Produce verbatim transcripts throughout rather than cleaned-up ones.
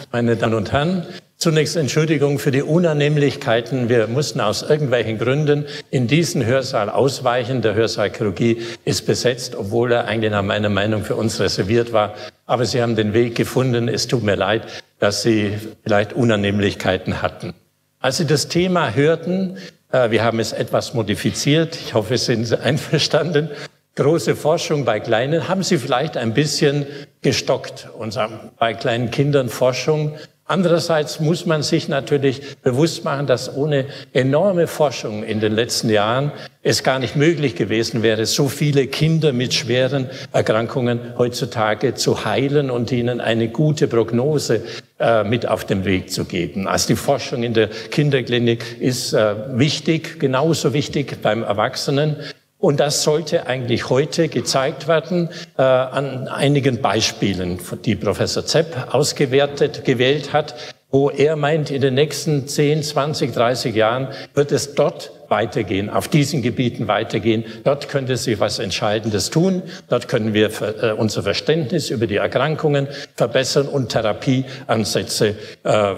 meine Damen und Herren. Zunächst Entschuldigung für die Unannehmlichkeiten. Wir mussten aus irgendwelchen Gründen in diesen Hörsaal ausweichen. Der Hörsaal Chirurgie ist besetzt, obwohl er eigentlich nach meiner Meinung für uns reserviert war. Aber Sie haben den Weg gefunden. Es tut mir leid, dass Sie vielleicht Unannehmlichkeiten hatten. Als Sie das Thema hörten, äh, wir haben es etwas modifiziert. Ich hoffe, Sie sind einverstanden. Große Forschung bei Kleinen, haben Sie vielleicht ein bisschen gestockt. Und bei kleinen Kindern Forschung. Andererseits muss man sich natürlich bewusst machen, dass ohne enorme Forschung in den letzten Jahren es gar nicht möglich gewesen wäre, so viele Kinder mit schweren Erkrankungen heutzutage zu heilen und ihnen eine gute Prognose äh, mit auf den Weg zu geben. Also die Forschung in der Kinderklinik ist äh, wichtig, genauso wichtig beim Erwachsenen. Und das sollte eigentlich heute gezeigt werden äh, an einigen Beispielen, die Professor Zepp ausgewertet, gewählt hat, wo er meint, in den nächsten zehn, zwanzig, dreißig Jahren wird es dort weitergehen, auf diesen Gebieten weitergehen. Dort könnte sich was Entscheidendes tun. Dort können wir äh, unser Verständnis über die Erkrankungen verbessern und Therapieansätze äh, äh,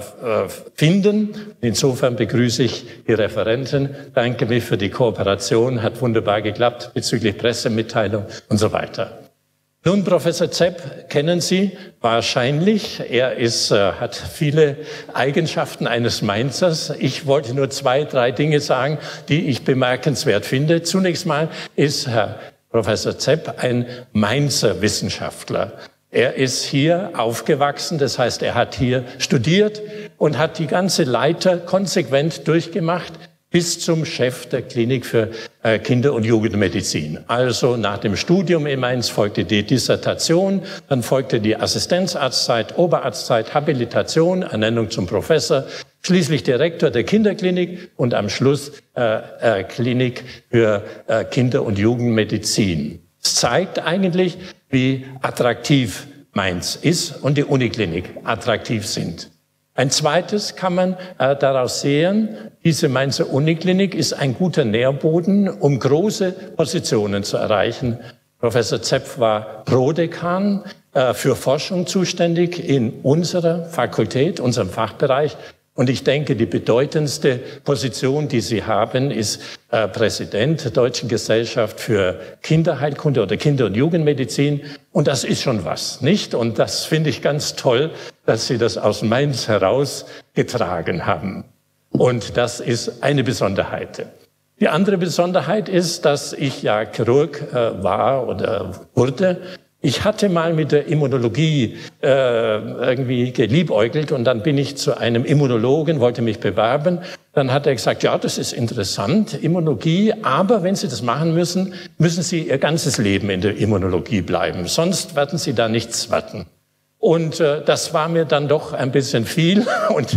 finden. Insofern begrüße ich die Referenten. Danke mir für die Kooperation. Hat wunderbar geklappt bezüglich Pressemitteilung und so weiter. Nun, Professor Zepp kennen Sie wahrscheinlich. Er ist, äh, hat viele Eigenschaften eines Mainzers. Ich wollte nur zwei, drei Dinge sagen, die ich bemerkenswert finde. Zunächst mal ist Herr Professor Zepp ein Mainzer Wissenschaftler. Er ist hier aufgewachsen, das heißt, er hat hier studiert und hat die ganze Leiter konsequent durchgemacht, bis zum Chef der Klinik für äh, Kinder- und Jugendmedizin. Also nach dem Studium in Mainz folgte die Dissertation, dann folgte die Assistenzarztzeit, Oberarztzeit, Habilitation, Ernennung zum Professor, schließlich Direktor der Kinderklinik und am Schluss äh, äh, Klinik für äh, Kinder- und Jugendmedizin. Es zeigt eigentlich, wie attraktiv Mainz ist und die Uniklinik attraktiv sind. Ein zweites kann man äh, daraus sehen, diese Mainzer Uniklinik ist ein guter Nährboden, um große Positionen zu erreichen. Professor Zepp war Prodekan äh, für Forschung zuständig in unserer Fakultät, unserem Fachbereich. Und ich denke, die bedeutendste Position, die Sie haben, ist äh, Präsident der Deutschen Gesellschaft für Kinderheilkunde oder Kinder- und Jugendmedizin. Und das ist schon was, nicht? Und das finde ich ganz toll, dass Sie das aus Mainz herausgetragen haben. Und das ist eine Besonderheit. Die andere Besonderheit ist, dass ich ja Chirurg äh, war oder wurde. Ich hatte mal mit der Immunologie äh, irgendwie geliebäugelt und dann bin ich zu einem Immunologen, wollte mich bewerben. Dann hat er gesagt, ja, das ist interessant, Immunologie, aber wenn Sie das machen müssen, müssen Sie Ihr ganzes Leben in der Immunologie bleiben, sonst werden Sie da nichts werden. Und äh, das war mir dann doch ein bisschen viel. Und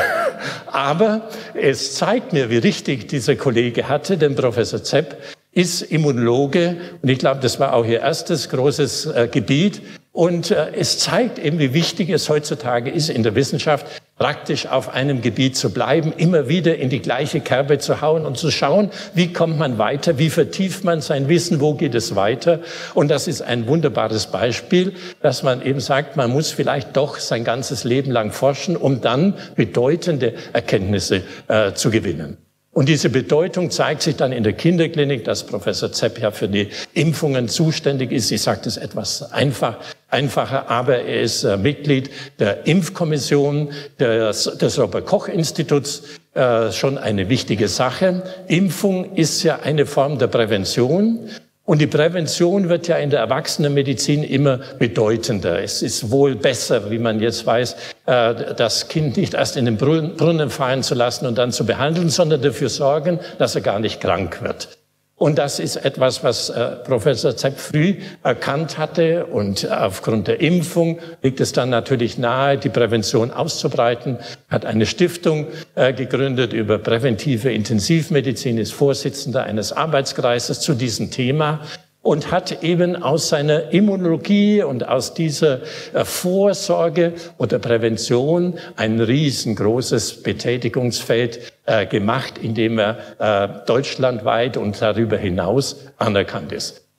aber es zeigt mir, wie richtig dieser Kollege hatte, den Professor Zepp, ist Immunologe und ich glaube, das war auch ihr erstes großes äh, Gebiet und äh, es zeigt eben, wie wichtig es heutzutage ist, in der Wissenschaft praktisch auf einem Gebiet zu bleiben, immer wieder in die gleiche Kerbe zu hauen und zu schauen, wie kommt man weiter, wie vertieft man sein Wissen, wo geht es weiter. Und das ist ein wunderbares Beispiel, dass man eben sagt, man muss vielleicht doch sein ganzes Leben lang forschen, um dann bedeutende Erkenntnisse äh, zu gewinnen. Und diese Bedeutung zeigt sich dann in der Kinderklinik, dass Professor Zepp ja für die Impfungen zuständig ist. Ich sage das etwas einfach, einfacher, aber er ist äh, Mitglied der Impfkommission des, des Robert-Koch-Instituts, äh, schon eine wichtige Sache. Impfung ist ja eine Form der Prävention. Und die Prävention wird ja in der Erwachsenenmedizin immer bedeutender. Es ist wohl besser, wie man jetzt weiß, das Kind nicht erst in den Brunnen fallen zu lassen und dann zu behandeln, sondern dafür sorgen, dass er gar nicht krank wird. Und das ist etwas, was äh, Professor Zepp früh erkannt hatte. Und aufgrund der Impfung liegt es dann natürlich nahe, die Prävention auszubreiten. Hat eine Stiftung äh, gegründet über präventive Intensivmedizin, ist Vorsitzender eines Arbeitskreises zu diesem Thema. Und hat eben aus seiner Immunologie und aus dieser Vorsorge oder Prävention ein riesengroßes Betätigungsfeld äh, gemacht, in dem er äh, deutschlandweit und darüber hinaus anerkannt ist.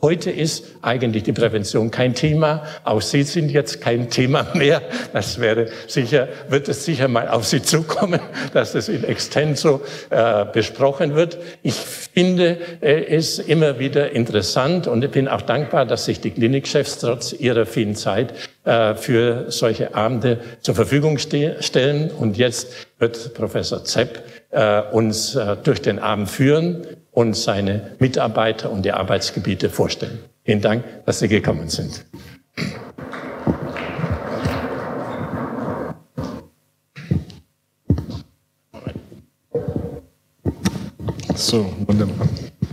Heute ist eigentlich die Prävention kein Thema. Auch Sie sind jetzt kein Thema mehr. Das wäre sicher, wird es sicher mal auf Sie zukommen, dass das in extenso äh, besprochen wird. Ich finde äh, es immer wieder interessant und ich bin auch dankbar, dass sich die Klinikchefs trotz ihrer vielen Zeit äh, für solche Abende zur Verfügung ste- stellen. Und jetzt wird Professor Zepp äh, uns äh, durch den Abend führen und seine Mitarbeiter und die Arbeitsgebiete vorstellen. Vielen Dank, dass Sie gekommen sind. So, wunderbar.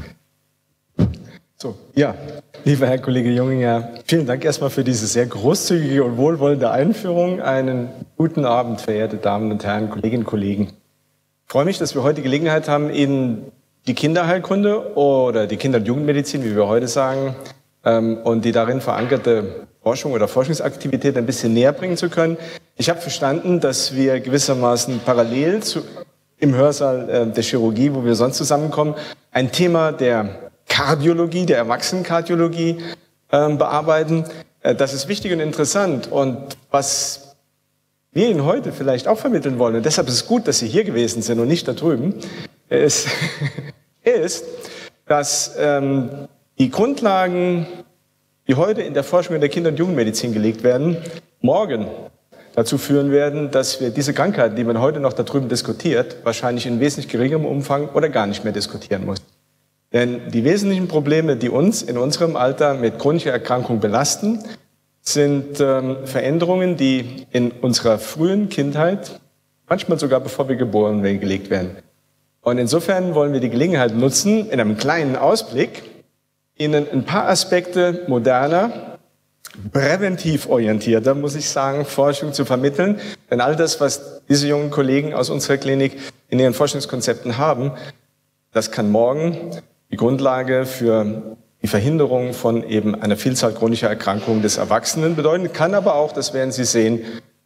So, ja, lieber Herr Kollege Junginger, vielen Dank erstmal für diese sehr großzügige und wohlwollende Einführung. Einen guten Abend, verehrte Damen und Herren, Kolleginnen und Kollegen. Ich freue mich, dass wir heute die Gelegenheit haben, Ihnen die Kinderheilkunde oder die Kinder- und Jugendmedizin, wie wir heute sagen, und die darin verankerte Forschung oder Forschungsaktivität ein bisschen näher bringen zu können. Ich habe verstanden, dass wir gewissermaßen parallel zu, im Hörsaal der Chirurgie, wo wir sonst zusammenkommen, ein Thema der Kardiologie, der Erwachsenenkardiologie bearbeiten. Das ist wichtig und interessant. Und was wir Ihnen heute vielleicht auch vermitteln wollen, und deshalb ist es gut, dass Sie hier gewesen sind und nicht da drüben, ist, ist dass ähm, die Grundlagen, die heute in der Forschung in der Kinder- und Jugendmedizin gelegt werden, morgen dazu führen werden, dass wir diese Krankheiten, die man heute noch da drüben diskutiert, wahrscheinlich in wesentlich geringerem Umfang oder gar nicht mehr diskutieren muss. Denn die wesentlichen Probleme, die uns in unserem Alter mit chronischer Erkrankung belasten, sind ähm, Veränderungen, die in unserer frühen Kindheit, manchmal sogar bevor wir geboren werden, gelegt werden. Und insofern wollen wir die Gelegenheit nutzen, in einem kleinen Ausblick Ihnen ein paar Aspekte moderner, präventiv orientierter, muss ich sagen, Forschung zu vermitteln. Denn all das, was diese jungen Kollegen aus unserer Klinik in ihren Forschungskonzepten haben, das kann morgen die Grundlage für die Verhinderung von eben einer Vielzahl chronischer Erkrankungen des Erwachsenen bedeuten, kann aber auch, das werden Sie sehen,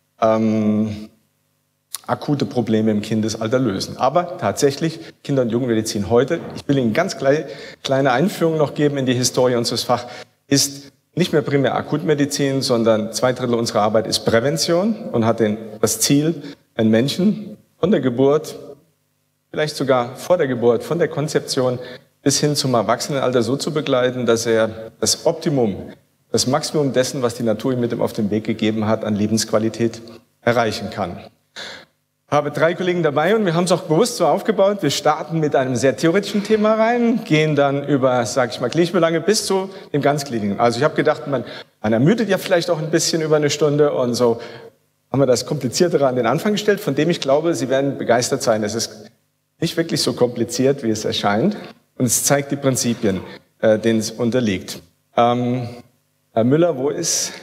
ähm, akute Probleme im Kindesalter lösen. Aber tatsächlich, Kinder- und Jugendmedizin heute, ich will Ihnen ganz kleine, kleine Einführung noch geben in die Historie unseres Fachs, ist nicht mehr primär Akutmedizin, sondern zwei Drittel unserer Arbeit ist Prävention und hat den, das Ziel, einen Menschen von der Geburt, vielleicht sogar vor der Geburt, von der Konzeption bis hin zum Erwachsenenalter so zu begleiten, dass er das Optimum, das Maximum dessen, was die Natur ihm mit auf den Weg gegeben hat, an Lebensqualität erreichen kann. Ich habe drei Kollegen dabei und wir haben es auch bewusst so aufgebaut. Wir starten mit einem sehr theoretischen Thema rein, gehen dann über, sage ich mal, klinische Belange bis zu dem ganz klinischen. Also ich habe gedacht, man, man ermüdet ja vielleicht auch ein bisschen über eine Stunde und so haben wir das Kompliziertere an den Anfang gestellt, von dem ich glaube, Sie werden begeistert sein. Es ist nicht wirklich so kompliziert, wie es erscheint und es zeigt die Prinzipien, äh, denen es unterliegt. Ähm, Herr Müller, wo ist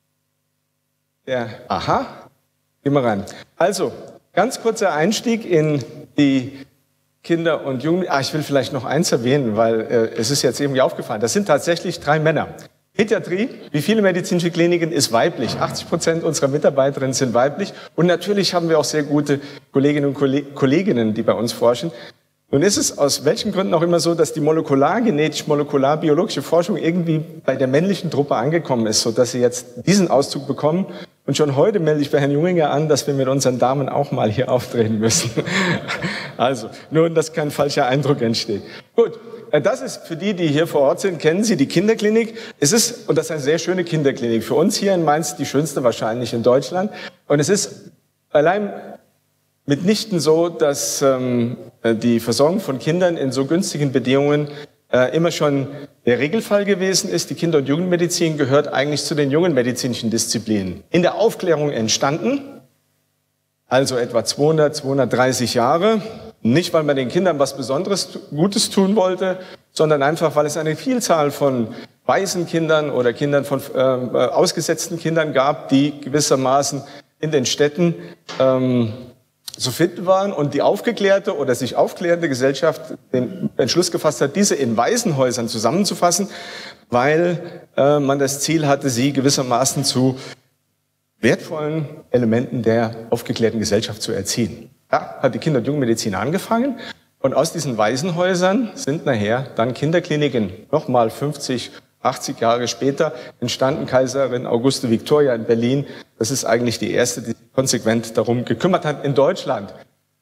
der? Aha, gehen wir rein. Also, ganz kurzer Einstieg in die Kinder- und Jugendmedizin. Ah, ich will vielleicht noch eins erwähnen, weil äh, es ist jetzt irgendwie aufgefallen. Das sind tatsächlich drei Männer. Pädiatrie, wie viele medizinische Kliniken, ist weiblich. achtzig Prozent unserer Mitarbeiterinnen sind weiblich. Und natürlich haben wir auch sehr gute Kolleginnen und Kolleginnen, die bei uns forschen. Nun ist es aus welchen Gründen auch immer so, dass die molekulargenetisch-molekularbiologische Forschung irgendwie bei der männlichen Truppe angekommen ist, sodass sie jetzt diesen Auszug bekommen. Und schon heute melde ich bei Herrn Junginger an, dass wir mit unseren Damen auch mal hier auftreten müssen. Also, nur, dass kein falscher Eindruck entsteht. Gut, das ist für die, die hier vor Ort sind, kennen Sie die Kinderklinik. Es ist, und das ist eine sehr schöne Kinderklinik, für uns hier in Mainz die schönste wahrscheinlich in Deutschland. Und es ist allein mitnichten so, dass ähm, die Versorgung von Kindern in so günstigen Bedingungen äh, immer schon der Regelfall gewesen ist. Die Kinder- und Jugendmedizin gehört eigentlich zu den jungen medizinischen Disziplinen. In der Aufklärung entstanden, also etwa zweihundert, zweihundertdreißig Jahre. Nicht, weil man den Kindern was Besonderes Gutes tun wollte, sondern einfach, weil es eine Vielzahl von Waisenkindern oder Kindern von äh, ausgesetzten Kindern gab, die gewissermaßen in den Städten ähm, zu finden waren und die aufgeklärte oder sich aufklärende Gesellschaft den Entschluss gefasst hat, diese in Waisenhäusern zusammenzufassen, weil äh, man das Ziel hatte, sie gewissermaßen zu wertvollen Elementen der aufgeklärten Gesellschaft zu erziehen. Da hat die Kinder- und Jugendmedizin angefangen und aus diesen Waisenhäusern sind nachher dann Kinderkliniken nochmal fünfzig achtzig Jahre später entstanden Kaiserin Auguste Victoria in Berlin. Das ist eigentlich die erste, die sich konsequent darum gekümmert hat in Deutschland.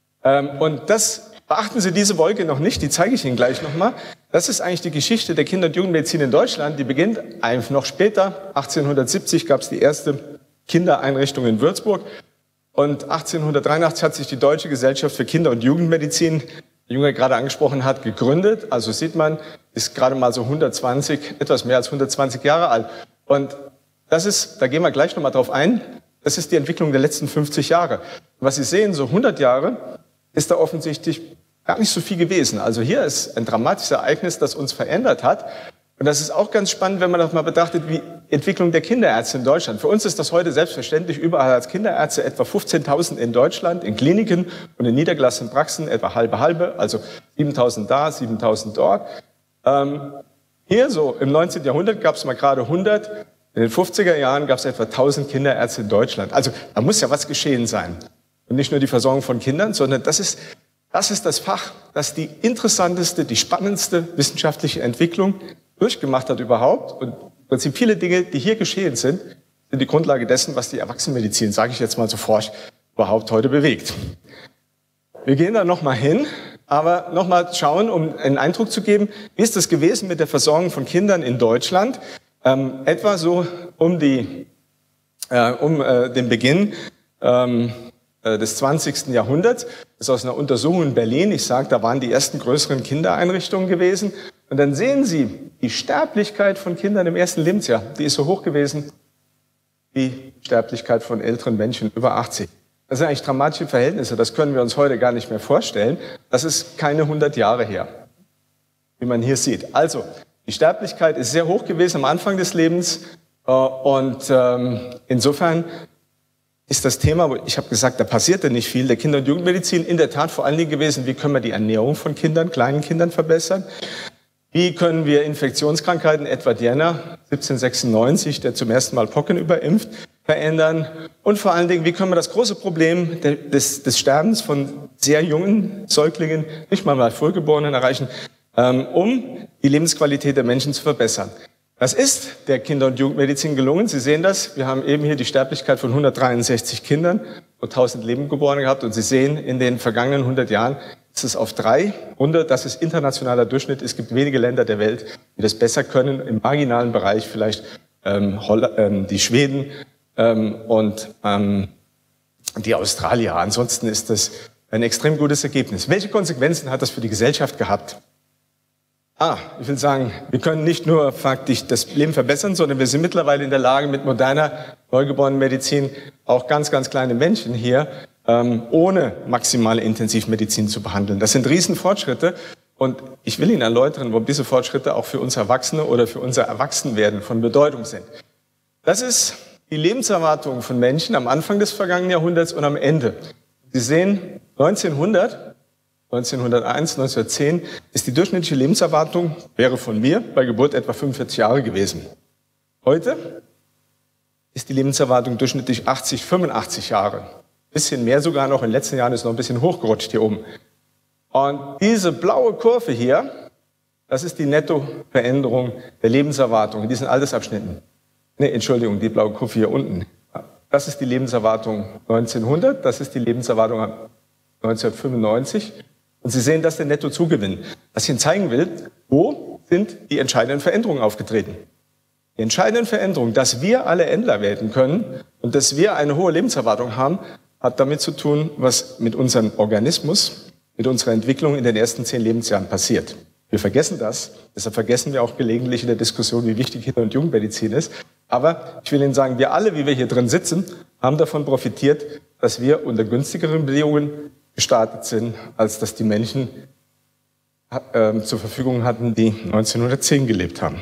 Und das beachten Sie diese Wolke noch nicht, die zeige ich Ihnen gleich nochmal. Das ist eigentlich die Geschichte der Kinder- und Jugendmedizin in Deutschland. Die beginnt einfach noch später. achtzehnhundertsiebzig gab es die erste Kindereinrichtung in Würzburg. Und achtzehnhundertdreiundachtzig hat sich die Deutsche Gesellschaft für Kinder- und Jugendmedizin, die Junge gerade angesprochen hat, gegründet. Also sieht man, ist gerade mal so hundertzwanzig, etwas mehr als hundertzwanzig Jahre alt. Und das ist, da gehen wir gleich nochmal drauf ein, das ist die Entwicklung der letzten fünfzig Jahre. Und was Sie sehen, so hundert Jahre ist da offensichtlich gar nicht so viel gewesen. Also hier ist ein dramatisches Ereignis, das uns verändert hat. Und das ist auch ganz spannend, wenn man das mal betrachtet, wie Entwicklung der Kinderärzte in Deutschland. Für uns ist das heute selbstverständlich, überall als Kinderärzte, etwa fünfzehntausend in Deutschland, in Kliniken und in niedergelassenen Praxen, etwa halbe halbe, also siebentausend da, siebentausend dort. Ähm, hier so im neunzehnten Jahrhundert gab es mal gerade hundert, in den fünfziger Jahren gab es etwa tausend Kinderärzte in Deutschland. Also da muss ja was geschehen sein. Und nicht nur die Versorgung von Kindern, sondern das ist, das ist das Fach, das die interessanteste, die spannendste wissenschaftliche Entwicklung durchgemacht hat überhaupt. Und im Prinzip viele Dinge, die hier geschehen sind, sind die Grundlage dessen, was die Erwachsenenmedizin, sage ich jetzt mal so forsch, überhaupt heute bewegt. Wir gehen da nochmal hin, aber nochmal schauen, um einen Eindruck zu geben, wie ist das gewesen mit der Versorgung von Kindern in Deutschland? Ähm, etwa so um, die, äh, um äh, den Beginn ähm, des zwanzigsten Jahrhunderts. Das ist aus einer Untersuchung in Berlin. Ich sage, da waren die ersten größeren Kindereinrichtungen gewesen. Und dann sehen Sie, die Sterblichkeit von Kindern im ersten Lebensjahr, die ist so hoch gewesen wie die Sterblichkeit von älteren Menschen über achtzig. Das sind eigentlich dramatische Verhältnisse. Das können wir uns heute gar nicht mehr vorstellen. Das ist keine hundert Jahre her, wie man hier sieht. Also, die Sterblichkeit ist sehr hoch gewesen am Anfang des Lebens. Und ähm, insofern ist das Thema, ich habe gesagt, da passierte nicht viel, der Kinder- und Jugendmedizin in der Tat vor allen Dingen gewesen, wie können wir die Ernährung von Kindern, kleinen Kindern verbessern? Wie können wir Infektionskrankheiten, etwa Diener siebzehnhundertsechsundneunzig, der zum ersten Mal Pocken überimpft, verändern? Und vor allen Dingen, wie können wir das große Problem des, des Sterbens von sehr jungen Säuglingen, nicht mal mal Frühgeborenen erreichen, um die Lebensqualität der Menschen zu verbessern? Das ist der Kinder- und Jugendmedizin gelungen. Sie sehen das. Wir haben eben hier die Sterblichkeit von hundertdreiundsechzig Kindern pro tausend Lebendgeborene gehabt. Und Sie sehen, in den vergangenen hundert Jahren ist es auf drei runter. Das ist internationaler Durchschnitt. Es gibt wenige Länder der Welt, die das besser können. Im marginalen Bereich vielleicht ähm, ähm, die Schweden ähm, und ähm, die Australier. Ansonsten ist das ein extrem gutes Ergebnis. Welche Konsequenzen hat das für die Gesellschaft gehabt? Ah, ich will sagen, wir können nicht nur faktisch das Leben verbessern, sondern wir sind mittlerweile in der Lage, mit moderner Neugeborenenmedizin auch ganz, ganz kleine Menschen hier ähm, ohne maximale Intensivmedizin zu behandeln. Das sind Riesenfortschritte und ich will Ihnen erläutern, wo diese Fortschritte auch für uns Erwachsene oder für unser Erwachsenwerden von Bedeutung sind. Das ist die Lebenserwartung von Menschen am Anfang des vergangenen Jahrhunderts und am Ende. Sie sehen, neunzehnhundert, neunzehnhunderteins, neunzehnhundertzehn ist die durchschnittliche Lebenserwartung, wäre von mir bei Geburt etwa fünfundvierzig Jahre gewesen. Heute ist die Lebenserwartung durchschnittlich achtzig, fünfundachtzig Jahre. Ein bisschen mehr sogar noch, in den letzten Jahren ist noch ein bisschen hochgerutscht hier oben. Und diese blaue Kurve hier, das ist die Nettoveränderung der Lebenserwartung in diesen Altersabschnitten. Nee, Entschuldigung, die blaue Kurve hier unten. Das ist die Lebenserwartung neunzehnhundert, das ist die Lebenserwartung neunzehnhundertfünfundneunzig. Und Sie sehen, das ist der Nettozugewinn. Was ich Ihnen zeigen will, wo sind die entscheidenden Veränderungen aufgetreten? Die entscheidenden Veränderungen, dass wir alle Endler werden können und dass wir eine hohe Lebenserwartung haben, hat damit zu tun, was mit unserem Organismus, mit unserer Entwicklung in den ersten zehn Lebensjahren passiert. Wir vergessen das, deshalb vergessen wir auch gelegentlich in der Diskussion, wie wichtig Kinder- und Jugendmedizin ist. Aber ich will Ihnen sagen, wir alle, wie wir hier drin sitzen, haben davon profitiert, dass wir unter günstigeren Bedingungen gestartet sind, als dass die Menschen äh, zur Verfügung hatten, die neunzehnhundertzehn gelebt haben.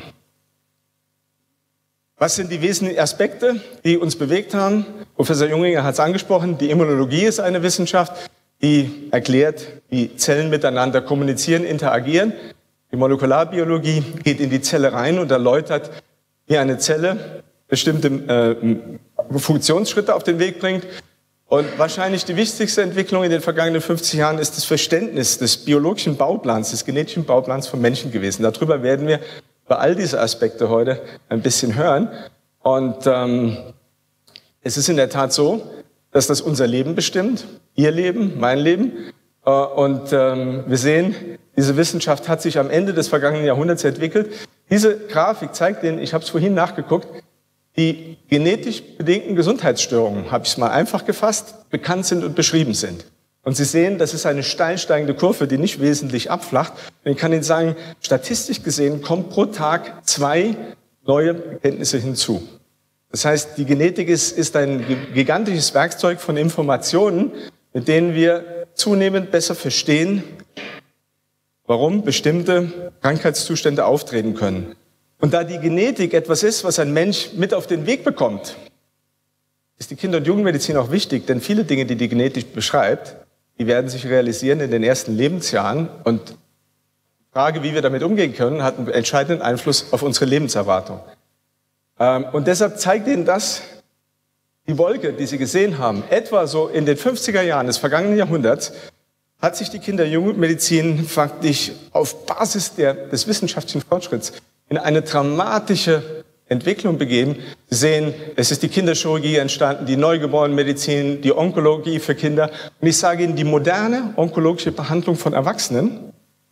Was sind die wesentlichen Aspekte, die uns bewegt haben? Professor Junginger hat es angesprochen, die Immunologie ist eine Wissenschaft, die erklärt, wie Zellen miteinander kommunizieren, interagieren. Die Molekularbiologie geht in die Zelle rein und erläutert, wie eine Zelle bestimmte äh, Funktionsschritte auf den Weg bringt. Und wahrscheinlich die wichtigste Entwicklung in den vergangenen fünfzig Jahren ist das Verständnis des biologischen Bauplans, des genetischen Bauplans von Menschen gewesen. Darüber werden wir über all diese Aspekte heute ein bisschen hören. Und ähm, es ist in der Tat so, dass das unser Leben bestimmt, Ihr Leben, mein Leben. Äh, und ähm, wir sehen, diese Wissenschaft hat sich am Ende des vergangenen Jahrhunderts entwickelt. Diese Grafik zeigt Ihnen, ich habe es vorhin nachgeguckt, die genetisch bedingten Gesundheitsstörungen, habe ich es mal einfach gefasst, bekannt sind und beschrieben sind. Und Sie sehen, das ist eine steil steigende Kurve, die nicht wesentlich abflacht. Und ich kann Ihnen sagen, statistisch gesehen kommen pro Tag zwei neue Erkenntnisse hinzu. Das heißt, die Genetik ist, ist ein gigantisches Werkzeug von Informationen, mit denen wir zunehmend besser verstehen, warum bestimmte Krankheitszustände auftreten können. Und da die Genetik etwas ist, was ein Mensch mit auf den Weg bekommt, ist die Kinder- und Jugendmedizin auch wichtig, denn viele Dinge, die die Genetik beschreibt, die werden sich realisieren in den ersten Lebensjahren. Und die Frage, wie wir damit umgehen können, hat einen entscheidenden Einfluss auf unsere Lebenserwartung. Und deshalb zeigt Ihnen das die Wolke, die Sie gesehen haben. Etwa so in den fünfziger Jahren des vergangenen Jahrhunderts hat sich die Kinder- und Jugendmedizin faktisch auf Basis der, des wissenschaftlichen Fortschritts in eine dramatische Entwicklung begeben. Sie sehen, es ist die Kinderchirurgie entstanden, die Neugeborenenmedizin, die Onkologie für Kinder. Und ich sage Ihnen, die moderne onkologische Behandlung von Erwachsenen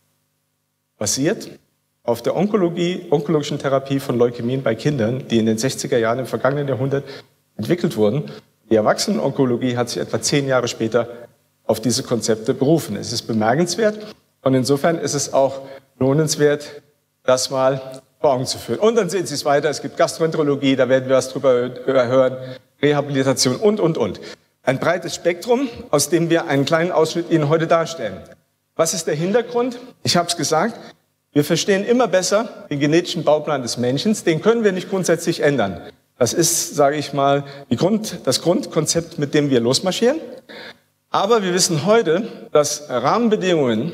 basiert auf der Onkologie, onkologischen Therapie von Leukämien bei Kindern, die in den sechziger Jahren im vergangenen Jahrhundert entwickelt wurden. Die Erwachsenenonkologie hat sich etwa zehn Jahre später auf diese Konzepte berufen. Es ist bemerkenswert und insofern ist es auch lohnenswert, das mal vor Augen zu führen. Und dann sehen Sie es weiter, es gibt Gastroenterologie, da werden wir was drüber hören, Rehabilitation und, und, und. Ein breites Spektrum, aus dem wir einen kleinen Ausschnitt Ihnen heute darstellen. Was ist der Hintergrund? Ich habe es gesagt, wir verstehen immer besser den genetischen Bauplan des Menschen, den können wir nicht grundsätzlich ändern. Das ist, sage ich mal, die Grund, das Grundkonzept, mit dem wir losmarschieren. Aber wir wissen heute, dass Rahmenbedingungen,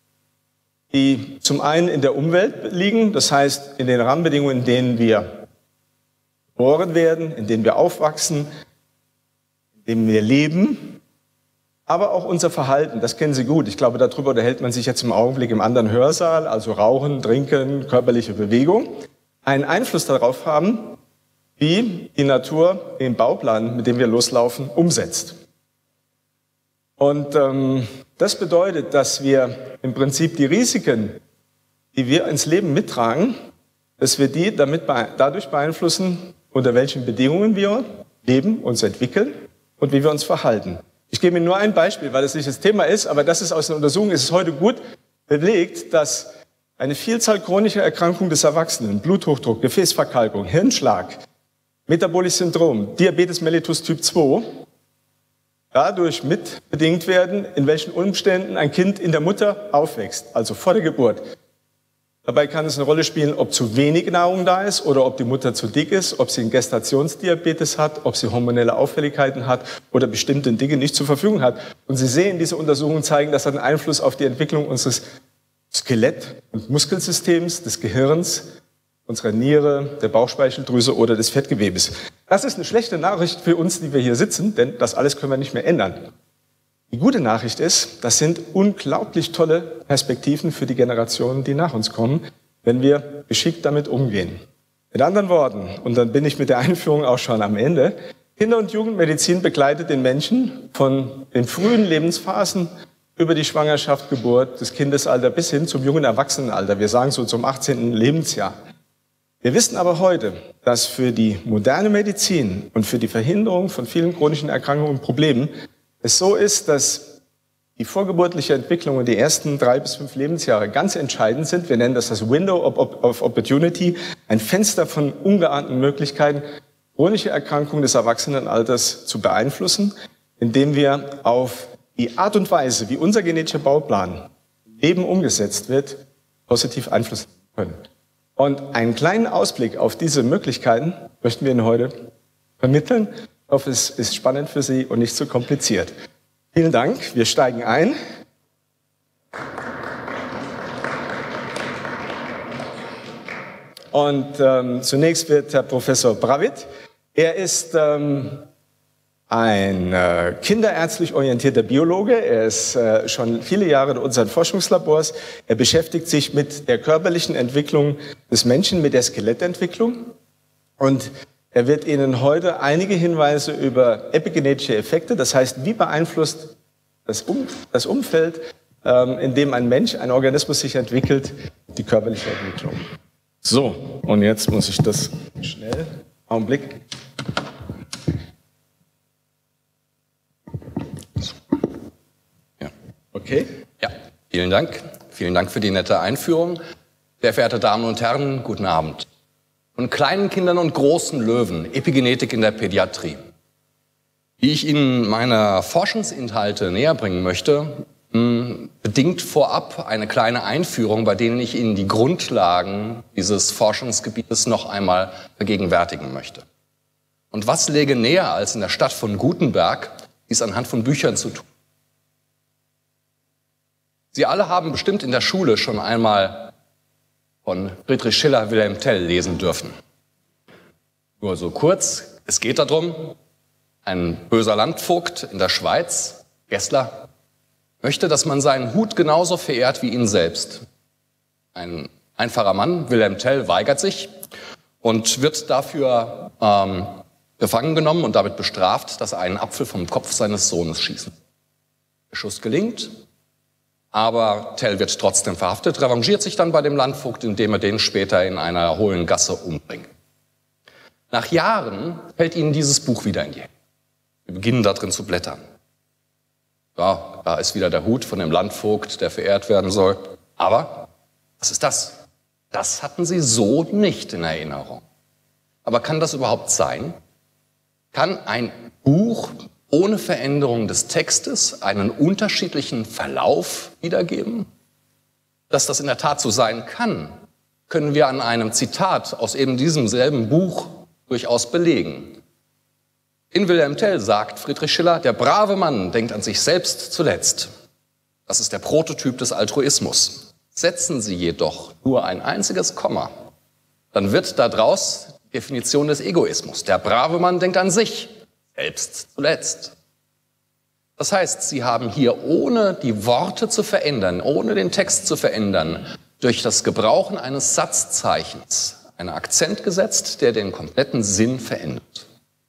die zum einen in der Umwelt liegen, das heißt in den Rahmenbedingungen, in denen wir geboren werden, in denen wir aufwachsen, in denen wir leben, aber auch unser Verhalten, das kennen Sie gut. Ich glaube, darüber unterhält man sich jetzt im Augenblick im anderen Hörsaal, also Rauchen, Trinken, körperliche Bewegung, einen Einfluss darauf haben, wie die Natur den Bauplan, mit dem wir loslaufen, umsetzt. Und ähm, das bedeutet, dass wir im Prinzip die Risiken, die wir ins Leben mittragen, dass wir die damit bee- dadurch beeinflussen, unter welchen Bedingungen wir leben, uns entwickeln und wie wir uns verhalten. Ich gebe Ihnen nur ein Beispiel, weil das nicht das Thema ist, aber das ist aus der Untersuchung, ist es heute gut belegt, dass eine Vielzahl chronischer Erkrankungen des Erwachsenen, Bluthochdruck, Gefäßverkalkung, Hirnschlag, Metabolisches Syndrom, Diabetes mellitus Typ zwei, dadurch mitbedingt werden, in welchen Umständen ein Kind in der Mutter aufwächst, also vor der Geburt. Dabei kann es eine Rolle spielen, ob zu wenig Nahrung da ist oder ob die Mutter zu dick ist, ob sie einen Gestationsdiabetes hat, ob sie hormonelle Auffälligkeiten hat oder bestimmte Dinge nicht zur Verfügung hat. Und Sie sehen, diese Untersuchungen zeigen, dass das einen Einfluss auf die Entwicklung unseres Skelett- und Muskelsystems, des Gehirns, unserer Niere, der Bauchspeicheldrüse oder des Fettgewebes. Das ist eine schlechte Nachricht für uns, die wir hier sitzen, denn das alles können wir nicht mehr ändern. Die gute Nachricht ist, das sind unglaublich tolle Perspektiven für die Generationen, die nach uns kommen, wenn wir geschickt damit umgehen. Mit anderen Worten, und dann bin ich mit der Einführung auch schon am Ende, Kinder- und Jugendmedizin begleitet den Menschen von den frühen Lebensphasen über die Schwangerschaft, Geburt, das Kindesalter bis hin zum jungen Erwachsenenalter. Wir sagen so zum achtzehnten Lebensjahr. Wir wissen aber heute, dass für die moderne Medizin und für die Verhinderung von vielen chronischen Erkrankungen und Problemen es so ist, dass die vorgeburtliche Entwicklung und die ersten drei bis fünf Lebensjahre ganz entscheidend sind. Wir nennen das das Window of Opportunity, ein Fenster von ungeahnten Möglichkeiten, chronische Erkrankungen des Erwachsenenalters zu beeinflussen, indem wir auf die Art und Weise, wie unser genetischer Bauplan im Leben umgesetzt wird, positiv Einfluss nehmen können. Und einen kleinen Ausblick auf diese Möglichkeiten möchten wir Ihnen heute vermitteln. Ich hoffe, es ist spannend für Sie und nicht zu kompliziert. Vielen Dank. Wir steigen ein. Und ähm, zunächst wird Herr Professor Bravit. Er ist ähm, ein äh, kinderärztlich orientierter Biologe. Er ist äh, schon viele Jahre in unseren Forschungslabors. Er beschäftigt sich mit der körperlichen Entwicklung des Menschen, mit der Skelettentwicklung. Und er wird Ihnen heute einige Hinweise über epigenetische Effekte, das heißt, wie beeinflusst das, um, das Umfeld, ähm, in dem ein Mensch, ein Organismus sich entwickelt, die körperliche Entwicklung. So, und jetzt muss ich das schnell, Augenblick. Okay. Ja, vielen Dank. Vielen Dank für die nette Einführung. Sehr verehrte Damen und Herren, guten Abend. Von kleinen Kindern und großen Löwen, Epigenetik in der Pädiatrie. Wie ich Ihnen meine Forschungsinhalte näher bringen möchte, bedingt vorab eine kleine Einführung, bei denen ich Ihnen die Grundlagen dieses Forschungsgebietes noch einmal vergegenwärtigen möchte. Und was läge näher, als in der Stadt von Gutenberg dies anhand von Büchern zu tun? Sie alle haben bestimmt in der Schule schon einmal von Friedrich Schiller Wilhelm Tell lesen dürfen. Nur so kurz, es geht darum, ein böser Landvogt in der Schweiz, Gessler, möchte, dass man seinen Hut genauso verehrt wie ihn selbst. Ein einfacher Mann, Wilhelm Tell, weigert sich und wird dafür ähm, gefangen genommen und damit bestraft, dass er einen Apfel vom Kopf seines Sohnes schießt. Der Schuss gelingt. Aber Tell wird trotzdem verhaftet, revanchiert sich dann bei dem Landvogt, indem er den später in einer hohlen Gasse umbringt. Nach Jahren fällt ihnen dieses Buch wieder in die Hände. Wir beginnen da drin zu blättern. Ja, da ist wieder der Hut von dem Landvogt, der verehrt werden soll. Aber was ist das? Das hatten sie so nicht in Erinnerung. Aber kann das überhaupt sein? Kann ein Buch ohne Veränderung des Textes einen unterschiedlichen Verlauf wiedergeben? Dass das in der Tat so sein kann, können wir an einem Zitat aus eben diesem selben Buch durchaus belegen. In Wilhelm Tell sagt Friedrich Schiller, der brave Mann denkt an sich selbst zuletzt. Das ist der Prototyp des Altruismus. Setzen Sie jedoch nur ein einziges Komma, dann wird daraus die Definition des Egoismus. Der brave Mann denkt an sich selbst zuletzt. Das heißt, Sie haben hier, ohne die Worte zu verändern, ohne den Text zu verändern, durch das Gebrauchen eines Satzzeichens einen Akzent gesetzt, der den kompletten Sinn verändert.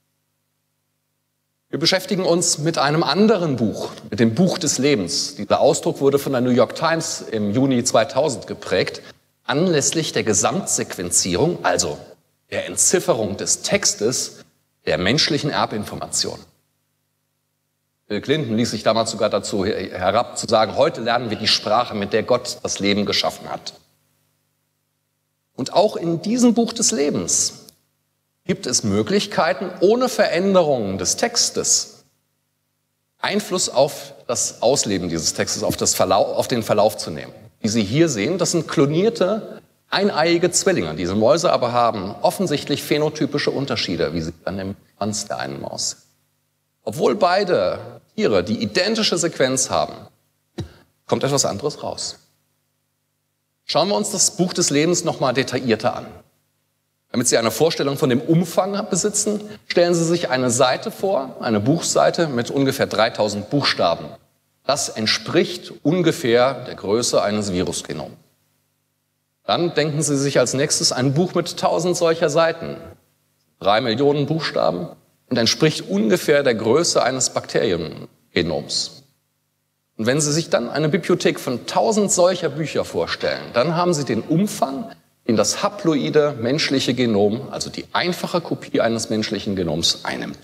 Wir beschäftigen uns mit einem anderen Buch, mit dem Buch des Lebens. Dieser Ausdruck wurde von der New York Times im Juni zweitausend geprägt, anlässlich der Gesamtsequenzierung, also der Entzifferung des Textes, der menschlichen Erbinformation. Bill Clinton ließ sich damals sogar dazu herab, zu sagen, heute lernen wir die Sprache, mit der Gott das Leben geschaffen hat. Und auch in diesem Buch des Lebens gibt es Möglichkeiten, ohne Veränderungen des Textes Einfluss auf das Ausleben dieses Textes, auf, das Verlauf, auf den Verlauf zu nehmen. Wie Sie hier sehen, das sind klonierte, eineiige Zwillinge. Diese Mäuse aber haben offensichtlich phänotypische Unterschiede, wie sie an dem Schwanz der einen Maus sind. Obwohl beide Tiere die identische Sequenz haben, kommt etwas anderes raus. Schauen wir uns das Buch des Lebens nochmal detaillierter an. Damit Sie eine Vorstellung von dem Umfang besitzen, stellen Sie sich eine Seite vor, eine Buchseite mit ungefähr dreitausend Buchstaben. Das entspricht ungefähr der Größe eines Virusgenoms. Dann denken Sie sich als nächstes ein Buch mit tausend solcher Seiten, drei Millionen Buchstaben, und entspricht ungefähr der Größe eines Bakteriengenoms. Und wenn Sie sich dann eine Bibliothek von tausend solcher Bücher vorstellen, dann haben Sie den Umfang, den das haploide menschliche Genom, also die einfache Kopie eines menschlichen Genoms, einnimmt.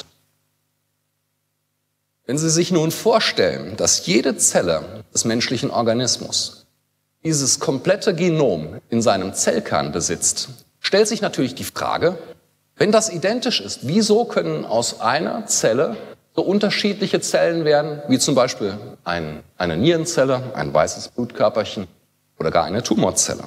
Wenn Sie sich nun vorstellen, dass jede Zelle des menschlichen Organismus dieses komplette Genom in seinem Zellkern besitzt, stellt sich natürlich die Frage, wenn das identisch ist, wieso können aus einer Zelle so unterschiedliche Zellen werden, wie zum Beispiel ein, eine Nierenzelle, ein weißes Blutkörperchen oder gar eine Tumorzelle?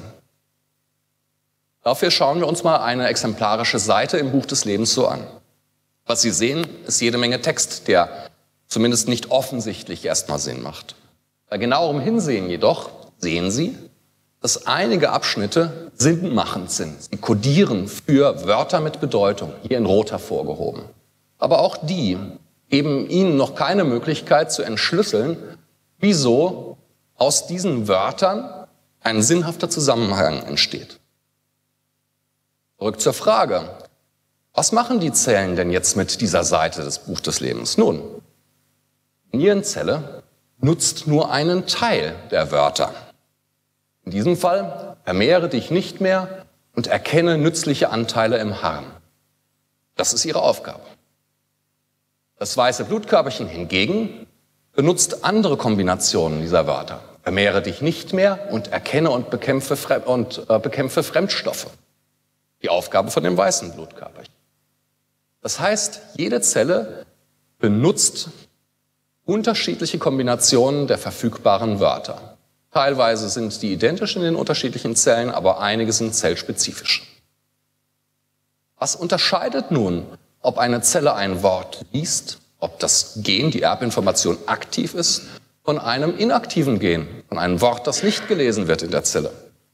Dafür schauen wir uns mal eine exemplarische Seite im Buch des Lebens so an. Was Sie sehen, ist jede Menge Text, der zumindest nicht offensichtlich erstmal Sinn macht. Bei genauerem Hinsehen jedoch sehen Sie, dass einige Abschnitte sinnmachend sind. Sie kodieren für Wörter mit Bedeutung, hier in Rot hervorgehoben. Aber auch die, geben Ihnen noch keine Möglichkeit zu entschlüsseln, wieso aus diesen Wörtern ein sinnhafter Zusammenhang entsteht. Zurück zur Frage, was machen die Zellen denn jetzt mit dieser Seite des Buch des Lebens? Nun, die Nierenzelle nutzt nur einen Teil der Wörter. In diesem Fall, vermehre dich nicht mehr und erkenne nützliche Anteile im Harn. Das ist ihre Aufgabe. Das weiße Blutkörperchen hingegen benutzt andere Kombinationen dieser Wörter. Vermehre dich nicht mehr und erkenne und bekämpfe, Fre- und, äh, bekämpfe Fremdstoffe. Die Aufgabe von dem weißen Blutkörperchen. Das heißt, jede Zelle benutzt unterschiedliche Kombinationen der verfügbaren Wörter. Teilweise sind die identisch in den unterschiedlichen Zellen, aber einige sind zellspezifisch. Was unterscheidet nun, ob eine Zelle ein Wort liest, ob das Gen, die Erbinformation, aktiv ist, von einem inaktiven Gen, von einem Wort, das nicht gelesen wird in der Zelle?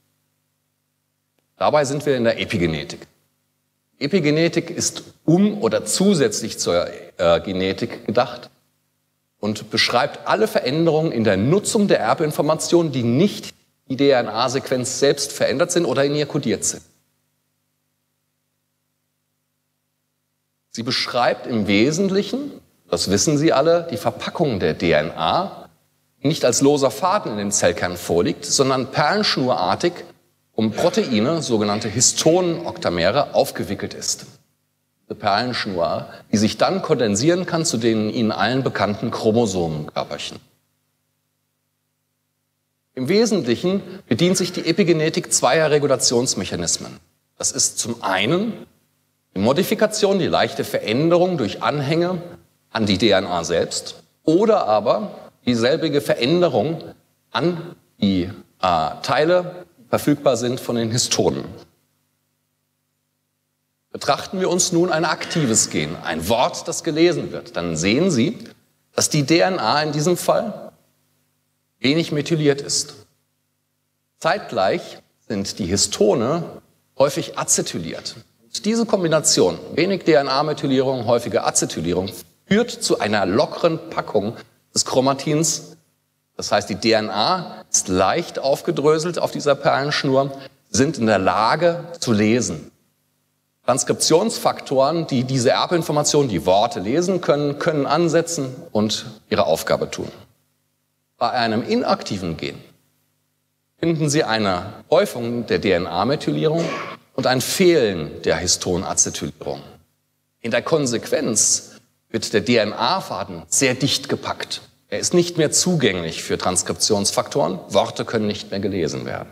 Dabei sind wir in der Epigenetik. Epigenetik ist um- oder zusätzlich zur äh, Genetik gedacht und beschreibt alle Veränderungen in der Nutzung der Erbinformation, die nicht die D N A-Sequenz selbst verändert sind oder in ihr kodiert sind. Sie beschreibt im Wesentlichen, das wissen Sie alle, die Verpackung der D N A, die nicht als loser Faden in dem Zellkern vorliegt, sondern perlenschnurartig um Proteine, sogenannte Histonen-Oktamere, aufgewickelt ist. Diese Perlenschnur, die sich dann kondensieren kann zu den Ihnen allen bekannten Chromosomenkörperchen. Im Wesentlichen bedient sich die Epigenetik zweier Regulationsmechanismen. Das ist zum einen die Modifikation, die leichte Veränderung durch Anhänge an die D N A selbst oder aber dieselbige Veränderung an die äh, Teile, die verfügbar sind von den Histonen. Betrachten wir uns nun ein aktives Gen, ein Wort, das gelesen wird, dann sehen Sie, dass die D N A in diesem Fall wenig methyliert ist. Zeitgleich sind die Histone häufig acetyliert. Und diese Kombination, wenig D N A-Methylierung, häufige Acetylierung, führt zu einer lockeren Packung des Chromatins. Das heißt, die D N A ist leicht aufgedröselt auf dieser Perlenschnur, sind in der Lage zu lesen. Transkriptionsfaktoren, die diese Erbinformation, die Worte lesen können, können ansetzen und ihre Aufgabe tun. Bei einem inaktiven Gen finden Sie eine Häufung der D N A-Methylierung und ein Fehlen der Histonacetylierung. In der Konsequenz wird der D N A-Faden sehr dicht gepackt. Er ist nicht mehr zugänglich für Transkriptionsfaktoren. Worte können nicht mehr gelesen werden.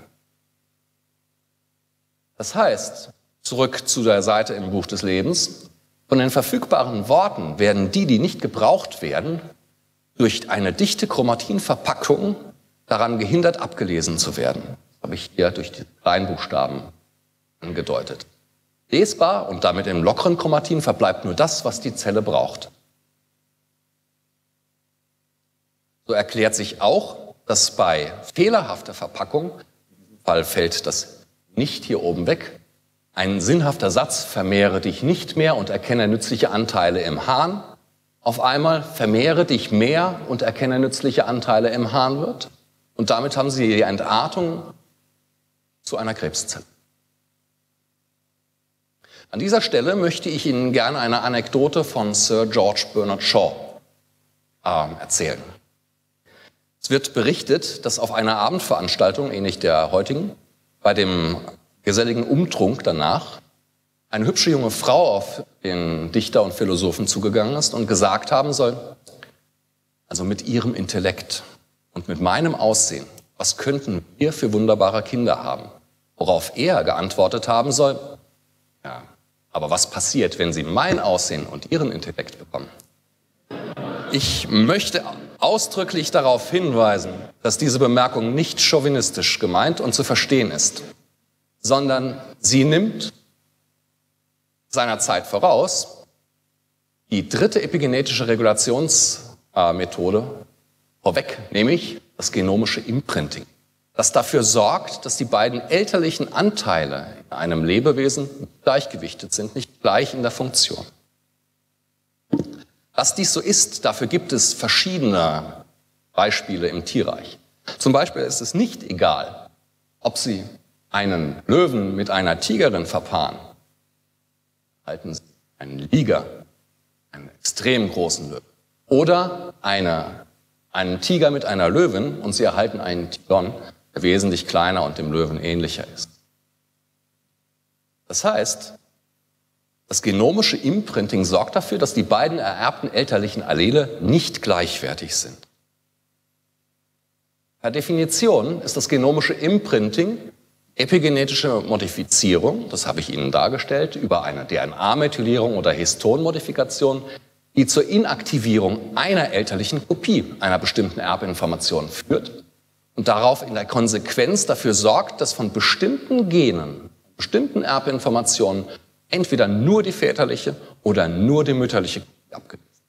Das heißt, zurück zu der Seite im Buch des Lebens, von den verfügbaren Worten werden die, die nicht gebraucht werden, durch eine dichte Chromatinverpackung daran gehindert, abgelesen zu werden. Das habe ich hier durch die Kleinbuchstaben angedeutet. Lesbar und damit im lockeren Chromatin verbleibt nur das, was die Zelle braucht. So erklärt sich auch, dass bei fehlerhafter Verpackung, in diesem Fall fällt das nicht hier oben weg, ein sinnhafter Satz, vermehre dich nicht mehr und erkenne nützliche Anteile im Harn, auf einmal vermehre dich mehr und erkenne nützliche Anteile im Harn wird. Und damit haben Sie die Entartung zu einer Krebszelle. An dieser Stelle möchte ich Ihnen gerne eine Anekdote von Sir George Bernard Shaw äh, erzählen. Es wird berichtet, dass auf einer Abendveranstaltung, ähnlich der heutigen, bei dem geselligen Umtrunk danach, eine hübsche junge Frau auf den Dichter und Philosophen zugegangen ist und gesagt haben soll, also mit ihrem Intellekt und mit meinem Aussehen, was könnten wir für wunderbare Kinder haben? Worauf er geantwortet haben soll, ja, aber was passiert, wenn Sie mein Aussehen und Ihren Intellekt bekommen? Ich möchte ausdrücklich darauf hinweisen, dass diese Bemerkung nicht chauvinistisch gemeint und zu verstehen ist, sondern sie nimmt seiner Zeit voraus die dritte epigenetische Regulationsmethode vorweg, nämlich das genomische Imprinting, das dafür sorgt, dass die beiden elterlichen Anteile in einem Lebewesen gleichgewichtet sind, nicht gleich in der Funktion. Dass dies so ist, dafür gibt es verschiedene Beispiele im Tierreich. Zum Beispiel ist es nicht egal, ob Sie einen Löwen mit einer Tigerin verpaaren. Halten Sie einen Liger, einen extrem großen Löwen. Oder eine, einen Tiger mit einer Löwin und Sie erhalten einen Tigon, der wesentlich kleiner und dem Löwen ähnlicher ist. Das heißt, das genomische Imprinting sorgt dafür, dass die beiden ererbten elterlichen Allele nicht gleichwertig sind. Per Definition ist das genomische Imprinting epigenetische Modifizierung, das habe ich Ihnen dargestellt, über eine D N A-Methylierung oder Histonmodifikation, die zur Inaktivierung einer elterlichen Kopie einer bestimmten Erbinformation führt und darauf in der Konsequenz dafür sorgt, dass von bestimmten Genen, bestimmten Erbinformationen entweder nur die väterliche oder nur die mütterliche Kopie abgelesen wird.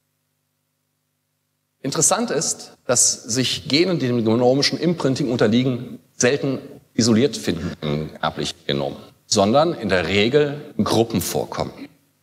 Interessant ist, dass sich Gene, die dem genomischen Imprinting unterliegen, selten isoliert finden im erblichen Genom, sondern in der Regel in Gruppen vorkommen.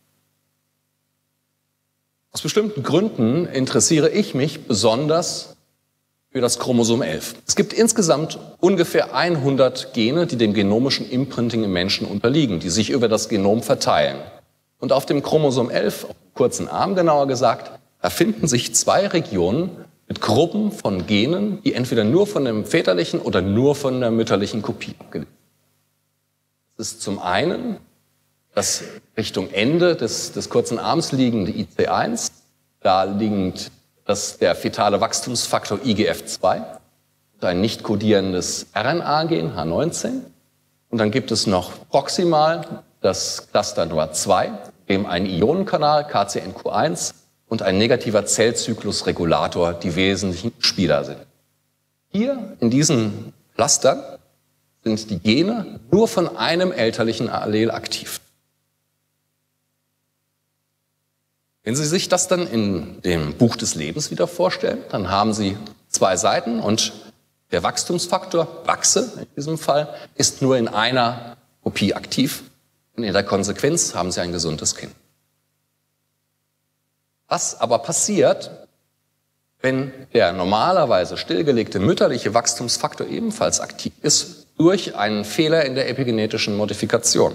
Aus bestimmten Gründen interessiere ich mich besonders für das Chromosom elf. Es gibt insgesamt ungefähr hundert Gene, die dem genomischen Imprinting im Menschen unterliegen, die sich über das Genom verteilen. Und auf dem Chromosom elf, auf dem kurzen Arm genauer gesagt, da finden sich zwei Regionen mit Gruppen von Genen, die entweder nur von dem väterlichen oder nur von der mütterlichen Kopie abgelesen sind. Das ist zum einen das Richtung Ende des, des kurzen Arms liegende I C eins, da liegend das, der fetale Wachstumsfaktor I G F zwei, ein nicht kodierendes R N A-Gen H neunzehn. Und dann gibt es noch proximal das Cluster N O A zwei, dem ein Ionenkanal K C N Q eins und ein negativer Zellzyklusregulator die wesentlichen Spieler sind. Hier in diesen Clustern sind die Gene nur von einem elterlichen Allel aktiv. Wenn Sie sich das dann in dem Buch des Lebens wieder vorstellen, dann haben Sie zwei Seiten und der Wachstumsfaktor, Wachse in diesem Fall, ist nur in einer Kopie aktiv. Und in der Konsequenz haben Sie ein gesundes Kind. Was aber passiert, wenn der normalerweise stillgelegte mütterliche Wachstumsfaktor ebenfalls aktiv ist, durch einen Fehler in der epigenetischen Modifikation?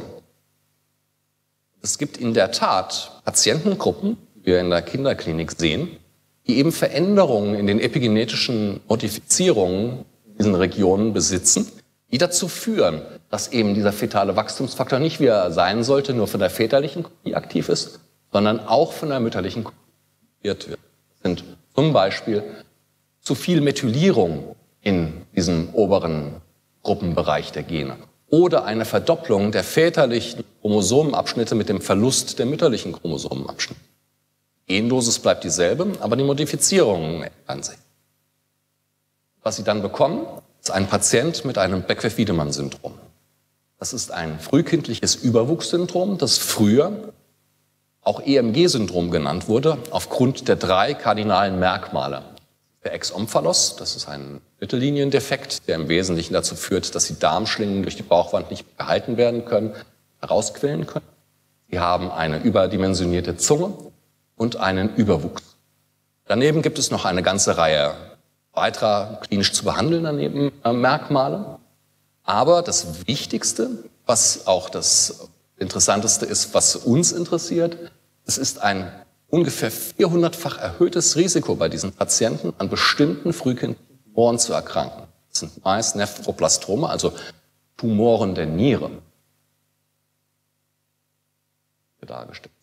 Es gibt in der Tat Patientengruppen, die wir in der Kinderklinik sehen, die eben Veränderungen in den epigenetischen Modifizierungen in diesen Regionen besitzen, die dazu führen, dass eben dieser fetale Wachstumsfaktor nicht, wie er sein sollte, nur von der väterlichen Kopie aktiv ist, sondern auch von der mütterlichen Kopie wird. Das sind zum Beispiel zu viel Methylierung in diesem oberen Gruppenbereich der Gene oder eine Verdopplung der väterlichen Chromosomenabschnitte mit dem Verlust der mütterlichen Chromosomenabschnitte. Die Gendosis bleibt dieselbe, aber die Modifizierungen ändern sich. Was Sie dann bekommen, ist ein Patient mit einem Beckwith-Wiedemann-Syndrom. Das ist ein frühkindliches Überwuchssyndrom, das früher auch E M G-Syndrom genannt wurde, aufgrund der drei kardinalen Merkmale. Der Exomphalos, das ist ein Mittelliniendefekt, der im Wesentlichen dazu führt, dass die Darmschlingen durch die Bauchwand nicht gehalten werden können, herausquillen können. Sie haben eine überdimensionierte Zunge und einen Überwuchs. Daneben gibt es noch eine ganze Reihe weiterer klinisch zu behandelnder Nebenmerkmale. Aber das Wichtigste, was auch das Interessanteste ist, was uns interessiert, es ist ein ungefähr vierhundertfach erhöhtes Risiko bei diesen Patienten, an bestimmten frühkindlichen Tumoren zu erkranken. Das sind meist Nephroblastome, also Tumoren der Niere. Hier dargestellt.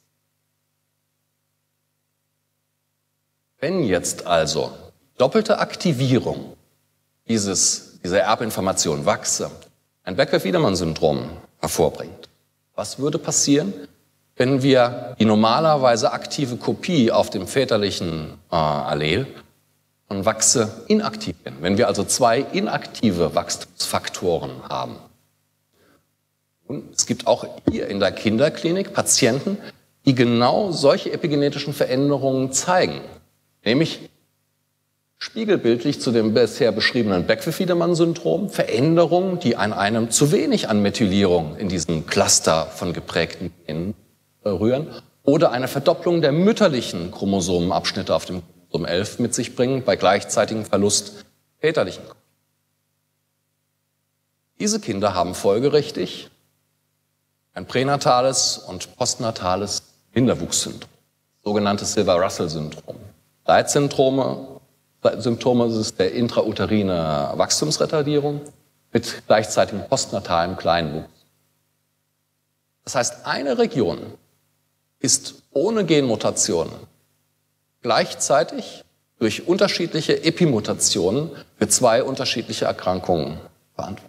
Wenn jetzt also doppelte Aktivierung dieses, dieser Erbinformation Wachse ein Beckwith-Wiedemann-Syndrom hervorbringt, was würde passieren, wenn wir die normalerweise aktive Kopie auf dem väterlichen äh, Allel von Wachse inaktivieren? Wenn wir also zwei inaktive Wachstumsfaktoren haben. Und es gibt auch hier in der Kinderklinik Patienten, die genau solche epigenetischen Veränderungen zeigen. Nämlich spiegelbildlich zu dem bisher beschriebenen Beckwith-Wiedemann-Syndrom, Veränderungen, die an einem zu wenig an Methylierung in diesem Cluster von geprägten Genen rühren, oder eine Verdopplung der mütterlichen Chromosomenabschnitte auf dem Chromosom elf mit sich bringen, bei gleichzeitigem Verlust väterlichen. Diese Kinder haben folgerichtig ein pränatales und postnatales Minderwuchssyndrom, sogenanntes Silver-Russell-Syndrom. Leitsymptome Symptome ist der intrauterine Wachstumsretardierung mit gleichzeitigem postnatalem Kleinwuchs. Das heißt, eine Region ist ohne Genmutationen gleichzeitig durch unterschiedliche Epimutationen für zwei unterschiedliche Erkrankungen verantwortlich.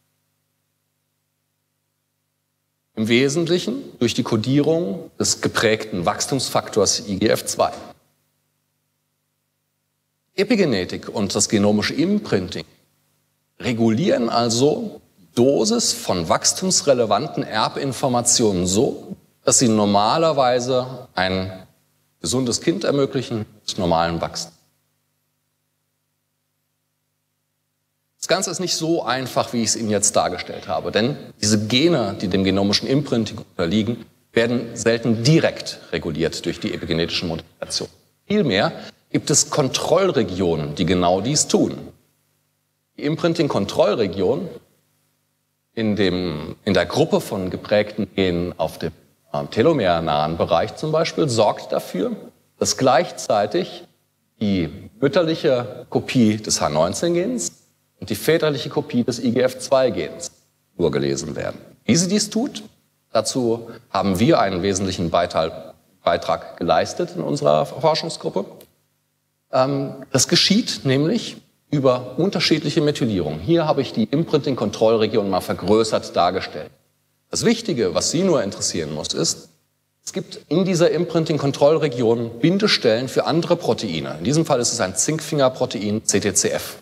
Im Wesentlichen durch die Kodierung des geprägten Wachstumsfaktors I G F zwei. Epigenetik und das genomische Imprinting regulieren also die Dosis von wachstumsrelevanten Erbinformationen so, dass sie normalerweise ein gesundes Kind ermöglichen mit normalem Wachstum. Das Ganze ist nicht so einfach, wie ich es Ihnen jetzt dargestellt habe, denn diese Gene, die dem genomischen Imprinting unterliegen, werden selten direkt reguliert durch die epigenetische Modifikation. Vielmehr gibt es Kontrollregionen, die genau dies tun. Die Imprinting-Kontrollregion in, dem, in der Gruppe von geprägten Genen auf dem äh, telomernahen Bereich zum Beispiel sorgt dafür, dass gleichzeitig die mütterliche Kopie des H neunzehn Gens und die väterliche Kopie des I G F zwei Gens vorgelesen werden. Wie sie dies tut, dazu haben wir einen wesentlichen Beitrag, Beitrag geleistet in unserer Forschungsgruppe. Das geschieht nämlich über unterschiedliche Methylierung. Hier habe ich die Imprinting-Kontrollregion mal vergrößert dargestellt. Das Wichtige, was Sie nur interessieren muss, ist, es gibt in dieser Imprinting-Kontrollregion Bindestellen für andere Proteine. In diesem Fall ist es ein Zinkfingerprotein C T C F.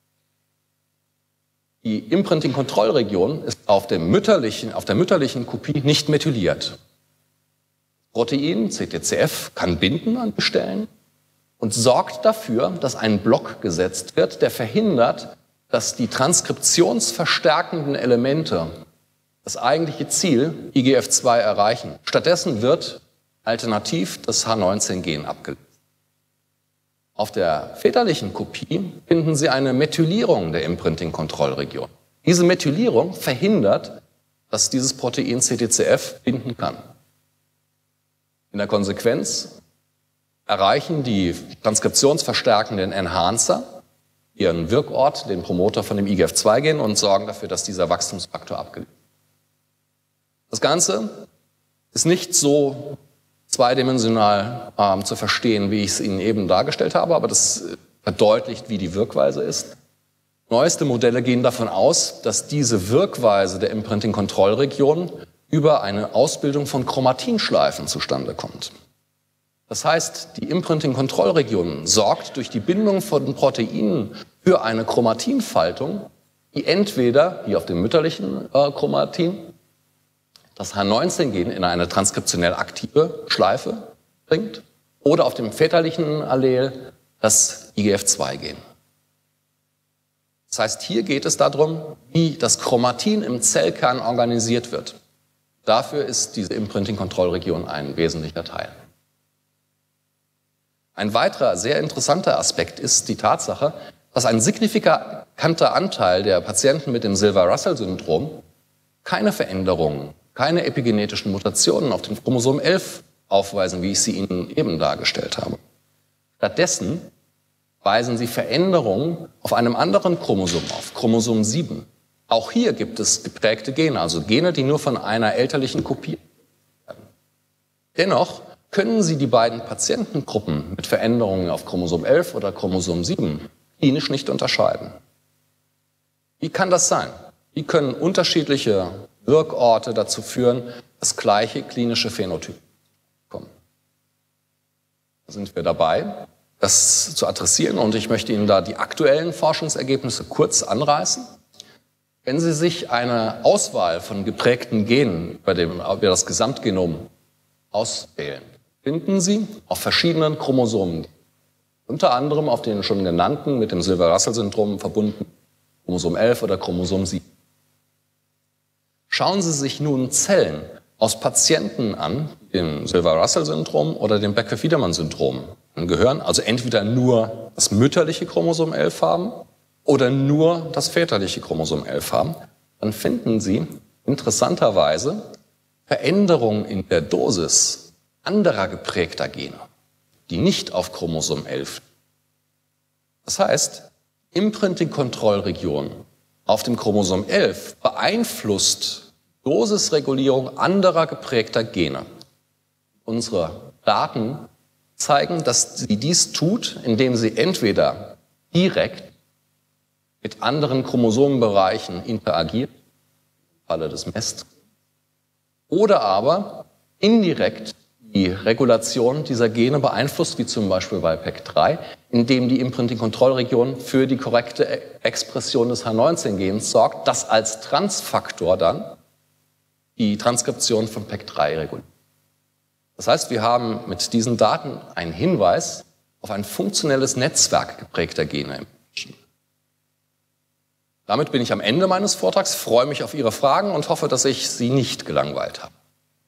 Die Imprinting-Kontrollregion ist auf, dem mütterlichen, auf der mütterlichen Kopie nicht methyliert. Protein C T C F kann binden an die Stellen und sorgt dafür, dass ein Block gesetzt wird, der verhindert, dass die transkriptionsverstärkenden Elemente das eigentliche Ziel I G F zwei erreichen. Stattdessen wird alternativ das H neunzehn Gen abgelöst. Auf der väterlichen Kopie finden Sie eine Methylierung der Imprinting-Kontrollregion. Diese Methylierung verhindert, dass dieses Protein C T C F binden kann. In der Konsequenz erreichen die transkriptionsverstärkenden Enhancer ihren Wirkort, den Promoter von dem I G F zwei Gen, und sorgen dafür, dass dieser Wachstumsfaktor abgelöst wird. Das Ganze ist nicht so zweidimensional ähm, zu verstehen, wie ich es Ihnen eben dargestellt habe, aber das verdeutlicht, wie die Wirkweise ist. Neueste Modelle gehen davon aus, dass diese Wirkweise der Imprinting-Kontrollregion über eine Ausbildung von Chromatinschleifen zustande kommt. Das heißt, die Imprinting-Kontrollregion sorgt durch die Bindung von Proteinen für eine Chromatinfaltung, die entweder, wie auf dem mütterlichen äh, Chromatin, das H neunzehn Gen in eine transkriptionell aktive Schleife bringt, oder auf dem väterlichen Allel das I G F zwei Gen. Das heißt, hier geht es darum, wie das Chromatin im Zellkern organisiert wird. Dafür ist diese Imprinting-Kontrollregion ein wesentlicher Teil. Ein weiterer sehr interessanter Aspekt ist die Tatsache, dass ein signifikanter Anteil der Patienten mit dem Silver-Russell-Syndrom keine Veränderungen, keine epigenetischen Mutationen auf dem Chromosom elf aufweisen, wie ich sie Ihnen eben dargestellt habe. Stattdessen weisen sie Veränderungen auf einem anderen Chromosom auf, Chromosom sieben. Auch hier gibt es geprägte Gene, also Gene, die nur von einer elterlichen Kopie werden. Dennoch können Sie die beiden Patientengruppen mit Veränderungen auf Chromosom elf oder Chromosom sieben klinisch nicht unterscheiden. Wie kann das sein? Wie können unterschiedliche Wirkorte dazu führen, dass gleiche klinische Phänotypen kommen? Da sind wir dabei, das zu adressieren, und ich möchte Ihnen da die aktuellen Forschungsergebnisse kurz anreißen. Wenn Sie sich eine Auswahl von geprägten Genen über, dem, über das Gesamtgenom auswählen, finden Sie auf verschiedenen Chromosomen, unter anderem auf den schon genannten, mit dem Silver-Russell-Syndrom verbunden Chromosom elf oder Chromosom sieben. Schauen Sie sich nun Zellen aus Patienten an, dem Silver-Russell-Syndrom oder dem Becker-Fiedermann-Syndrom gehören, also entweder nur das mütterliche Chromosom elf haben oder nur das väterliche Chromosom elf haben, dann finden Sie interessanterweise Veränderungen in der Dosis anderer geprägter Gene, die nicht auf Chromosom elf. Das heißt, Imprinting-Kontrollregion auf dem Chromosom elf beeinflusst Dosisregulierung anderer geprägter Gene. Unsere Daten zeigen, dass sie dies tut, indem sie entweder direkt mit anderen Chromosomenbereichen interagiert, im Falle des Mest, oder aber indirekt die Regulation dieser Gene beeinflusst, wie zum Beispiel bei P E C drei, indem die Imprinting-Kontrollregion für die korrekte Expression des H neunzehn Gens sorgt, das als Transfaktor dann die Transkription von P E C drei reguliert. Das heißt, wir haben mit diesen Daten einen Hinweis auf ein funktionelles Netzwerk geprägter Gene im Menschen. Damit bin ich am Ende meines Vortrags, freue mich auf Ihre Fragen und hoffe, dass ich Sie nicht gelangweilt habe.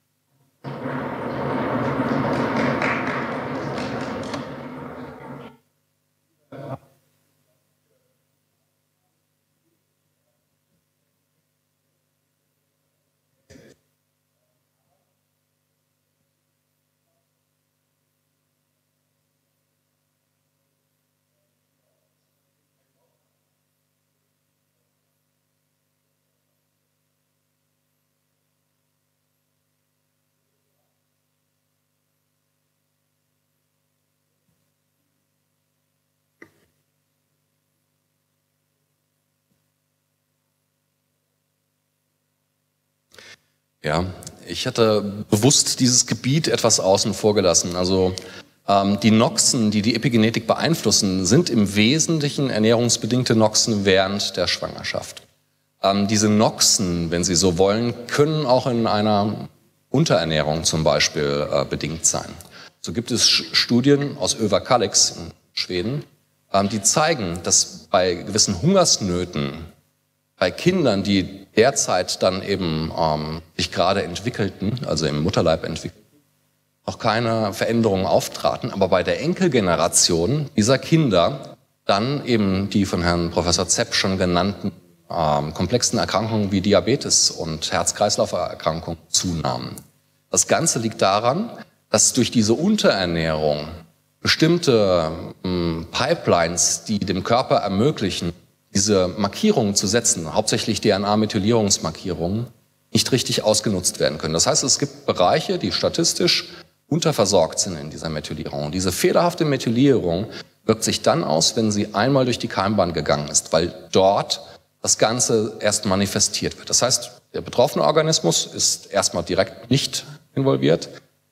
Ja, ich hatte bewusst dieses Gebiet etwas außen vor gelassen. Also ähm, die Noxen, die die Epigenetik beeinflussen, sind im Wesentlichen ernährungsbedingte Noxen während der Schwangerschaft. Ähm, diese Noxen, wenn Sie so wollen, können auch in einer Unterernährung zum Beispiel äh, bedingt sein. So gibt es Studien aus Överkalix in Schweden, ähm, die zeigen, dass bei gewissen Hungersnöten bei Kindern, die derzeit dann eben ähm, sich gerade entwickelten, also im Mutterleib entwickelten, noch keine Veränderungen auftraten, aber bei der Enkelgeneration dieser Kinder dann eben die von Herrn Professor Zepp schon genannten ähm, komplexen Erkrankungen wie Diabetes und Herz-Kreislauf-Erkrankungen zunahmen. Das Ganze liegt daran, dass durch diese Unterernährung bestimmte ähm, Pipelines, die dem Körper ermöglichen, diese Markierungen zu setzen, hauptsächlich D N A-Methylierungsmarkierungen, nicht richtig ausgenutzt werden können. Das heißt, es gibt Bereiche, die statistisch unterversorgt sind in dieser Methylierung. Diese fehlerhafte Methylierung wirkt sich dann aus, wenn sie einmal durch die Keimbahn gegangen ist, weil dort das Ganze erst manifestiert wird. Das heißt, der betroffene Organismus ist erstmal direkt nicht involviert.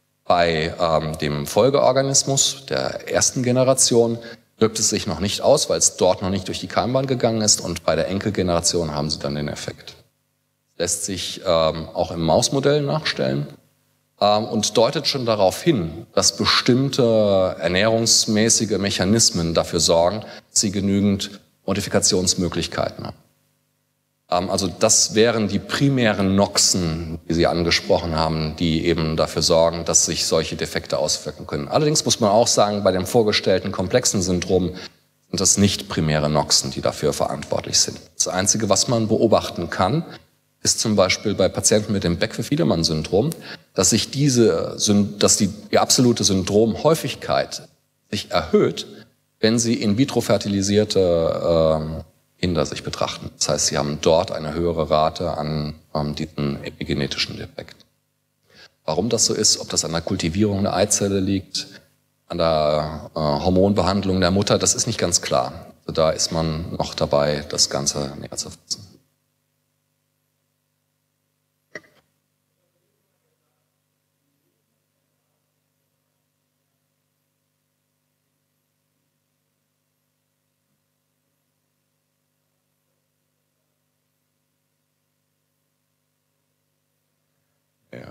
Bei ähm, dem Folgeorganismus der ersten Generation wirkt es sich noch nicht aus, weil es dort noch nicht durch die Keimbahn gegangen ist, und bei der Enkelgeneration haben sie dann den Effekt. Lässt sich ähm, auch im Mausmodell nachstellen ähm, und deutet schon darauf hin, dass bestimmte ernährungsmäßige Mechanismen dafür sorgen, dass sie genügend Modifikationsmöglichkeiten haben. Ähm, also das wären die primären Noxen, die Sie angesprochen haben, die eben dafür sorgen, dass sich solche Defekte auswirken können. Allerdings muss man auch sagen, bei dem vorgestellten komplexen Syndrom sind das nicht primäre Noxen, die dafür verantwortlich sind. Das Einzige, was man beobachten kann, ist zum Beispiel bei Patienten mit dem Becker-Fiedermann-Syndrom, dass sich diese, dass die, die absolute Syndromhäufigkeit sich erhöht, wenn sie in vitro fertilisierte äh, Kinder sich betrachten. Das heißt, sie haben dort eine höhere Rate an ähm, diesen epigenetischen Defekt. Warum das so ist, ob das an der Kultivierung der Eizelle liegt, an der äh, Hormonbehandlung der Mutter, das ist nicht ganz klar. Also da ist man noch dabei, das Ganze näher zu fassen. Ja.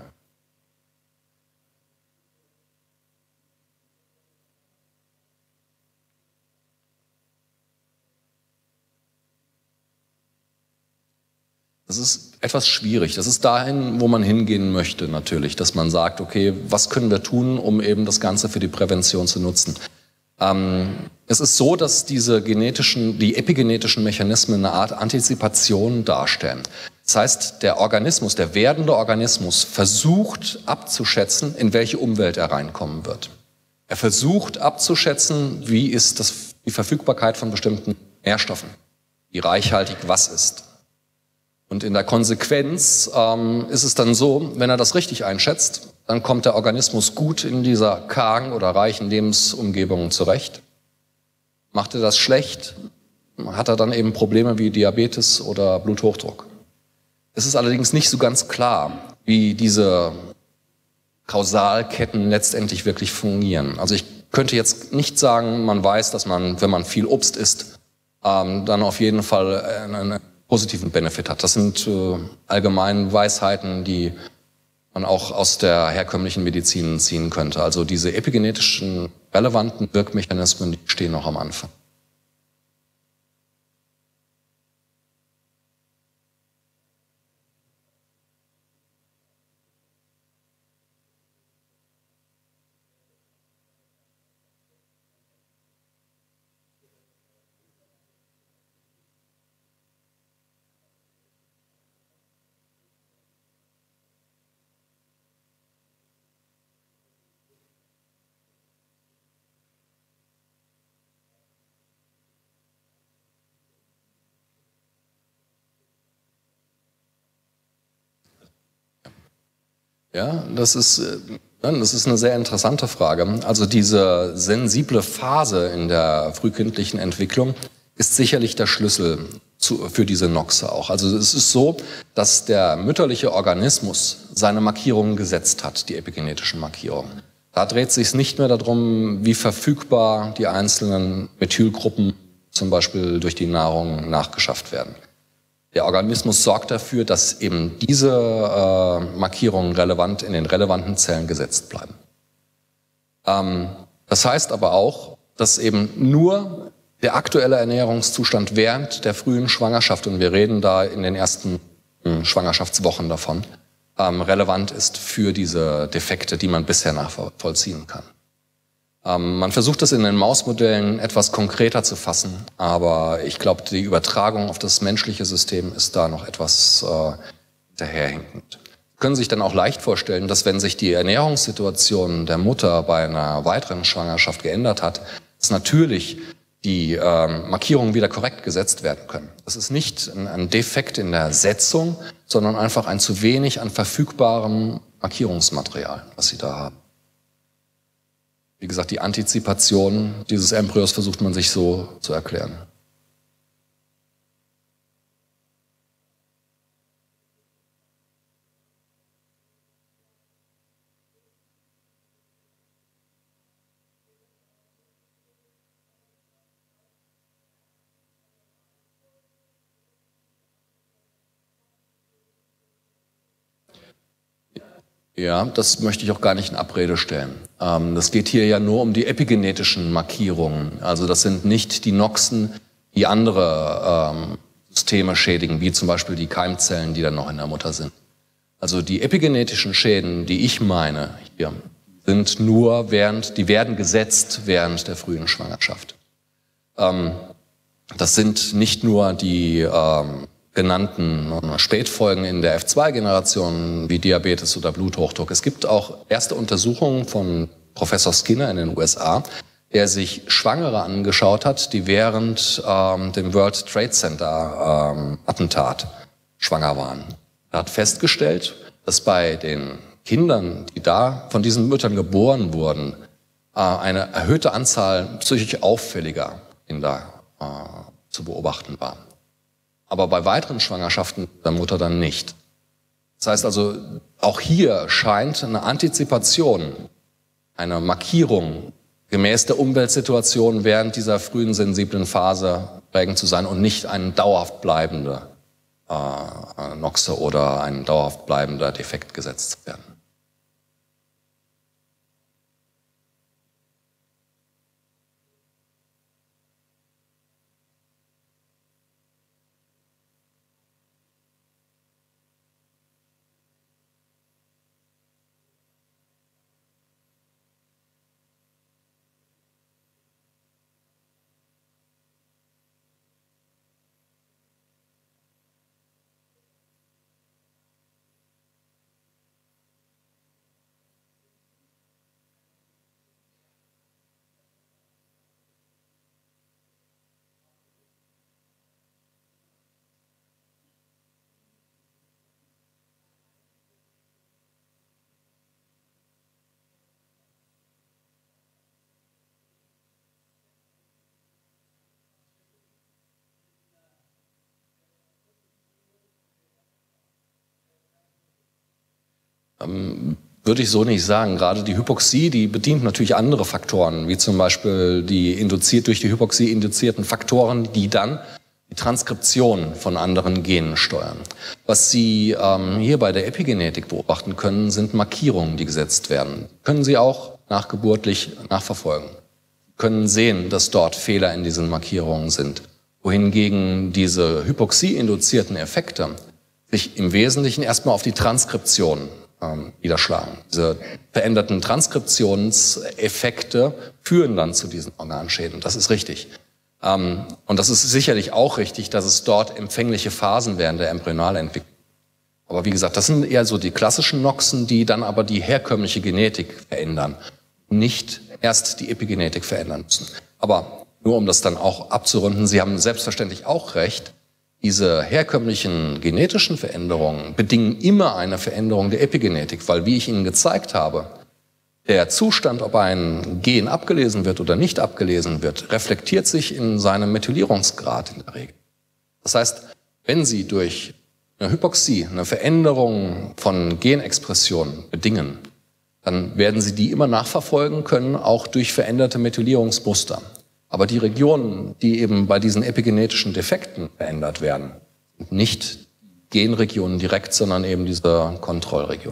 Das ist etwas schwierig. Das ist dahin, wo man hingehen möchte natürlich, dass man sagt, okay, was können wir tun, um eben das Ganze für die Prävention zu nutzen? Ähm, es ist so, dass diese genetischen, die epigenetischen Mechanismen eine Art Antizipation darstellen. Das heißt, der Organismus, der werdende Organismus versucht abzuschätzen, in welche Umwelt er reinkommen wird. Er versucht abzuschätzen, wie ist das, die Verfügbarkeit von bestimmten Nährstoffen, wie reichhaltig was ist. Und in der Konsequenz ähm, ist es dann so, wenn er das richtig einschätzt, dann kommt der Organismus gut in dieser kargen oder reichen Lebensumgebung zurecht. Macht er das schlecht, hat er dann eben Probleme wie Diabetes oder Bluthochdruck. Es ist allerdings nicht so ganz klar, wie diese Kausalketten letztendlich wirklich fungieren. Also ich könnte jetzt nicht sagen, man weiß, dass man, wenn man viel Obst isst, ähm, dann auf jeden Fall einen positiven Benefit hat. Das sind äh, allgemeine Weisheiten, die man auch aus der herkömmlichen Medizin ziehen könnte. Also diese epigenetischen relevanten Wirkmechanismen, die stehen noch am Anfang. Ja, das ist, das ist eine sehr interessante Frage. Also diese sensible Phase in der frühkindlichen Entwicklung ist sicherlich der Schlüssel zu, für diese Noxe auch. Also es ist so, dass der mütterliche Organismus seine Markierungen gesetzt hat, die epigenetischen Markierungen. Da dreht sich es nicht mehr darum, wie verfügbar die einzelnen Methylgruppen zum Beispiel durch die Nahrung nachgeschafft werden. Der Organismus sorgt dafür, dass eben diese äh, Markierungen relevant in den relevanten Zellen gesetzt bleiben. Ähm, das heißt aber auch, dass eben nur der aktuelle Ernährungszustand während der frühen Schwangerschaft, und wir reden da in den ersten äh, Schwangerschaftswochen davon, ähm, relevant ist für diese Defekte, die man bisher nachvollziehen kann. Ähm, man versucht das in den Mausmodellen etwas konkreter zu fassen, aber ich glaube, die Übertragung auf das menschliche System ist da noch etwas äh, hinterherhinkend. Sie können sich dann auch leicht vorstellen, dass wenn sich die Ernährungssituation der Mutter bei einer weiteren Schwangerschaft geändert hat, dass natürlich die ähm, Markierungen wieder korrekt gesetzt werden können. Das ist nicht ein, ein Defekt in der Setzung, sondern einfach ein zu wenig an verfügbarem Markierungsmaterial, was Sie da haben. Wie gesagt, die Antizipation dieses Embryos versucht man sich so zu erklären. Ja, das möchte ich auch gar nicht in Abrede stellen. Ähm, das geht hier ja nur um die epigenetischen Markierungen. Also das sind nicht die Noxen, die andere ähm, Systeme schädigen, wie zum Beispiel die Keimzellen, die dann noch in der Mutter sind. Also die epigenetischen Schäden, die ich meine, hier, sind nur während, die werden gesetzt während der frühen Schwangerschaft. Ähm, das sind nicht nur die ähm, genannten Spätfolgen in der F zwei Generation wie Diabetes oder Bluthochdruck. Es gibt auch erste Untersuchungen von Professor Skinner in den U S A, der sich Schwangere angeschaut hat, die während ähm, dem World Trade Center ähm, Attentat schwanger waren. Er hat festgestellt, dass bei den Kindern, die da von diesen Müttern geboren wurden, äh, eine erhöhte Anzahl psychisch auffälliger Kinder äh, zu beobachten war. Aber bei weiteren Schwangerschaften der Mutter dann nicht. Das heißt also, auch hier scheint eine Antizipation, eine Markierung gemäß der Umweltsituation während dieser frühen sensiblen Phase prägend zu sein und nicht ein dauerhaft bleibender äh, Noxe oder ein dauerhaft bleibender Defekt gesetzt zu werden. Ähm, würde ich so nicht sagen. Gerade die Hypoxie, die bedient natürlich andere Faktoren, wie zum Beispiel die induziert durch die Hypoxie induzierten Faktoren, die dann die Transkription von anderen Genen steuern. Was Sie ähm, hier bei der Epigenetik beobachten können, sind Markierungen, die gesetzt werden. Können Sie auch nachgeburtlich nachverfolgen. Sie können sehen, dass dort Fehler in diesen Markierungen sind. Wohingegen diese Hypoxie-induzierten Effekte sich im Wesentlichen erstmal auf die Transkription ähm, niederschlagen. Diese veränderten Transkriptionseffekte führen dann zu diesen Organschäden. Das ist richtig. Ähm, und das ist sicherlich auch richtig, dass es dort empfängliche Phasen während der Embryonalentwicklung. Aber wie gesagt, das sind eher so die klassischen Noxen, die dann aber die herkömmliche Genetik verändern, nicht erst die Epigenetik verändern müssen. Aber nur um das dann auch abzurunden, Sie haben selbstverständlich auch recht, diese herkömmlichen genetischen Veränderungen bedingen immer eine Veränderung der Epigenetik, weil, wie ich Ihnen gezeigt habe, der Zustand, ob ein Gen abgelesen wird oder nicht abgelesen wird, reflektiert sich in seinem Methylierungsgrad in der Regel. Das heißt, wenn Sie durch eine Hypoxie eine Veränderung von Genexpression bedingen, dann werden Sie die immer nachverfolgen können, auch durch veränderte Methylierungsmuster. Aber die Regionen, die eben bei diesen epigenetischen Defekten verändert werden, sind nicht Genregionen direkt, sondern eben diese Kontrollregion.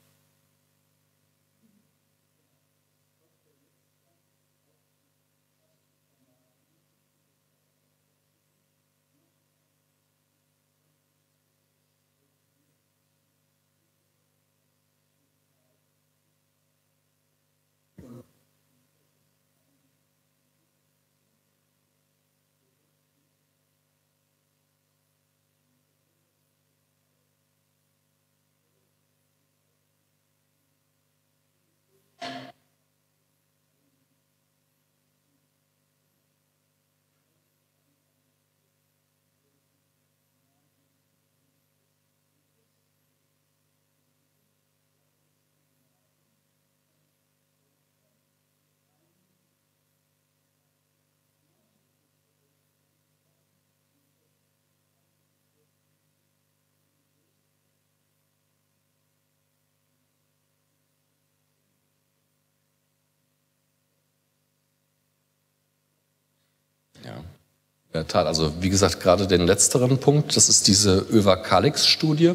Ja, in der Tat. Also wie gesagt, gerade den letzteren Punkt, das ist diese Över-Kalix-Studie,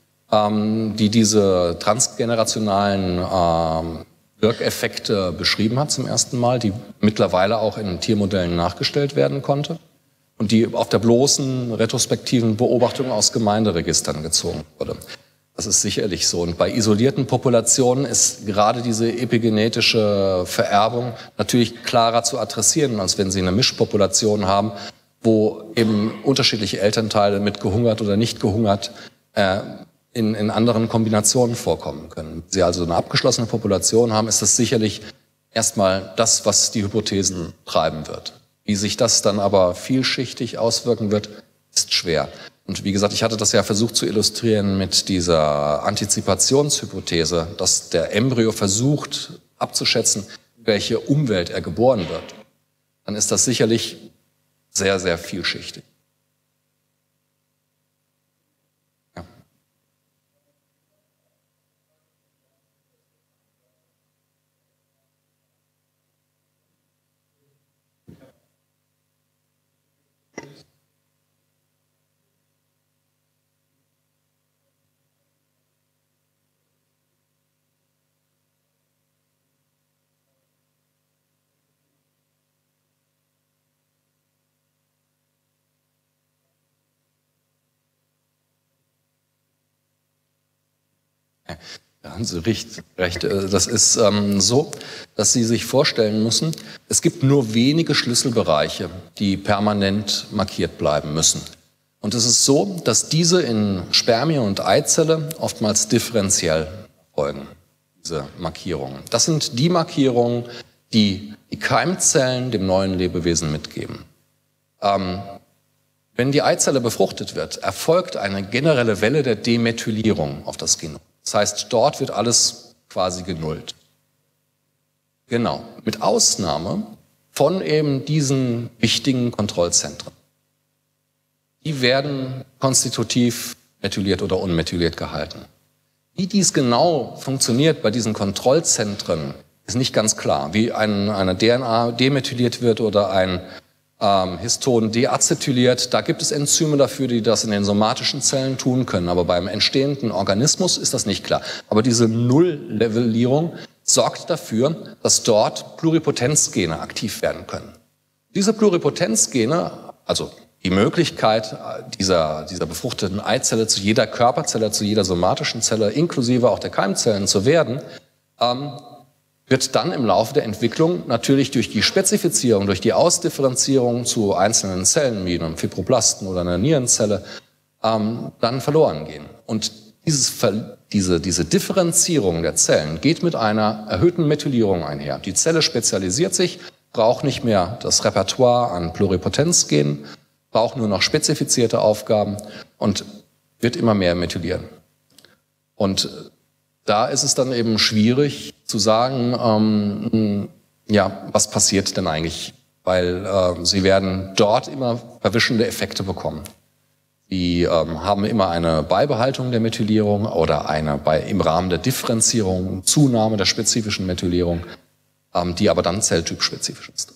ähm, die diese transgenerationalen ähm, Wirkeffekte beschrieben hat zum ersten Mal, die mittlerweile auch in Tiermodellen nachgestellt werden konnte und die auf der bloßen retrospektiven Beobachtung aus Gemeinderegistern gezogen wurde. Das ist sicherlich so. Und bei isolierten Populationen ist gerade diese epigenetische Vererbung natürlich klarer zu adressieren, als wenn Sie eine Mischpopulation haben, wo eben unterschiedliche Elternteile mit gehungert oder nicht gehungert äh, in, in anderen Kombinationen vorkommen können. Wenn Sie also eine abgeschlossene Population haben, ist das sicherlich erstmal das, was die Hypothesen treiben wird. Wie sich das dann aber vielschichtig auswirken wird, ist schwer. Und wie gesagt, ich hatte das ja versucht zu illustrieren mit dieser Antizipationshypothese, dass der Embryo versucht abzuschätzen, welche Umwelt er geboren wird. Dann ist das sicherlich sehr, sehr vielschichtig. Ja. Da haben Sie recht. Das ist ähm, so, dass Sie sich vorstellen müssen, es gibt nur wenige Schlüsselbereiche, die permanent markiert bleiben müssen. Und es ist so, dass diese in Spermie und Eizelle oftmals differenziell erfolgen, diese Markierungen. Das sind die Markierungen, die die Keimzellen dem neuen Lebewesen mitgeben. Ähm, wenn die Eizelle befruchtet wird, erfolgt eine generelle Welle der Demethylierung auf das Genom. Das heißt, dort wird alles quasi genullt. Genau, mit Ausnahme von eben diesen wichtigen Kontrollzentren. Die werden konstitutiv methyliert oder unmethyliert gehalten. Wie dies genau funktioniert bei diesen Kontrollzentren, ist nicht ganz klar. Wie ein, eine D N A demethyliert wird oder ein ähm, Histon deacetyliert, da gibt es Enzyme dafür, die das in den somatischen Zellen tun können. Aber beim entstehenden Organismus ist das nicht klar. Aber diese Null-Levelierung sorgt dafür, dass dort Pluripotenzgene aktiv werden können. Diese Pluripotenzgene, also die Möglichkeit dieser, dieser befruchteten Eizelle zu jeder Körperzelle, zu jeder somatischen Zelle, inklusive auch der Keimzellen zu werden, ähm, wird dann im Laufe der Entwicklung natürlich durch die Spezifizierung, durch die Ausdifferenzierung zu einzelnen Zellen, wie einem Fibroblasten oder einer Nierenzelle, ähm, dann verloren gehen. Und dieses, diese, diese Differenzierung der Zellen geht mit einer erhöhten Methylierung einher. Die Zelle spezialisiert sich, braucht nicht mehr das Repertoire an Pluripotenzgenen, braucht nur noch spezifizierte Aufgaben und wird immer mehr methylieren. Und da ist es dann eben schwierig zu sagen, ähm, ja, was passiert denn eigentlich? Weil äh, sie werden dort immer verwischende Effekte bekommen. Die ähm, haben immer eine Beibehaltung der Methylierung oder eine bei, im Rahmen der Differenzierung Zunahme der spezifischen Methylierung, ähm, die aber dann zelltypspezifisch ist.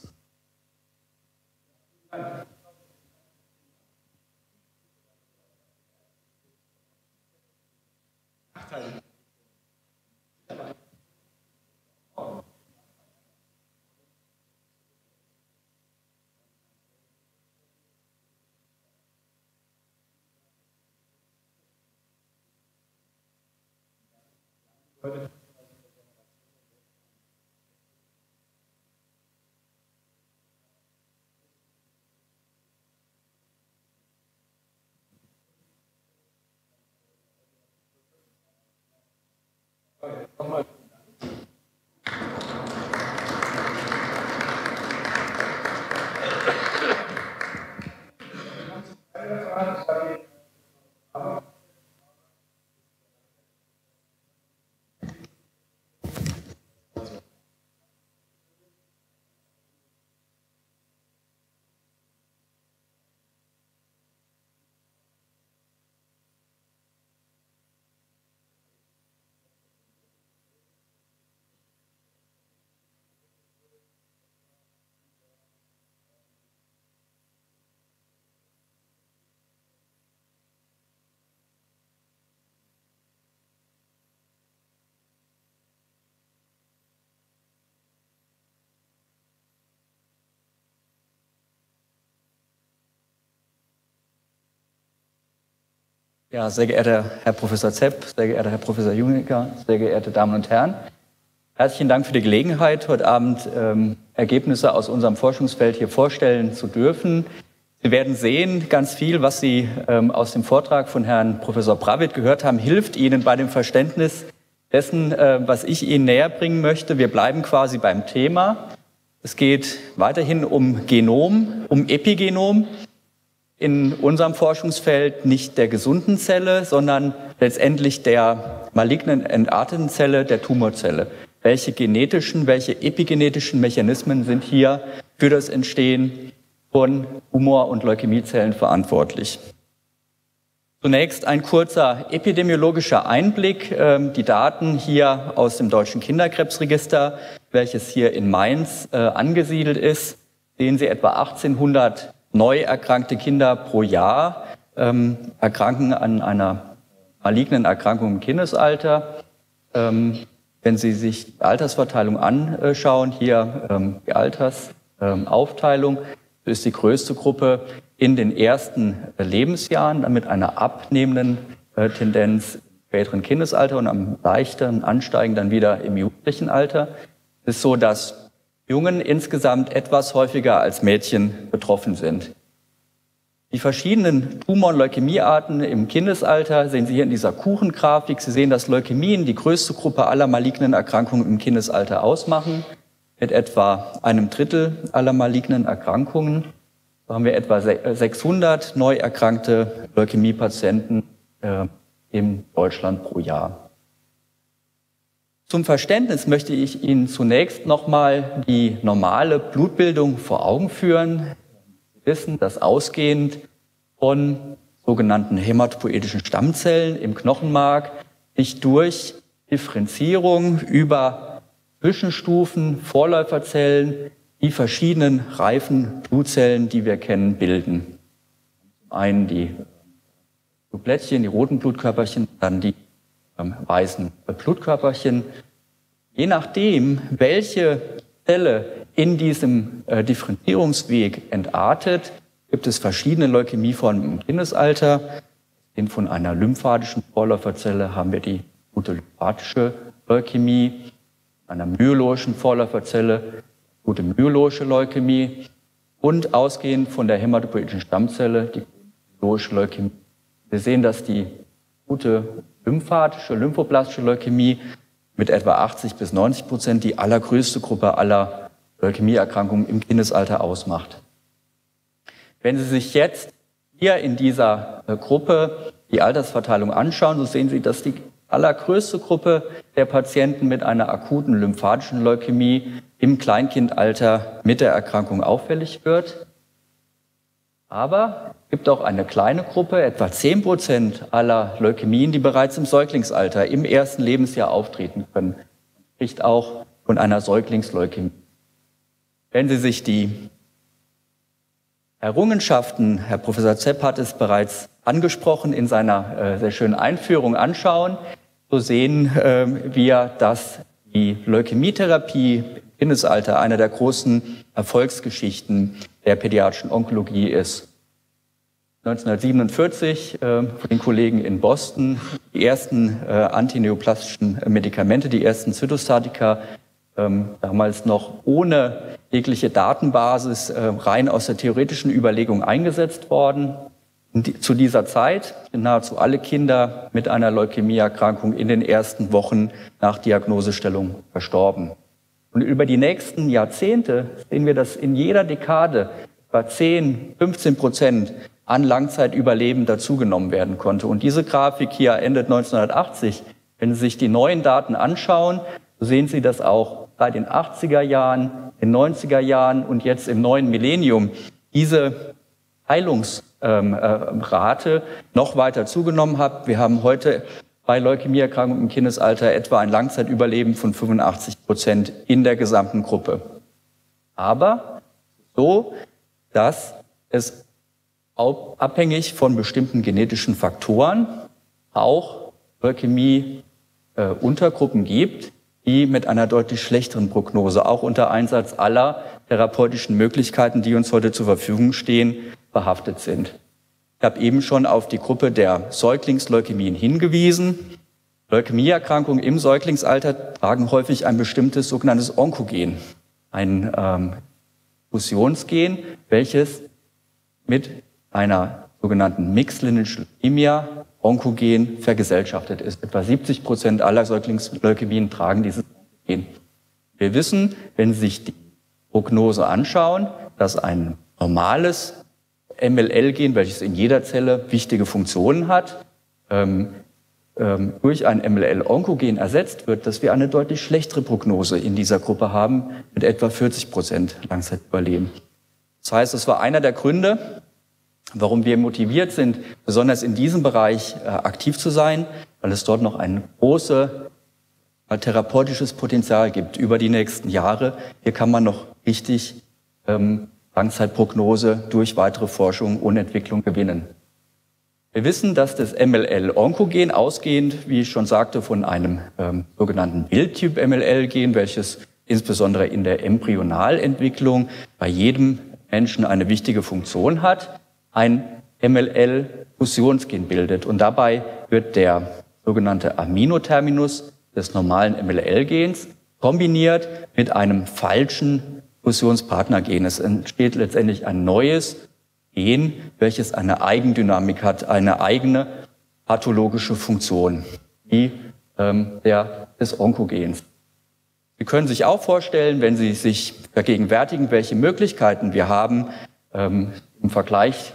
Ja, sehr geehrter Herr Professor Zepp, sehr geehrter Herr Professor Junginger, sehr geehrte Damen und Herren. Herzlichen Dank für die Gelegenheit, heute Abend ähm, Ergebnisse aus unserem Forschungsfeld hier vorstellen zu dürfen. Sie werden sehen, ganz viel, was Sie ähm, aus dem Vortrag von Herrn Professor Pravitt gehört haben, hilft Ihnen bei dem Verständnis dessen, äh, was ich Ihnen näher bringen möchte. Wir bleiben quasi beim Thema. Es geht weiterhin um Genom, um Epigenom. In unserem Forschungsfeld nicht der gesunden Zelle, sondern letztendlich der malignen entarteten Zelle, der Tumorzelle. Welche genetischen, welche epigenetischen Mechanismen sind hier für das Entstehen von Tumor- und Leukämiezellen verantwortlich? Zunächst ein kurzer epidemiologischer Einblick. Die Daten hier aus dem Deutschen Kinderkrebsregister, welches hier in Mainz angesiedelt ist, sehen Sie etwa achtzehnhundert neu erkrankte Kinder pro Jahr ähm, erkranken an einer malignen Erkrankung im Kindesalter. Ähm, wenn Sie sich die Altersverteilung anschauen, hier ähm, die Altersaufteilung, so ist die größte Gruppe in den ersten Lebensjahren, dann mit einer abnehmenden äh, Tendenz im späteren Kindesalter und am leichteren Ansteigen dann wieder im jugendlichen Alter. Es ist so, dass Jungen insgesamt etwas häufiger als Mädchen betroffen sind. Die verschiedenen Tumor- und Leukämiearten im Kindesalter sehen Sie hier in dieser Kuchengrafik. Sie sehen, dass Leukämien die größte Gruppe aller malignen Erkrankungen im Kindesalter ausmachen, mit etwa einem Drittel aller malignen Erkrankungen. Da haben wir etwa sechshundert neu erkrankte Leukämiepatienten äh, in Deutschland pro Jahr. Zum Verständnis möchte ich Ihnen zunächst nochmal die normale Blutbildung vor Augen führen. Sie wissen, dass ausgehend von sogenannten hämatopoetischen Stammzellen im Knochenmark sich durch Differenzierung über Zwischenstufen, Vorläuferzellen, die verschiedenen reifen Blutzellen, die wir kennen, bilden. Zum einen die Blutplättchen, die roten Blutkörperchen, dann die ähm, weißen Blutkörperchen. Je nachdem, welche Zelle in diesem äh, Differenzierungsweg entartet, gibt es verschiedene Leukämieformen im Kindesalter. Von einer lymphatischen Vorläuferzelle haben wir die gute lymphatische Leukämie, einer myelogischen Vorläuferzelle gute myelogische Leukämie und ausgehend von der hämatopoietischen Stammzelle die myelologische Leukämie. Wir sehen, dass die gute lymphatische, lymphoblastische Leukämie mit etwa achtzig bis neunzig Prozent die allergrößte Gruppe aller Leukämieerkrankungen im Kindesalter ausmacht. Wenn Sie sich jetzt hier in dieser Gruppe die Altersverteilung anschauen, so sehen Sie, dass die allergrößte Gruppe der Patienten mit einer akuten lymphatischen Leukämie im Kleinkindalter mit der Erkrankung auffällig wird. Aber es gibt auch eine kleine Gruppe, etwa zehn Prozent aller Leukämien, die bereits im Säuglingsalter, im ersten Lebensjahr auftreten können. Man spricht auch von einer Säuglingsleukämie. Wenn Sie sich die Errungenschaften, Herr Professor Zepp hat es bereits angesprochen, in seiner äh, sehr schönen Einführung anschauen, so sehen äh, wir, dass die Leukämietherapie im Kindesalter eine der großen Erfolgsgeschichten der pädiatrischen Onkologie ist. neunzehnhundertsiebenundvierzig äh, von den Kollegen in Boston die ersten äh, antineoplastischen Medikamente, die ersten Zytostatika, ähm, damals noch ohne jegliche Datenbasis, äh, rein aus der theoretischen Überlegung eingesetzt worden. Und zu dieser Zeit sind nahezu alle Kinder mit einer Leukämieerkrankung in den ersten Wochen nach Diagnosestellung verstorben. Und über die nächsten Jahrzehnte sehen wir, dass in jeder Dekade etwa zehn, fünfzehn Prozent an Langzeitüberleben dazugenommen werden konnte. Und diese Grafik hier endet neunzehnhundertachtzig. Wenn Sie sich die neuen Daten anschauen, so sehen Sie, dass auch bei den achtziger Jahren, den neunziger Jahren und jetzt im neuen Millennium diese Heilungsrate noch weiter zugenommen hat. Wir haben heute bei Leukämieerkrankungen im Kindesalter etwa ein Langzeitüberleben von fünfundachtzig Prozent in der gesamten Gruppe. Aber so, dass es auch abhängig von bestimmten genetischen Faktoren auch Leukämie-Untergruppen gibt, die mit einer deutlich schlechteren Prognose, auch unter Einsatz aller therapeutischen Möglichkeiten, die uns heute zur Verfügung stehen, behaftet sind. Ich habe eben schon auf die Gruppe der Säuglingsleukämien hingewiesen. Leukämieerkrankungen im Säuglingsalter tragen häufig ein bestimmtes sogenanntes Onkogen, ein ähm, Fusionsgen, welches mit einer sogenannten Mixed Lineage Leukemia Onkogen vergesellschaftet ist. Etwa siebzig Prozent aller Säuglingsleukämien tragen dieses Onkogen. Wir wissen, wenn Sie sich die Prognose anschauen, dass ein normales M L L-Gen, welches in jeder Zelle wichtige Funktionen hat, ähm, ähm, durch ein M L L-Onkogen ersetzt wird, dass wir eine deutlich schlechtere Prognose in dieser Gruppe haben, mit etwa vierzig Prozent Langzeitüberleben. Das heißt, das war einer der Gründe, warum wir motiviert sind, besonders in diesem Bereich äh, aktiv zu sein, weil es dort noch ein großes äh, therapeutisches Potenzial gibt über die nächsten Jahre. Hier kann man noch richtig ähm, Langzeitprognose durch weitere Forschung und Entwicklung gewinnen. Wir wissen, dass das M L L-Onkogen ausgehend, wie ich schon sagte, von einem ähm, sogenannten Wildtyp-M L L-Gen, welches insbesondere in der Embryonalentwicklung bei jedem Menschen eine wichtige Funktion hat, ein M L L-Fusionsgen bildet. Und dabei wird der sogenannte Aminoterminus des normalen M L L-Gens kombiniert mit einem falschen Fusionspartnergen. Es entsteht letztendlich ein neues Gen, welches eine Eigendynamik hat, eine eigene pathologische Funktion, die ähm, der, des Onkogens. Sie können sich auch vorstellen, wenn Sie sich vergegenwärtigen, welche Möglichkeiten wir haben ähm, im Vergleich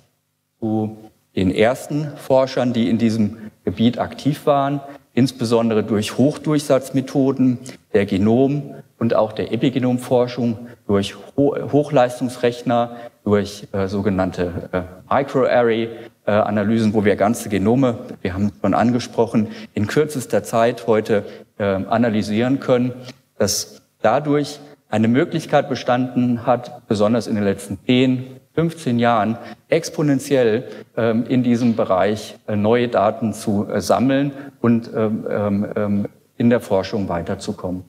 zu den ersten Forschern, die in diesem Gebiet aktiv waren, insbesondere durch Hochdurchsatzmethoden der Genom- und auch der Epigenomforschung, durch Ho- Hochleistungsrechner, durch äh, sogenannte äh, Microarray-Technologien äh, Analysen, wo wir ganze Genome, wir haben es schon angesprochen, in kürzester Zeit heute äh, analysieren können, dass dadurch eine Möglichkeit bestanden hat, besonders in den letzten zehn, fünfzehn Jahren exponentiell ähm, in diesem Bereich äh, neue Daten zu äh, sammeln und ähm, ähm, in der Forschung weiterzukommen.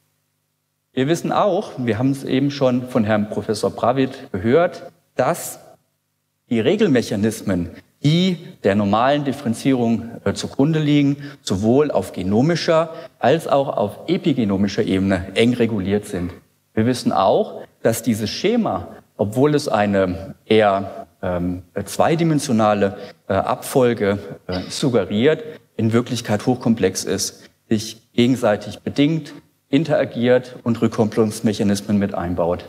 Wir wissen auch, wir haben es eben schon von Herrn Professor Pravitt gehört, dass die Regelmechanismen, die der normalen Differenzierung äh, zugrunde liegen, sowohl auf genomischer als auch auf epigenomischer Ebene eng reguliert sind. Wir wissen auch, dass dieses Schema, obwohl es eine eher ähm, zweidimensionale äh, Abfolge äh, suggeriert, in Wirklichkeit hochkomplex ist, sich gegenseitig bedingt, interagiert und Rückkopplungsmechanismen mit einbaut.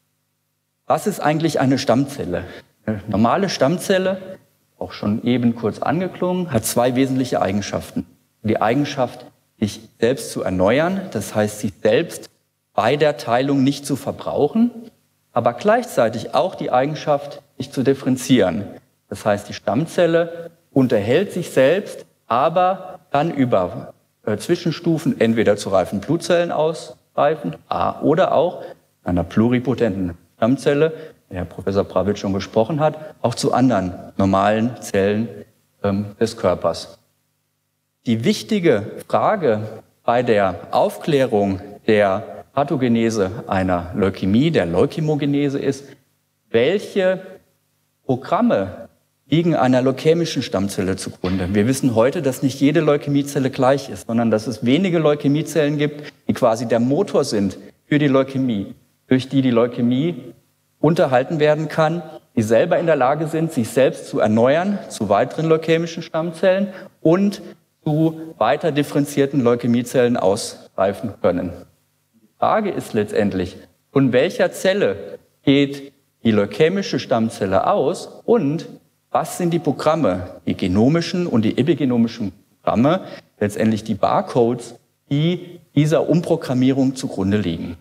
Was ist eigentlich eine Stammzelle? Eine normale Stammzelle, auch schon eben kurz angeklungen, hat zwei wesentliche Eigenschaften. Die Eigenschaft, sich selbst zu erneuern, das heißt, sich selbst bei der Teilung nicht zu verbrauchen, aber gleichzeitig auch die Eigenschaft, sich zu differenzieren. Das heißt, die Stammzelle unterhält sich selbst, aber kann über äh, Zwischenstufen entweder zu reifen Blutzellen ausreifen A, oder auch einer pluripotenten Stammzelle, der Herr Professor Pravitt schon gesprochen hat, auch zu anderen normalen Zellen ähm, des Körpers. Die wichtige Frage bei der Aufklärung der Pathogenese einer Leukämie, der Leukämogenese ist, welche Programme liegen einer leukämischen Stammzelle zugrunde. Wir wissen heute, dass nicht jede Leukämiezelle gleich ist, sondern dass es wenige Leukämiezellen gibt, die quasi der Motor sind für die Leukämie, durch die die Leukämie unterhalten werden kann, die selber in der Lage sind, sich selbst zu erneuern zu weiteren leukämischen Stammzellen und zu weiter differenzierten Leukämiezellen ausreifen können. Die Frage ist letztendlich, von welcher Zelle geht die leukämische Stammzelle aus und was sind die Programme, die genomischen und die epigenomischen Programme, letztendlich die Barcodes, die dieser Umprogrammierung zugrunde liegen.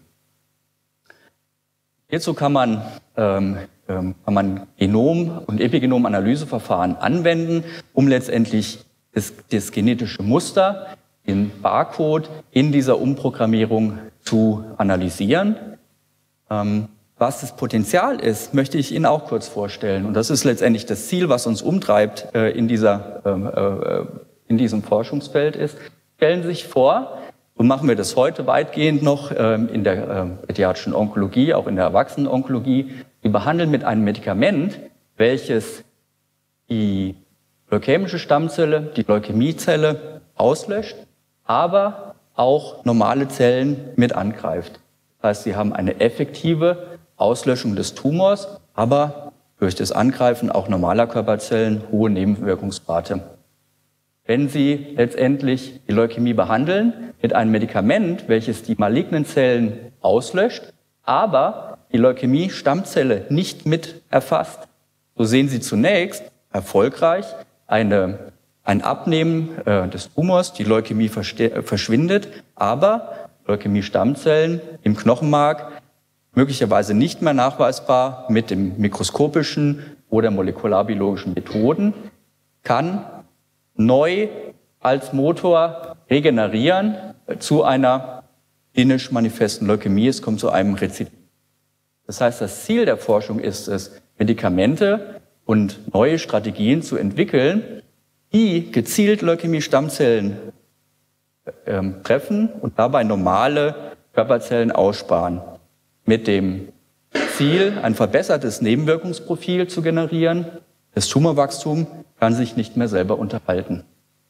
Hierzu kann man, ähm, kann man Genom- und Epigenom-Analyseverfahren anwenden, um letztendlich das, das genetische Muster, den Barcode in dieser Umprogrammierung zu analysieren. Ähm, was das Potenzial ist, möchte ich Ihnen auch kurz vorstellen. Und das ist letztendlich das Ziel, was uns umtreibt äh, in, dieser, äh, in diesem Forschungsfeld ist. Stellen Sie sich vor, so machen wir das heute weitgehend noch ähm, in der äh, pädiatrischen Onkologie, auch in der Erwachsenenonkologie. Wir behandeln mit einem Medikament, welches die leukämische Stammzelle, die Leukämiezelle auslöscht, aber auch normale Zellen mit angreift. Das heißt, Sie haben eine effektive Auslöschung des Tumors, aber durch das Angreifen auch normaler Körperzellen hohe Nebenwirkungsrate. Wenn Sie letztendlich die Leukämie behandeln mit einem Medikament, welches die malignen Zellen auslöscht, aber die Leukämie-Stammzelle nicht mit erfasst, so sehen Sie zunächst erfolgreich eine, ein Abnehmen äh, des Tumors, die Leukämie verschwindet, aber Leukämie-Stammzellen im Knochenmark möglicherweise nicht mehr nachweisbar mit den mikroskopischen oder molekularbiologischen Methoden, kann neu als Motor regenerieren zu einer klinisch manifesten Leukämie. Es kommt zu einem Rezidiv. Das heißt, das Ziel der Forschung ist es, Medikamente und neue Strategien zu entwickeln, die gezielt Leukämie-Stammzellen äh, treffen und dabei normale Körperzellen aussparen. Mit dem Ziel, ein verbessertes Nebenwirkungsprofil zu generieren. Das Tumorwachstum kann sich nicht mehr selber unterhalten.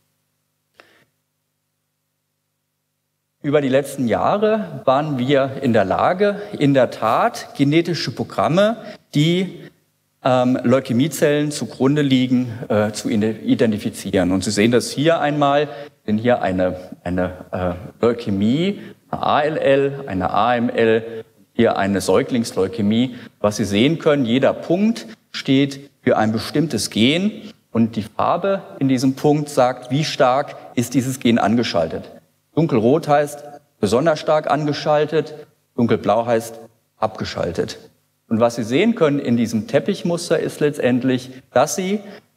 Über die letzten Jahre waren wir in der Lage, in der Tat genetische Programme, die ähm, Leukämiezellen zugrunde liegen, äh, zu identifizieren. Und Sie sehen das hier einmal, denn hier eine, eine äh, Leukämie, eine A L L, eine A M L, hier eine Säuglingsleukämie. Was Sie sehen können, jeder Punkt steht für ein bestimmtes Gen und die Farbe in diesem Punkt sagt, wie stark ist dieses Gen angeschaltet. Dunkelrot heißt besonders stark angeschaltet, dunkelblau heißt abgeschaltet. Und was Sie sehen können in diesem Teppichmuster ist letztendlich, dass Sie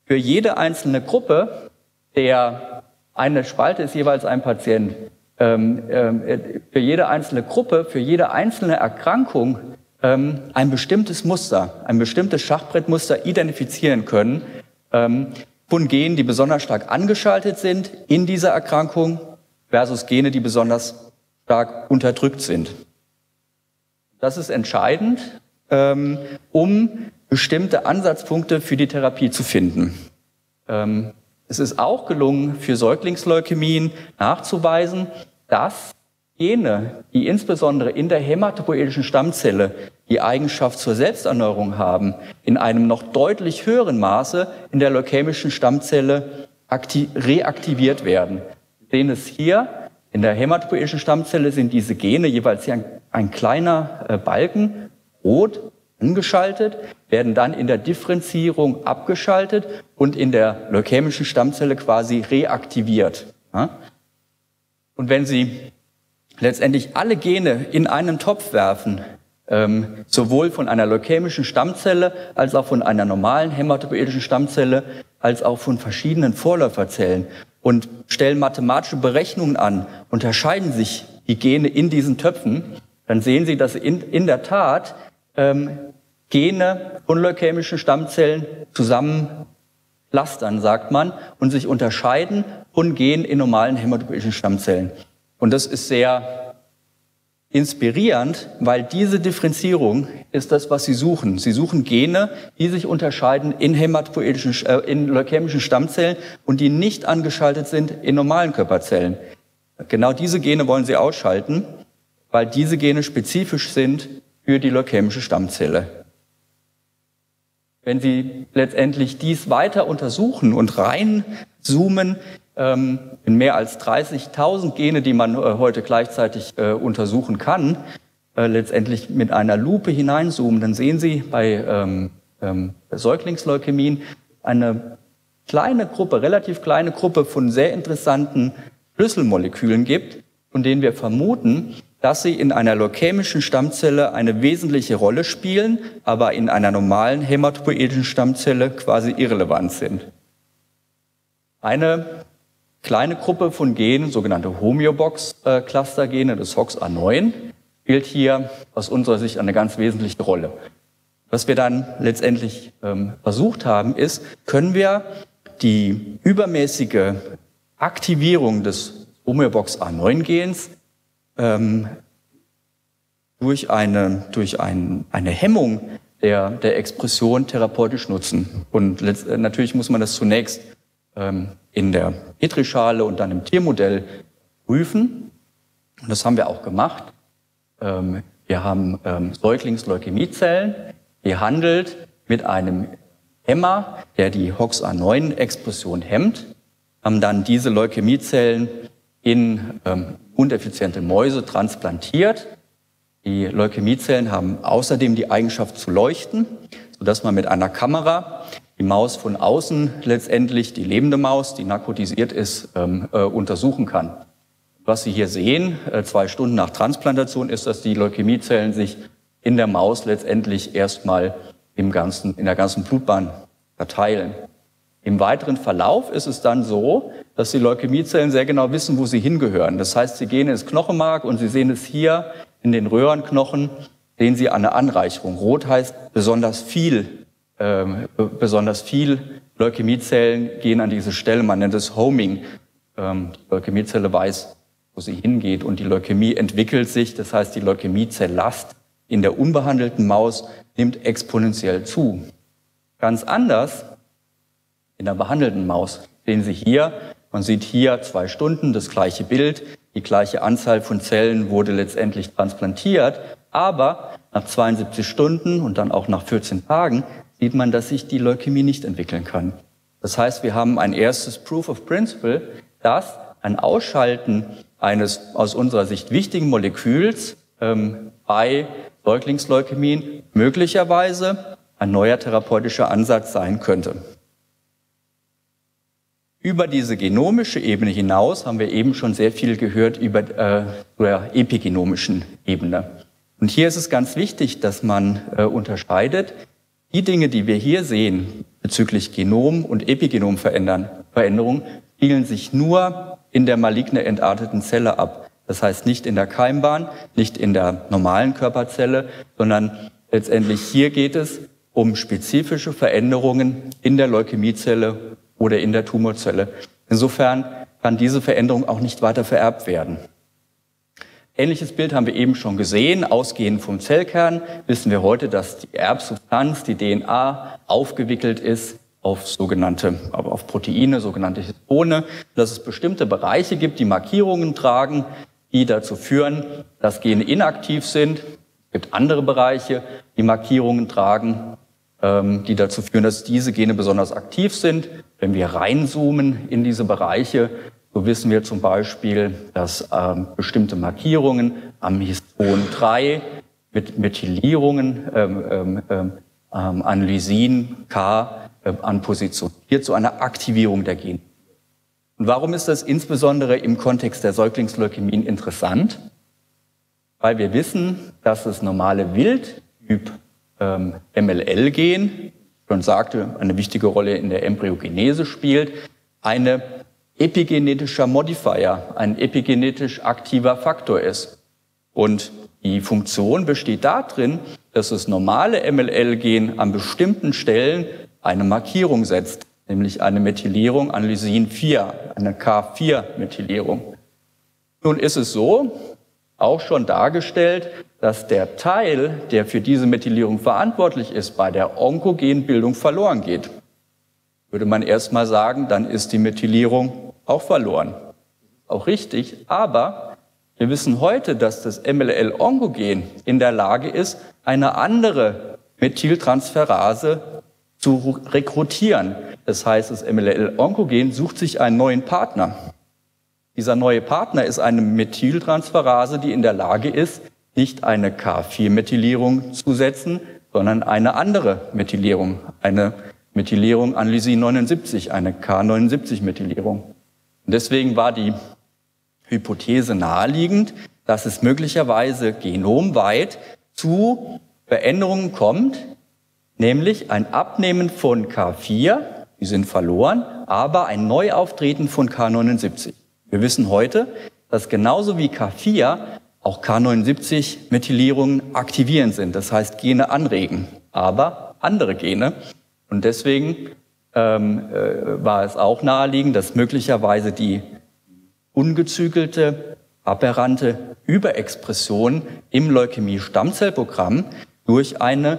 für jede einzelne Gruppe, der eine Spalte ist jeweils ein Patient, ähm, äh, für jede einzelne Gruppe, für jede einzelne Erkrankung ähm, ein bestimmtes Muster, ein bestimmtes Schachbrettmuster identifizieren können, ähm, von Genen, die besonders stark angeschaltet sind in dieser Erkrankung versus Gene, die besonders stark unterdrückt sind. Das ist entscheidend, ähm, um bestimmte Ansatzpunkte für die Therapie zu finden. Ähm, es ist auch gelungen, für Säuglingsleukämien nachzuweisen, dass Gene, die insbesondere in der hämatopoietischen Stammzelle die Eigenschaft zur Selbsterneuerung haben, in einem noch deutlich höheren Maße in der leukämischen Stammzelle reaktiviert werden. Wir sehen es hier, in der hämatopoietischen Stammzelle sind diese Gene jeweils hier ein, ein kleiner äh, Balken, rot, angeschaltet, werden dann in der Differenzierung abgeschaltet und in der leukämischen Stammzelle quasi reaktiviert. Ja? Und wenn Sie letztendlich alle Gene in einen Topf werfen, ähm, sowohl von einer leukämischen Stammzelle als auch von einer normalen hämatopoietischen Stammzelle, als auch von verschiedenen Vorläuferzellen und stellen mathematische Berechnungen an, unterscheiden sich die Gene in diesen Töpfen, dann sehen Sie, dass in, in der Tat ähm, Gene von leukämischen Stammzellen zusammen clustern, sagt man, und sich unterscheiden von Genen in normalen hämatopoietischen Stammzellen. Und das ist sehr inspirierend, weil diese Differenzierung ist das, was Sie suchen. Sie suchen Gene, die sich unterscheiden in hämatopoietischen, äh, in leukämischen Stammzellen und die nicht angeschaltet sind in normalen Körperzellen. Genau diese Gene wollen Sie ausschalten, weil diese Gene spezifisch sind für die leukämische Stammzelle. Wenn Sie letztendlich dies weiter untersuchen und reinzoomen ähm, in mehr als dreißigtausend Gene, die man äh, heute gleichzeitig äh, untersuchen kann, äh, letztendlich mit einer Lupe hineinzoomen, dann sehen Sie bei ähm, ähm, Säuglingsleukämien eine kleine Gruppe, relativ kleine Gruppe von sehr interessanten Schlüsselmolekülen gibt, von denen wir vermuten, dass sie in einer leukämischen Stammzelle eine wesentliche Rolle spielen, aber in einer normalen hämatopoietischen Stammzelle quasi irrelevant sind. Eine kleine Gruppe von Genen, sogenannte Homeobox-Cluster-Gene des H O X A neun, spielt hier aus unserer Sicht eine ganz wesentliche Rolle. Was wir dann letztendlich ähm, versucht haben, ist, können wir die übermäßige Aktivierung des Homeobox A neun Gens ähm, durch eine, durch ein, eine Hemmung der, der Expression therapeutisch nutzen. Und letzt, äh, natürlich muss man das zunächst ähm, in der Petrischale und dann im Tiermodell prüfen. Und das haben wir auch gemacht. Ähm, wir haben ähm, Säuglingsleukämiezellen behandelt mit einem Hämmer, der die H O X A neun Expression hemmt, haben dann diese Leukämiezellen in ähm, uneffiziente Mäuse transplantiert. Die Leukämiezellen haben außerdem die Eigenschaft zu leuchten, sodass man mit einer Kamera die Maus von außen letztendlich, die lebende Maus, die narkotisiert ist, ähm, äh, untersuchen kann. Was Sie hier sehen, äh, zwei Stunden nach Transplantation, ist, dass die Leukämiezellen sich in der Maus letztendlich erstmal im ganzen, in der ganzen Blutbahn verteilen. Im weiteren Verlauf ist es dann so, dass die Leukämiezellen sehr genau wissen, wo sie hingehören. Das heißt, sie gehen ins Knochenmark und Sie sehen es hier in den Röhrenknochen, sehen Sie eine Anreicherung. Rot heißt besonders viel, äh, besonders viel Leukämiezellen gehen an diese Stelle. Man nennt es Homing. Ähm, die Leukämiezelle weiß, wo sie hingeht und die Leukämie entwickelt sich. Das heißt, die Leukämiezell-Last in der unbehandelten Maus nimmt exponentiell zu. Ganz anders in der behandelten Maus sehen Sie hier, man sieht hier zwei Stunden, das gleiche Bild, die gleiche Anzahl von Zellen wurde letztendlich transplantiert, aber nach zweiundsiebzig Stunden und dann auch nach vierzehn Tagen sieht man, dass sich die Leukämie nicht entwickeln kann. Das heißt, wir haben ein erstes Proof of Principle, dass ein Ausschalten eines aus unserer Sicht wichtigen Moleküls ähm, bei Säuglingsleukämien möglicherweise ein neuer therapeutischer Ansatz sein könnte. Über diese genomische Ebene hinaus haben wir eben schon sehr viel gehört über äh, der epigenomischen Ebene. Und hier ist es ganz wichtig, dass man äh, unterscheidet, die Dinge, die wir hier sehen, bezüglich Genom- und Epigenomveränderungen spielen sich nur in der maligne entarteten Zelle ab. Das heißt nicht in der Keimbahn, nicht in der normalen Körperzelle, sondern letztendlich hier geht es um spezifische Veränderungen in der Leukämiezelle oder in der Tumorzelle. Insofern kann diese Veränderung auch nicht weiter vererbt werden. Ähnliches Bild haben wir eben schon gesehen. Ausgehend vom Zellkern wissen wir heute, dass die Erbsubstanz, die D N A, aufgewickelt ist auf sogenannte, aber auf Proteine, sogenannte Histone, dass es bestimmte Bereiche gibt, die Markierungen tragen, die dazu führen, dass Gene inaktiv sind. Es gibt andere Bereiche, die Markierungen tragen, ähm, die dazu führen, dass diese Gene besonders aktiv sind. Wenn wir reinzoomen in diese Bereiche, so wissen wir zum Beispiel, dass ähm, bestimmte Markierungen am Histon drei mit Methylierungen ähm, ähm, ähm, an Lysin K äh, an positioniert zu einer Aktivierung der Gene. Und warum ist das insbesondere im Kontext der Säuglingsleukämien interessant? Weil wir wissen, dass das normale Wildtyp ähm, M L L-Gen, schon sagte, eine wichtige Rolle in der Embryogenese spielt, eine epigenetischer Modifier, ein epigenetisch aktiver Faktor ist. Und die Funktion besteht darin, dass das normale M L L-Gen an bestimmten Stellen eine Markierung setzt, nämlich eine Methylierung an Lysin vier, eine K vier Methylierung. Nun ist es so, auch schon dargestellt, dass der Teil, der für diese Methylierung verantwortlich ist, bei der Onkogenbildung verloren geht. Würde man erstmal sagen, dann ist die Methylierung auch verloren. Auch richtig, aber wir wissen heute, dass das M L L-Onkogen in der Lage ist, eine andere Methyltransferase zu rekrutieren. Das heißt, das M L L-Onkogen sucht sich einen neuen Partner. Dieser neue Partner ist eine Methyltransferase, die in der Lage ist, nicht eine K vier Methylierung zu setzen, sondern eine andere Methylierung, eine Methylierung an Lysin neunundsiebzig, eine K neunundsiebzig Methylierung. Und deswegen war die Hypothese naheliegend, dass es möglicherweise genomweit zu Veränderungen kommt, nämlich ein Abnehmen von K vier, die sind verloren, aber ein Neuauftreten von K neunundsiebzig. Wir wissen heute, dass genauso wie K vier auch K neunundsiebzig Methylierungen aktivierend sind, das heißt Gene anregen, aber andere Gene. Und deswegen ähm, äh, war es auch naheliegend, dass möglicherweise die ungezügelte, aberrante Überexpression im Leukämie-Stammzellprogramm durch eine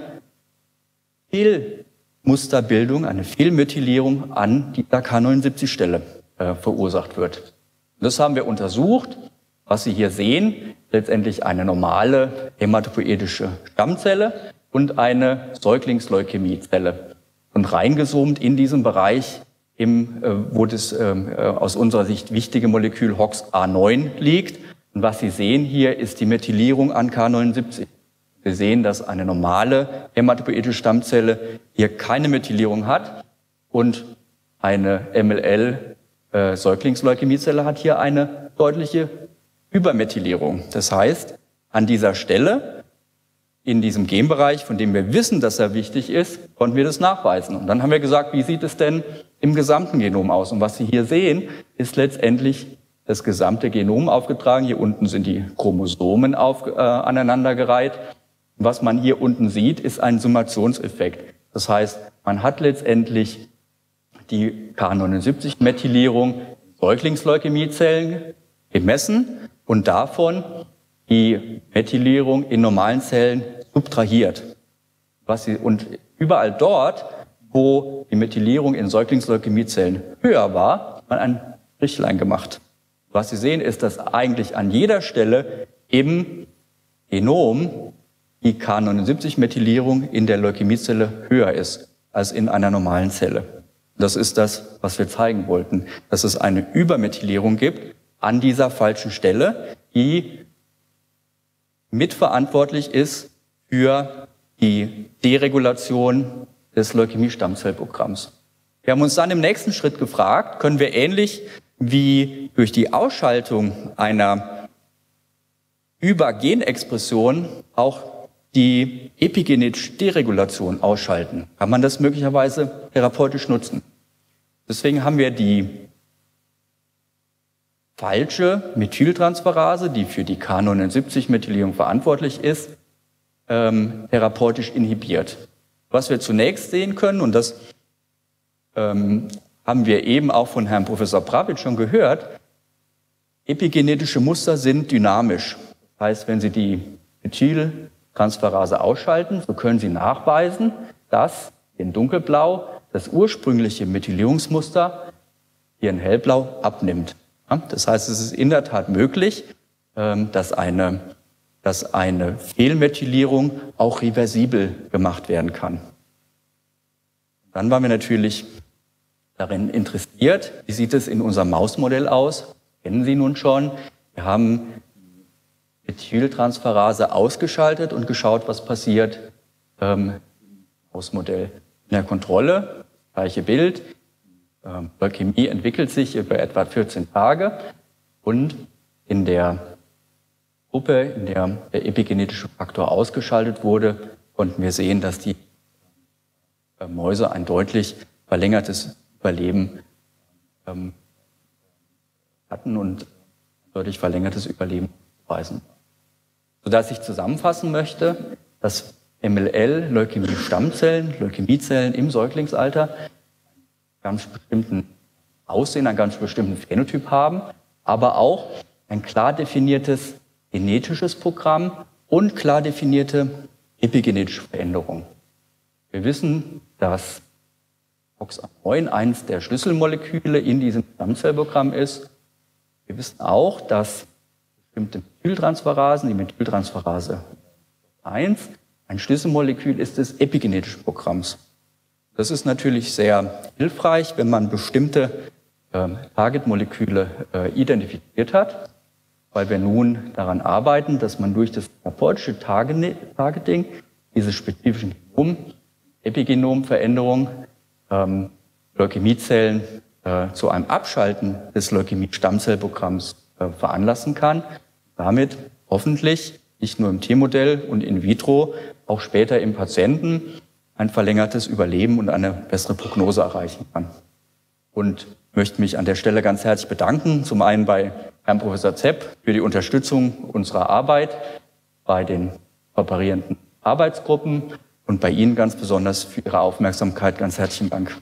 Fehlmusterbildung, eine Fehlmethylierung an dieser K neunundsiebzig Stelle äh, verursacht wird. Das haben wir untersucht. Was Sie hier sehen, letztendlich eine normale hämatopoietische Stammzelle und eine Säuglingsleukämiezelle. Und reingezoomt in diesem Bereich, im, äh, wo das äh, aus unserer Sicht wichtige Molekül H O X A neun liegt. Und was Sie sehen hier, ist die Methylierung an K neunundsiebzig. Wir sehen, dass eine normale hämatopoietische Stammzelle hier keine Methylierung hat und eine M L L äh, Säuglingsleukämiezelle hat hier eine deutliche Übermethylierung. Das heißt, an dieser Stelle, in diesem Genbereich, von dem wir wissen, dass er wichtig ist, konnten wir das nachweisen. Und dann haben wir gesagt, wie sieht es denn im gesamten Genom aus? Und was Sie hier sehen, ist letztendlich das gesamte Genom aufgetragen. Hier unten sind die Chromosomen auf, äh, aneinandergereiht. Was man hier unten sieht, ist ein Summationseffekt. Das heißt, man hat letztendlich die K neunundsiebzig Methylierung in Säuglingsleukämiezellen gemessen und davon die Methylierung in normalen Zellen subtrahiert. Was sie, und überall dort, wo die Methylierung in Säuglingsleukämiezellen höher war, hat man ein Strichlein gemacht. Was Sie sehen, ist, dass eigentlich an jeder Stelle im Genom die K neunundsiebzig Methylierung in der Leukämiezelle höher ist als in einer normalen Zelle. Das ist das, was wir zeigen wollten, dass es eine Übermethylierung gibt an dieser falschen Stelle, die mitverantwortlich ist für die Deregulation des Leukämie-Stammzellprogramms. Wir haben uns dann im nächsten Schritt gefragt, können wir ähnlich wie durch die Ausschaltung einer Übergenexpression auch die epigenetische Deregulation ausschalten, kann man das möglicherweise therapeutisch nutzen. Deswegen haben wir die falsche Methyltransferase, die für die K neunundsiebzig-Methylierung verantwortlich ist, ähm, therapeutisch inhibiert. Was wir zunächst sehen können, und das ähm, haben wir eben auch von Herrn Professor Pravit schon gehört, epigenetische Muster sind dynamisch. Das heißt, wenn Sie die Methyltransferase ausschalten, so können Sie nachweisen, dass in dunkelblau das ursprüngliche Methylierungsmuster hier in hellblau abnimmt. Ja, das heißt, es ist in der Tat möglich, ähm, dass eine, dass eine Fehlmethylierung auch reversibel gemacht werden kann. Dann waren wir natürlich darin interessiert, wie sieht es in unserem Mausmodell aus? Kennen Sie nun schon. Wir haben Methyltransferase ausgeschaltet und geschaut, was passiert ähm, im Mausmodell. In der Kontrolle, gleiche Bild, ähm, Leukämie entwickelt sich über etwa vierzehn Tage und in der Gruppe, in der der epigenetische Faktor ausgeschaltet wurde, konnten wir sehen, dass die äh, Mäuse ein deutlich verlängertes Überleben ähm, hatten und deutlich verlängertes Überleben weisen. Sodass ich zusammenfassen möchte, dass M L L, Leukämie-Stammzellen, Leukämiezellen im Säuglingsalter einen ganz bestimmten Aussehen, einen ganz bestimmten Phänotyp haben, aber auch ein klar definiertes genetisches Programm und klar definierte epigenetische Veränderungen. Wir wissen, dass O X A neun eines der Schlüsselmoleküle in diesem Stammzellprogramm ist. Wir wissen auch, dass bestimmte Methyltransferasen, die Methyltransferase eins, ein Schlüsselmolekül ist des epigenetischen Programms. Das ist natürlich sehr hilfreich, wenn man bestimmte äh, Targetmoleküle äh, identifiziert hat, weil wir nun daran arbeiten, dass man durch das therapeutische Targeting diese spezifischen Genom, Epigenomveränderungen, ähm, Leukämiezellen äh, zu einem Abschalten des Leukämie-Stammzellprogramms äh, veranlassen kann. Damit hoffentlich nicht nur im Tiermodell und in vitro, auch später im Patienten ein verlängertes Überleben und eine bessere Prognose erreichen kann. Und möchte mich an der Stelle ganz herzlich bedanken, zum einen bei Herrn Professor Zepp für die Unterstützung unserer Arbeit, bei den kooperierenden Arbeitsgruppen und bei Ihnen ganz besonders für Ihre Aufmerksamkeit. Ganz herzlichen Dank.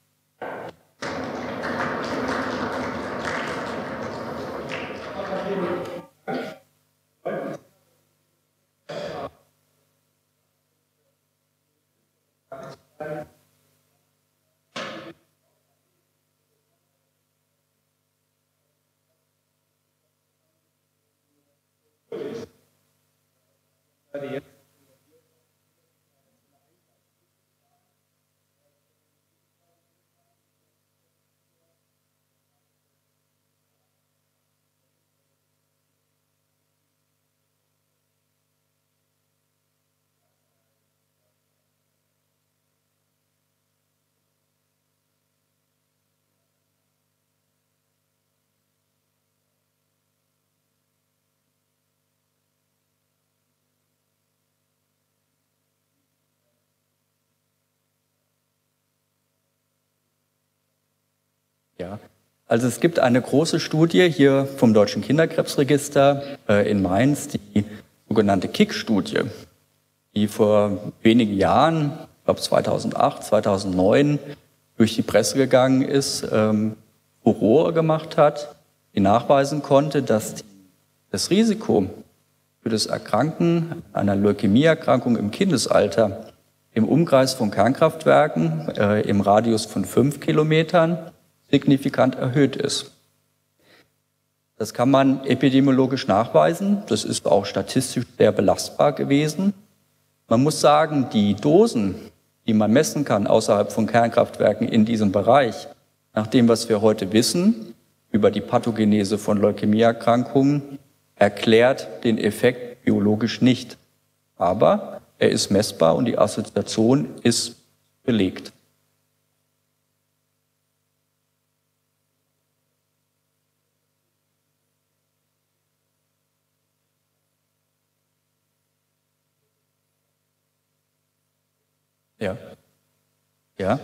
Ja, also es gibt eine große Studie hier vom Deutschen Kinderkrebsregister äh, in Mainz, die sogenannte K I C-Studie, die vor wenigen Jahren, ich glaube zweitausendacht, zweitausendneun, durch die Presse gegangen ist, ähm, Furore gemacht hat, die nachweisen konnte, dass die, das Risiko für das Erkranken einer Leukämieerkrankung im Kindesalter im Umkreis von Kernkraftwerken äh, im Radius von fünf Kilometern signifikant erhöht ist. Das kann man epidemiologisch nachweisen. Das ist auch statistisch sehr belastbar gewesen. Man muss sagen, die Dosen, die man messen kann außerhalb von Kernkraftwerken in diesem Bereich, nach dem, was wir heute wissen über die Pathogenese von Leukämieerkrankungen, erklärt den Effekt biologisch nicht. Aber er ist messbar und die Assoziation ist belegt. Ja. Ja.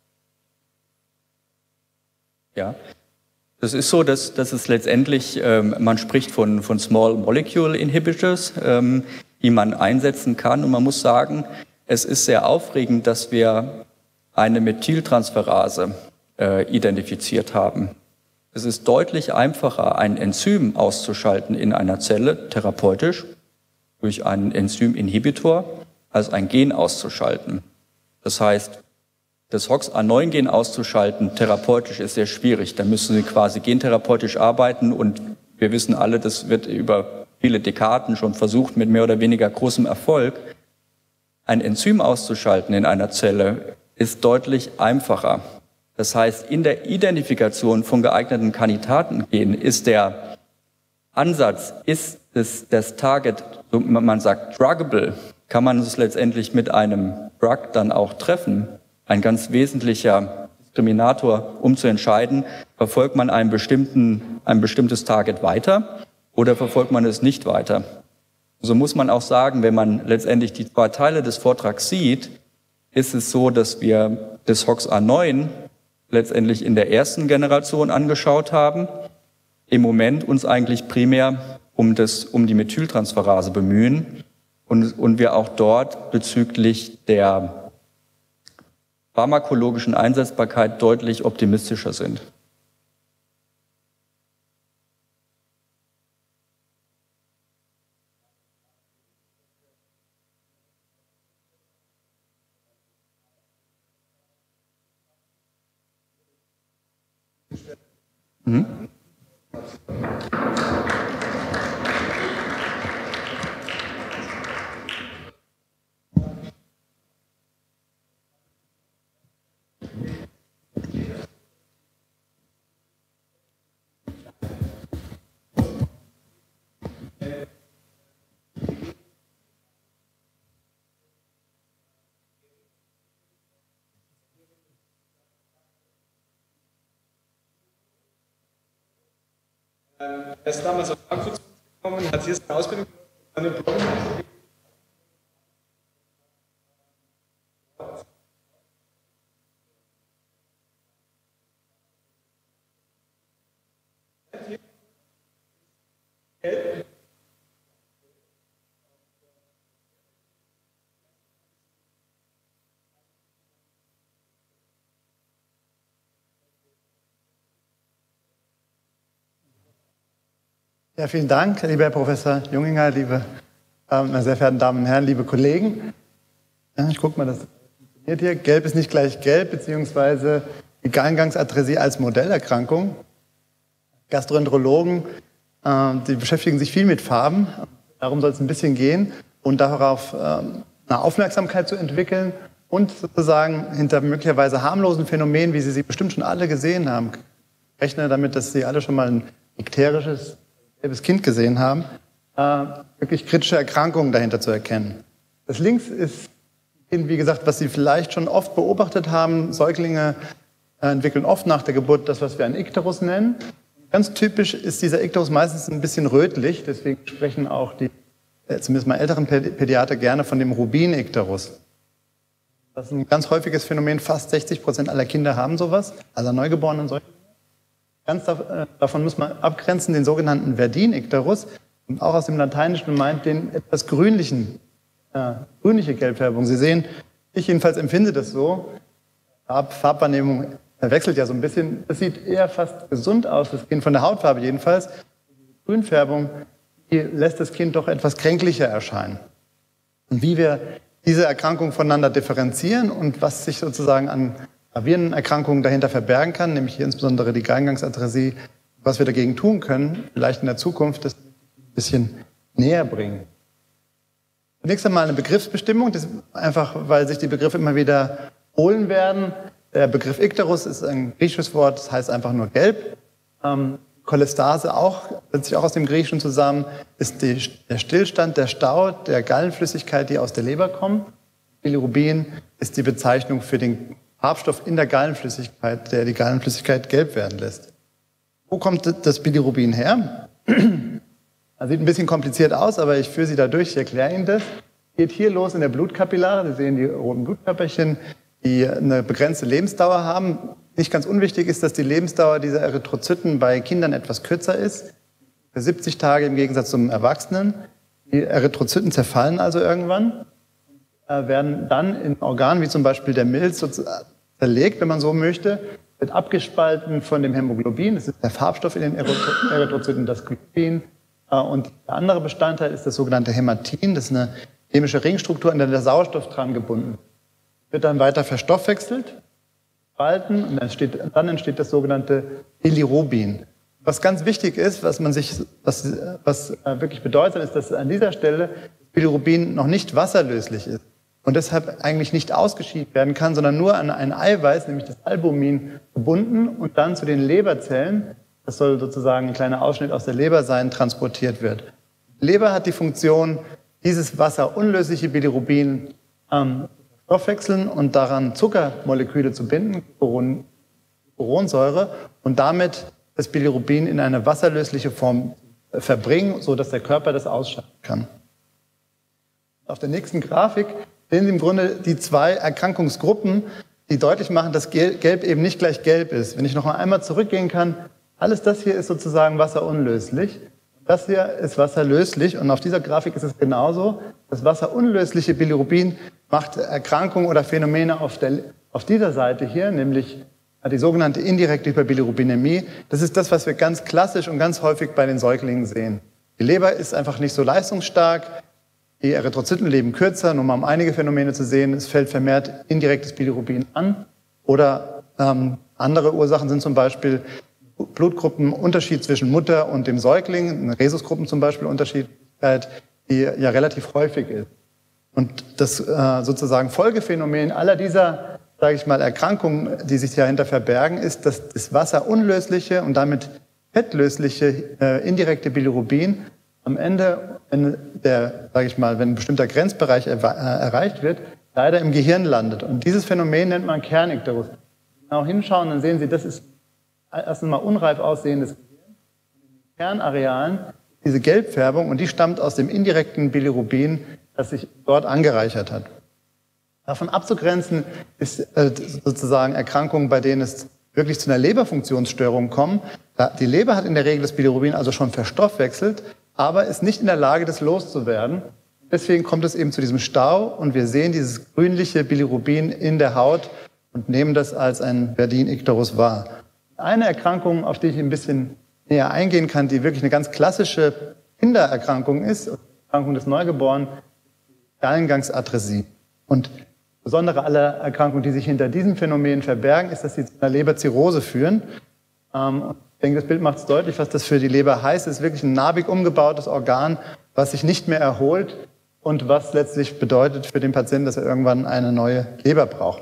Ja. Das ist so, dass, dass es letztendlich, ähm, man spricht von, von Small Molecule Inhibitors, ähm, die man einsetzen kann. Und man muss sagen, es ist sehr aufregend, dass wir eine Methyltransferase äh, identifiziert haben. Es ist deutlich einfacher, ein Enzym auszuschalten in einer Zelle, therapeutisch, durch einen Enzyminhibitor, als ein Gen auszuschalten. Das heißt, das H O X A neun Gen auszuschalten, therapeutisch ist sehr schwierig. Da müssen Sie quasi gentherapeutisch arbeiten und wir wissen alle, das wird über viele Dekaden schon versucht, mit mehr oder weniger großem Erfolg. Ein Enzym auszuschalten in einer Zelle ist deutlich einfacher. Das heißt, in der Identifikation von geeigneten Kandidatengenen ist der Ansatz, ist das, das Target, so man sagt druggable, kann man es letztendlich mit einem Drug dann auch treffen. Ein ganz wesentlicher Diskriminator, um zu entscheiden, verfolgt man einen bestimmten, ein bestimmtes Target weiter oder verfolgt man es nicht weiter. So muss man auch sagen, wenn man letztendlich die zwei Teile des Vortrags sieht, ist es so, dass wir das H O X A neun letztendlich in der ersten Generation angeschaut haben, im Moment uns eigentlich primär um, das, um die Methyltransferase bemühen und, und wir auch dort bezüglich der pharmakologischen Einsetzbarkeit deutlich optimistischer sind. Mhm. Er ist damals aus Frankfurt gekommen, hat hier seine Ausbildung an den Problem. Ja, vielen Dank, lieber Herr Professor Junginger, liebe äh, meine sehr verehrten Damen und Herren, liebe Kollegen. Ja, ich gucke mal, das funktioniert hier. Gelb ist nicht gleich gelb, beziehungsweise die Gallengangsadresie als Modellerkrankung. Gastroenterologen, äh, die beschäftigen sich viel mit Farben. Darum soll es ein bisschen gehen und darauf äh, eine Aufmerksamkeit zu entwickeln und sozusagen hinter möglicherweise harmlosen Phänomenen, wie Sie sie bestimmt schon alle gesehen haben. Ich rechne damit, dass Sie alle schon mal ein ikterisches gelbes Kind gesehen haben, äh, wirklich kritische Erkrankungen dahinter zu erkennen. Das links ist, wie gesagt, was Sie vielleicht schon oft beobachtet haben. Säuglinge äh, entwickeln oft nach der Geburt das, was wir einen Ikterus nennen. Ganz typisch ist dieser Ikterus meistens ein bisschen rötlich, deswegen sprechen auch die, äh, zumindest mal älteren Pädiater, gerne von dem Rubin-Ikterus. Das ist ein ganz häufiges Phänomen, fast sechzig Prozent aller Kinder haben sowas, also neugeborenen Säuglingen. Ganz davon muss man abgrenzen, den sogenannten Verdin-Ikterus, und auch aus dem Lateinischen meint den etwas grünlichen, äh, grünliche Gelbfärbung. Sie sehen, ich jedenfalls empfinde das so, Farb, Farbwahrnehmung wechselt ja so ein bisschen, das sieht eher fast gesund aus, das Kind von der Hautfarbe jedenfalls. Die Grünfärbung, die lässt das Kind doch etwas kränklicher erscheinen. Und wie wir diese Erkrankung voneinander differenzieren und was sich sozusagen an gravierenden Erkrankungen dahinter verbergen kann, nämlich hier insbesondere die Gallengangsadresie, was wir dagegen tun können, vielleicht in der Zukunft das ein bisschen näher bringen. Zunächst einmal eine Begriffsbestimmung, das ist einfach, weil sich die Begriffe immer wieder holen werden. Der Begriff Ikterus ist ein griechisches Wort, das heißt einfach nur gelb. Ähm, Cholestase auch, setzt sich auch aus dem Griechischen zusammen, ist die, der Stillstand, der Stau der Gallenflüssigkeit, die aus der Leber kommt. Bilirubin ist die Bezeichnung für den Farbstoff in der Gallenflüssigkeit, der die Gallenflüssigkeit gelb werden lässt. Wo kommt das Bilirubin her? Das sieht ein bisschen kompliziert aus, aber ich führe Sie da durch, ich erkläre Ihnen das. Geht hier los in der Blutkapillare. Sie sehen die roten Blutkörperchen, die eine begrenzte Lebensdauer haben. Nicht ganz unwichtig ist, dass die Lebensdauer dieser Erythrozyten bei Kindern etwas kürzer ist. Für siebzig Tage im Gegensatz zum Erwachsenen. Die Erythrozyten zerfallen also irgendwann, äh, werden dann in Organen wie zum Beispiel der Milz zerlegt, wenn man so möchte, wird abgespalten von dem Hämoglobin. Das ist der Farbstoff in den Erythrozyten, das Globin. Äh, und der andere Bestandteil ist das sogenannte Hämatin. Das ist eine chemische Ringstruktur, an der der Sauerstoff dran gebunden ist. Wird dann weiter verstoffwechselt, spalten, und dann entsteht, dann entsteht das sogenannte Bilirubin. Was ganz wichtig ist, was man sich, was, was wirklich bedeutet, ist, dass an dieser Stelle Bilirubin noch nicht wasserlöslich ist und deshalb eigentlich nicht ausgeschieden werden kann, sondern nur an ein Eiweiß, nämlich das Albumin, gebunden und dann zu den Leberzellen, das soll sozusagen ein kleiner Ausschnitt aus der Leber sein, transportiert wird. Die Leber hat die Funktion, dieses wasserunlösliche Bilirubin ähm, stoffwechseln und daran Zuckermoleküle zu binden, Boronsäure, und damit das Bilirubin in eine wasserlösliche Form verbringen, sodass der Körper das ausscheiden kann. Auf der nächsten Grafik sehen Sie im Grunde die zwei Erkrankungsgruppen, die deutlich machen, dass Gelb eben nicht gleich Gelb ist. Wenn ich noch einmal zurückgehen kann, alles das hier ist sozusagen wasserunlöslich. Das hier ist wasserlöslich, und auf dieser Grafik ist es genauso. Das wasserunlösliche Bilirubin macht Erkrankungen oder Phänomene auf, der, auf dieser Seite hier, nämlich die sogenannte indirekte Hyperbilirubinemie. Das ist das, was wir ganz klassisch und ganz häufig bei den Säuglingen sehen. Die Leber ist einfach nicht so leistungsstark, die Erythrozyten leben kürzer, nur mal um einige Phänomene zu sehen. Es fällt vermehrt indirektes Bilirubin an. Oder ähm, andere Ursachen sind zum Beispiel Blutgruppenunterschied zwischen Mutter und dem Säugling, eine Rhesusgruppen zum Beispiel Unterschiedlichkeit, die ja relativ häufig ist. Und das äh, sozusagen Folgephänomen aller dieser, sage ich mal, Erkrankungen, die sich dahinter verbergen, ist, dass das wasserunlösliche und damit fettlösliche äh, indirekte Bilirubin am Ende, wenn der, sage ich mal, wenn ein bestimmter Grenzbereich er, äh, erreicht wird, leider im Gehirn landet. Und dieses Phänomen nennt man Kernikterus. Wenn Sie genau hinschauen, dann sehen Sie, das ist erst einmal unreif aussehendes Gehirn. In den Kernarealen diese Gelbfärbung, und die stammt aus dem indirekten Bilirubin, das sich dort angereichert hat. Davon abzugrenzen ist äh, sozusagen Erkrankungen, bei denen es wirklich zu einer Leberfunktionsstörung kommt. Die Leber hat in der Regel das Bilirubin also schon verstoffwechselt, aber ist nicht in der Lage, das loszuwerden. Deswegen kommt es eben zu diesem Stau, und wir sehen dieses grünliche Bilirubin in der Haut und nehmen das als ein Verdin-Icterus wahr. Eine Erkrankung, auf die ich ein bisschen näher eingehen kann, die wirklich eine ganz klassische Kindererkrankung ist, Erkrankung des Neugeborenen, Gallengangsadressie. Und das Besondere aller Erkrankungen, die sich hinter diesem Phänomen verbergen, ist, dass sie zu einer Leberzirrhose führen. Ich denke, das Bild macht es deutlich, was das für die Leber heißt. Es ist wirklich ein narbig umgebautes Organ, was sich nicht mehr erholt und was letztlich bedeutet für den Patienten, dass er irgendwann eine neue Leber braucht.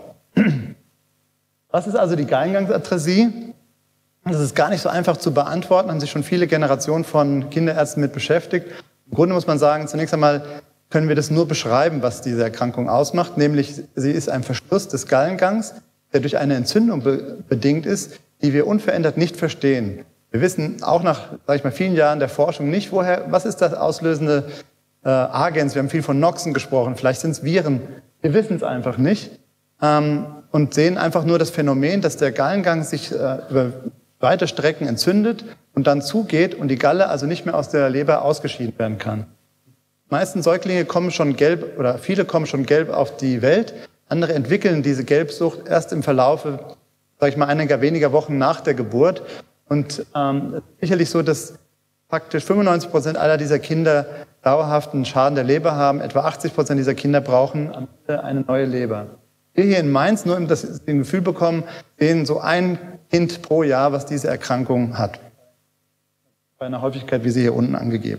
Was ist also die Gallengangsadressie? Das ist gar nicht so einfach zu beantworten, haben sich schon viele Generationen von Kinderärzten mit beschäftigt. Im Grunde muss man sagen, zunächst einmal können wir das nur beschreiben, was diese Erkrankung ausmacht, nämlich sie ist ein Verschluss des Gallengangs, der durch eine Entzündung be- bedingt ist, die wir unverändert nicht verstehen. Wir wissen auch nach, sag ich mal, vielen Jahren der Forschung nicht, woher, was ist das auslösende äh, Agens? Wir haben viel von Noxen gesprochen, vielleicht sind es Viren. Wir wissen es einfach nicht ähm, und sehen einfach nur das Phänomen, dass der Gallengang sich äh, über weite Strecken entzündet und dann zugeht und die Galle also nicht mehr aus der Leber ausgeschieden werden kann. Die meisten Säuglinge kommen schon gelb, oder viele kommen schon gelb auf die Welt. Andere entwickeln diese Gelbsucht erst im Verlaufe, sage ich mal, einiger weniger Wochen nach der Geburt. Und ähm, sicherlich so, dass praktisch fünfundneunzig Prozent aller dieser Kinder dauerhaften Schaden der Leber haben. Etwa achtzig Prozent dieser Kinder brauchen am Ende eine neue Leber. Wir hier in Mainz, nur um das ein Gefühl bekommen, sehen so ein Kind pro Jahr, was diese Erkrankung hat. Bei einer Häufigkeit, wie sie hier unten angegeben.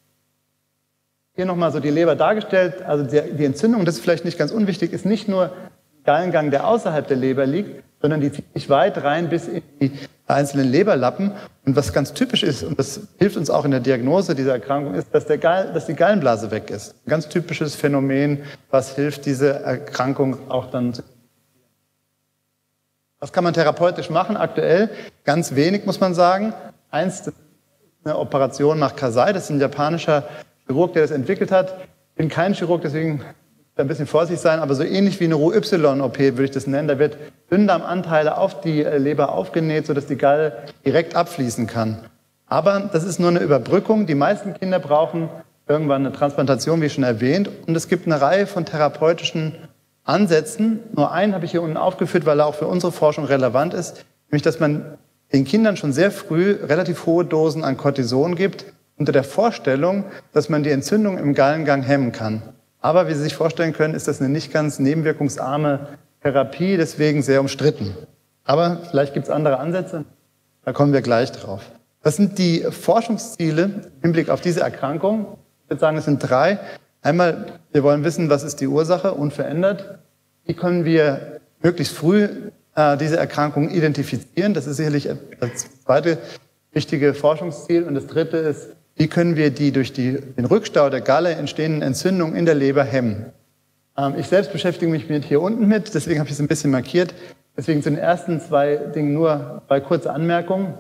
Hier nochmal so die Leber dargestellt. Also die Entzündung, das ist vielleicht nicht ganz unwichtig, ist nicht nur ein Gallengang, der außerhalb der Leber liegt, sondern die zieht sich weit rein bis in die einzelnen Leberlappen. Und was ganz typisch ist, und das hilft uns auch in der Diagnose dieser Erkrankung, ist, dass, der Gall, dass die Gallenblase weg ist. Ein ganz typisches Phänomen, was hilft, diese Erkrankung auch dann zu. Was kann man therapeutisch machen aktuell? Ganz wenig, muss man sagen. Eins, das ist eine Operation nach Kasai, das ist ein japanischer Chirurg, der das entwickelt hat. Ich bin kein Chirurg, deswegen ein bisschen vorsichtig sein, aber so ähnlich wie eine Roh-Y-O P würde ich das nennen. Da wird Dünndarmanteile auf die Leber aufgenäht, sodass die Galle direkt abfließen kann. Aber das ist nur eine Überbrückung. Die meisten Kinder brauchen irgendwann eine Transplantation, wie schon erwähnt. Und es gibt eine Reihe von therapeutischen Ansätzen. Nur einen habe ich hier unten aufgeführt, weil er auch für unsere Forschung relevant ist. Nämlich, dass man den Kindern schon sehr früh relativ hohe Dosen an Cortison gibt, unter der Vorstellung, dass man die Entzündung im Gallengang hemmen kann. Aber wie Sie sich vorstellen können, ist das eine nicht ganz nebenwirkungsarme Therapie, deswegen sehr umstritten. Aber vielleicht gibt es andere Ansätze, da kommen wir gleich drauf. Was sind die Forschungsziele im Hinblick auf diese Erkrankung? Ich würde sagen, es sind drei. Einmal, wir wollen wissen, was ist die Ursache, unverändert. Wie können wir möglichst früh äh, diese Erkrankung identifizieren? Das ist sicherlich das zweite wichtige Forschungsziel. Und das dritte ist, wie können wir die durch die, den Rückstau der Galle entstehenden Entzündungen in der Leber hemmen? Ähm, ich selbst beschäftige mich mit hier unten mit, deswegen habe ich es ein bisschen markiert. Deswegen zu den ersten zwei Dingen nur zwei kurze Anmerkungen.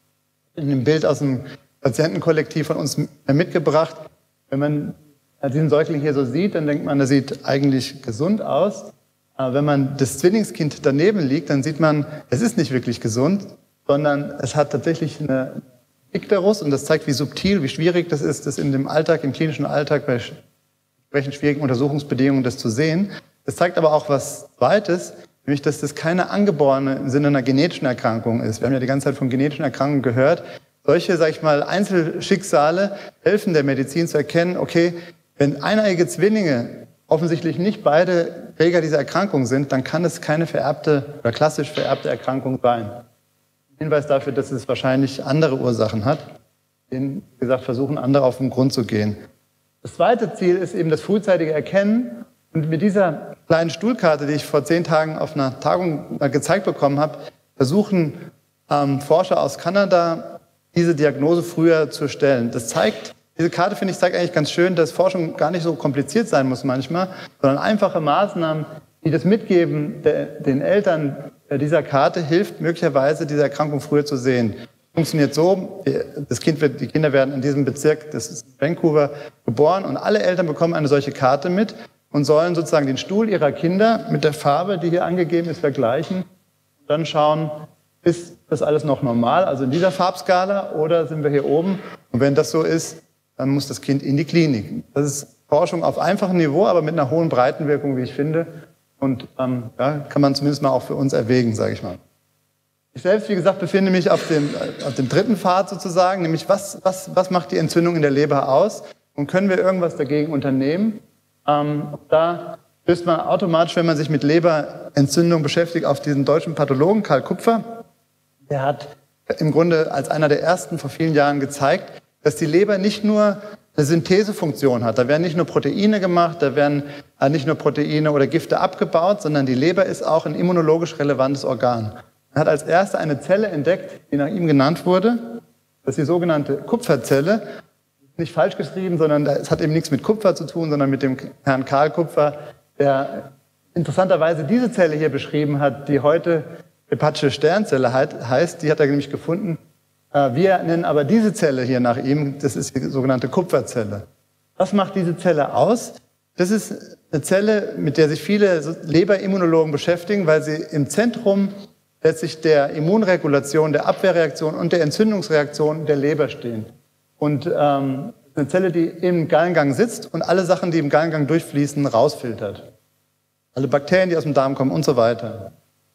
In dem Bild aus dem Patientenkollektiv von uns mitgebracht. Wenn man diesen Säugling hier so sieht, dann denkt man, der sieht eigentlich gesund aus. Aber wenn man das Zwillingskind daneben liegt, dann sieht man, es ist nicht wirklich gesund, sondern es hat tatsächlich eine Ikterus, und das zeigt, wie subtil, wie schwierig das ist, das in dem Alltag, im klinischen Alltag, bei entsprechend schwierigen Untersuchungsbedingungen das zu sehen. Das zeigt aber auch was Zweites, nämlich, dass das keine angeborene im Sinne einer genetischen Erkrankung ist. Wir haben ja die ganze Zeit von genetischen Erkrankungen gehört. Solche, sag ich mal, Einzelschicksale helfen der Medizin zu erkennen, okay, wenn eineige Zwillinge offensichtlich nicht beide Träger dieser Erkrankung sind, dann kann es keine vererbte oder klassisch vererbte Erkrankung sein. Hinweis dafür, dass es wahrscheinlich andere Ursachen hat. Den, wie gesagt, versuchen andere auf den Grund zu gehen. Das zweite Ziel ist eben das frühzeitige Erkennen. Und mit dieser kleinen Stuhlkarte, die ich vor zehn Tagen auf einer Tagung gezeigt bekommen habe, versuchen ähm, Forscher aus Kanada, diese Diagnose früher zu stellen. Das zeigt, diese Karte, finde ich, zeigt eigentlich ganz schön, dass Forschung gar nicht so kompliziert sein muss manchmal, sondern einfache Maßnahmen, die das Mitgeben der, den Eltern dieser Karte hilft, möglicherweise diese Erkrankung früher zu sehen. Funktioniert so, das Kind wird, die Kinder werden in diesem Bezirk, das ist Vancouver, geboren und alle Eltern bekommen eine solche Karte mit und sollen sozusagen den Stuhl ihrer Kinder mit der Farbe, die hier angegeben ist, vergleichen und dann schauen, ist das alles noch normal, also in dieser Farbskala, oder sind wir hier oben? Und wenn das so ist, dann muss das Kind in die Klinik. Das ist Forschung auf einfachem Niveau, aber mit einer hohen Breitenwirkung, wie ich finde. Und ähm, ja, kann man zumindest mal auch für uns erwägen, sage ich mal. Ich selbst, wie gesagt, befinde mich auf dem, auf dem dritten Pfad sozusagen, nämlich was, was, was macht die Entzündung in der Leber aus und können wir irgendwas dagegen unternehmen? Ähm, da stößt man automatisch, wenn man sich mit Leberentzündung beschäftigt, auf diesen deutschen Pathologen Karl Kupfer. Der hat im Grunde als einer der ersten vor vielen Jahren gezeigt, dass die Leber nicht nur eine Synthesefunktion hat. Da werden nicht nur Proteine gemacht, da werden nicht nur Proteine oder Gifte abgebaut, sondern die Leber ist auch ein immunologisch relevantes Organ. Er hat als erster eine Zelle entdeckt, die nach ihm genannt wurde. Das ist die sogenannte Kupferzelle. Nicht falsch geschrieben, sondern es hat eben nichts mit Kupfer zu tun, sondern mit dem Herrn Karl Kupfer, der interessanterweise diese Zelle hier beschrieben hat, die heute Hepatische Sternzelle heißt. Die hat er nämlich gefunden. Wir nennen aber diese Zelle hier nach ihm, das ist die sogenannte Kupferzelle. Was macht diese Zelle aus? Das ist eine Zelle, mit der sich viele Leberimmunologen beschäftigen, weil sie im Zentrum letztlich der Immunregulation, der Abwehrreaktion und der Entzündungsreaktion der Leber stehen. Und ähm, eine Zelle, die im Gallengang sitzt und alle Sachen, die im Gallengang durchfließen, rausfiltert. Alle Bakterien, die aus dem Darm kommen und so weiter.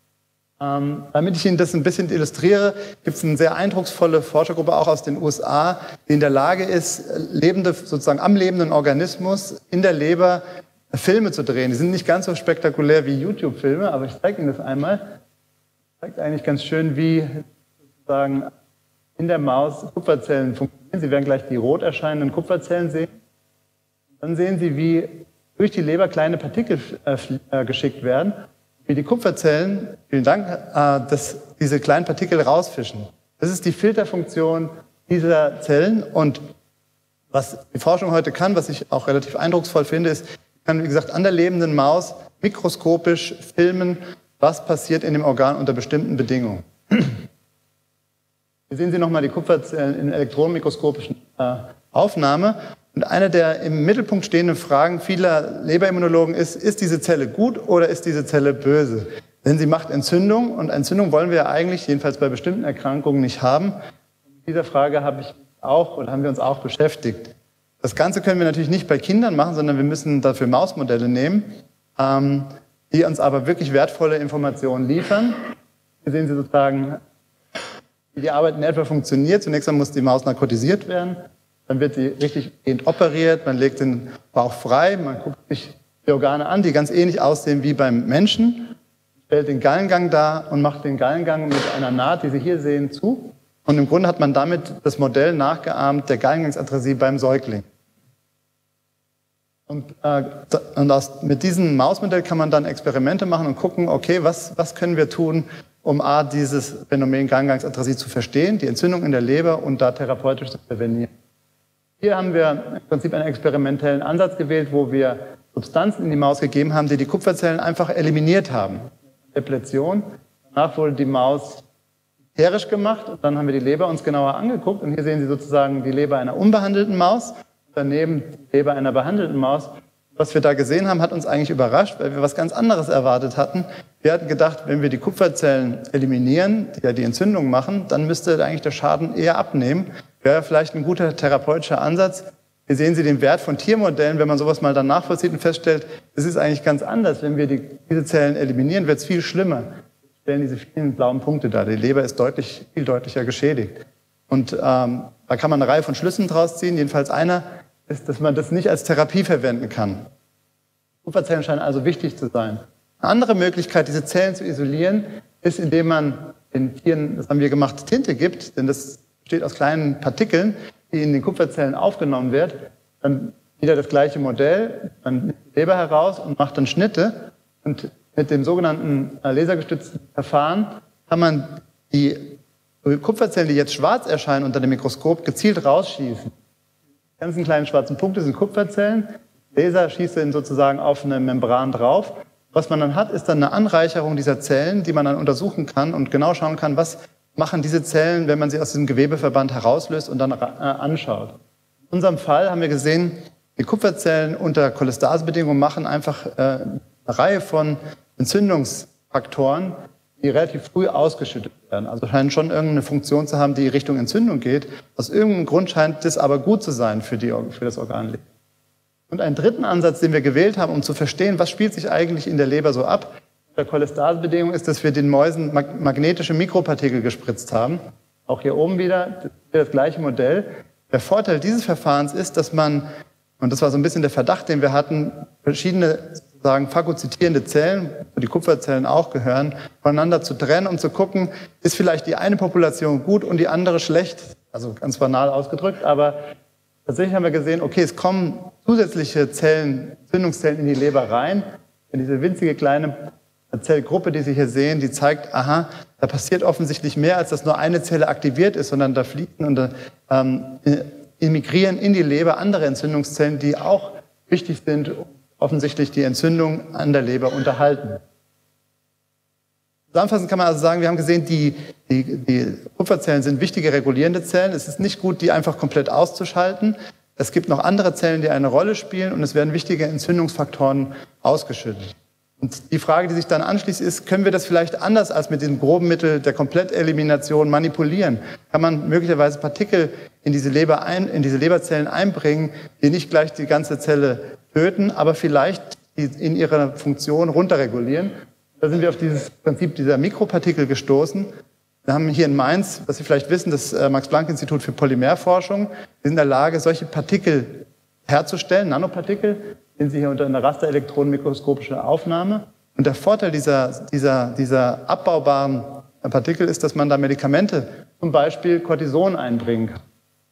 Ähm, damit ich Ihnen das ein bisschen illustriere, gibt es eine sehr eindrucksvolle Forschergruppe auch aus den U S A, die in der Lage ist, lebende, sozusagen am lebenden Organismus in der Leber Filme zu drehen. Die sind nicht ganz so spektakulär wie YouTube-Filme, aber ich zeige Ihnen das einmal. Das zeigt eigentlich ganz schön, wie sozusagen in der Maus Kupferzellen funktionieren. Sie werden gleich die rot erscheinenden Kupferzellen sehen. Dann sehen Sie, wie durch die Leber kleine Partikel äh, geschickt werden, wie die Kupferzellen, vielen Dank, äh, dass diese kleinen Partikel rausfischen. Das ist die Filterfunktion dieser Zellen. Und was die Forschung heute kann, was ich auch relativ eindrucksvoll finde, ist, kann, wie gesagt, an der lebenden Maus mikroskopisch filmen, was passiert in dem Organ unter bestimmten Bedingungen. Hier sehen Sie nochmal die Kupferzellen in elektronenmikroskopischen äh, Aufnahme. Und Und eine der im Mittelpunkt stehenden Fragen vieler Leberimmunologen ist, ist diese Zelle gut oder ist diese Zelle böse? Denn sie macht Entzündung und Entzündung wollen wir ja eigentlich, jedenfalls bei bestimmten Erkrankungen, nicht haben. Mit dieser Frage habe ich auch oder haben wir uns auch beschäftigt. Das Ganze können wir natürlich nicht bei Kindern machen, sondern wir müssen dafür Mausmodelle nehmen, ähm, die uns aber wirklich wertvolle Informationen liefern. Hier sehen Sie sozusagen, wie die Arbeit in etwa funktioniert. Zunächst einmal muss die Maus narkotisiert werden, dann wird sie richtig operiert, man legt den Bauch frei, man guckt sich die Organe an, die ganz ähnlich aussehen wie beim Menschen, stellt den Gallengang dar und macht den Gallengang mit einer Naht, die Sie hier sehen, zu. Und im Grunde hat man damit das Modell nachgeahmt der Gallengangsatrasie beim Säugling. Und, äh, und aus, mit diesem Mausmodell kann man dann Experimente machen und gucken, okay, was, was können wir tun, um A, dieses Phänomen Gallengangsatrasie zu verstehen, die Entzündung in der Leber und da therapeutisch zu prävenieren. Hier haben wir im Prinzip einen experimentellen Ansatz gewählt, wo wir Substanzen in die Maus gegeben haben, die die Kupferzellen einfach eliminiert haben. Depletion. Danach wurde die Maus hysterisch gemacht und dann haben wir die Leber uns genauer angeguckt und hier sehen Sie sozusagen die Leber einer unbehandelten Maus, daneben die Leber einer behandelten Maus. Was wir da gesehen haben, hat uns eigentlich überrascht, weil wir was ganz anderes erwartet hatten. Wir hatten gedacht, wenn wir die Kupferzellen eliminieren, die ja die Entzündung machen, dann müsste eigentlich der Schaden eher abnehmen. Wäre vielleicht ein guter therapeutischer Ansatz. Hier sehen Sie den Wert von Tiermodellen. Wenn man sowas mal dann nachvollzieht und feststellt, es ist eigentlich ganz anders. Wenn wir die, diese Zellen eliminieren, wird es viel schlimmer. Wir stellen diese vielen blauen Punkte dar. Die Leber ist deutlich, viel deutlicher geschädigt. Und ähm, da kann man eine Reihe von Schlüssen draus ziehen. Jedenfalls einer ist, dass man das nicht als Therapie verwenden kann. Kupferzellen scheinen also wichtig zu sein. Eine andere Möglichkeit, diese Zellen zu isolieren, ist, indem man den Tieren, das haben wir gemacht, Tinte gibt, denn das besteht aus kleinen Partikeln, die in den Kupferzellen aufgenommen wird. Dann wieder das gleiche Modell, man nimmt die Leber heraus und macht dann Schnitte. Und mit dem sogenannten lasergestützten Verfahren kann man die Kupferzellen, die jetzt schwarz erscheinen unter dem Mikroskop, gezielt rausschießen. Die ganzen kleinen schwarzen Punkte sind Kupferzellen. Laser schießt dann sozusagen auf eine Membran drauf. Was man dann hat, ist dann eine Anreicherung dieser Zellen, die man dann untersuchen kann und genau schauen kann, was machen diese Zellen, wenn man sie aus diesem Gewebeverband herauslöst und dann anschaut. In unserem Fall haben wir gesehen, die Kupferzellen unter Cholestasebedingungen machen einfach eine Reihe von Entzündungsfaktoren, die relativ früh ausgeschüttet werden. Also scheinen schon irgendeine Funktion zu haben, die Richtung Entzündung geht. Aus irgendeinem Grund scheint das aber gut zu sein für, die, für das Organ Leber. Und einen dritten Ansatz, den wir gewählt haben, um zu verstehen, was spielt sich eigentlich in der Leber so ab, der Cholestasebedingung ist, dass wir den Mäusen magnetische Mikropartikel gespritzt haben. Auch hier oben wieder das gleiche Modell. Der Vorteil dieses Verfahrens ist, dass man, und das war so ein bisschen der Verdacht, den wir hatten, verschiedene sozusagen phagozytierende Zellen, wo die Kupferzellen auch gehören, voneinander zu trennen, um zu gucken, ist vielleicht die eine Population gut und die andere schlecht. Also ganz banal ausgedrückt, aber tatsächlich haben wir gesehen, okay, es kommen zusätzliche Zellen, Entzündungszellen in die Leber rein. Wenn diese winzige kleine Zellgruppe, die Sie hier sehen, die zeigt, aha, da passiert offensichtlich mehr, als dass nur eine Zelle aktiviert ist, sondern da fließen und ähm, immigrieren in die Leber andere Entzündungszellen, die auch wichtig sind, offensichtlich die Entzündung an der Leber unterhalten. Zusammenfassend kann man also sagen, wir haben gesehen, die, die, die Kupferzellen sind wichtige regulierende Zellen. Es ist nicht gut, die einfach komplett auszuschalten. Es gibt noch andere Zellen, die eine Rolle spielen und es werden wichtige Entzündungsfaktoren ausgeschüttet. Und die Frage, die sich dann anschließt, ist, können wir das vielleicht anders als mit diesem groben Mittel der Komplettelimination manipulieren? Kann man möglicherweise Partikel in diese, Leber ein, in diese Leberzellen einbringen, die nicht gleich die ganze Zelle töten, aber vielleicht die in ihrer Funktion runterregulieren? Da sind wir auf dieses Prinzip dieser Mikropartikel gestoßen. Wir haben hier in Mainz, was Sie vielleicht wissen, das Max-Planck-Institut für Polymerforschung. Wir sind in der Lage, solche Partikel herzustellen, Nanopartikel, sehen Sie hier unter einer rasterelektronenmikroskopischen Aufnahme. Und der Vorteil dieser, dieser, dieser abbaubaren Partikel ist, dass man da Medikamente, zum Beispiel Cortison, einbringen kann.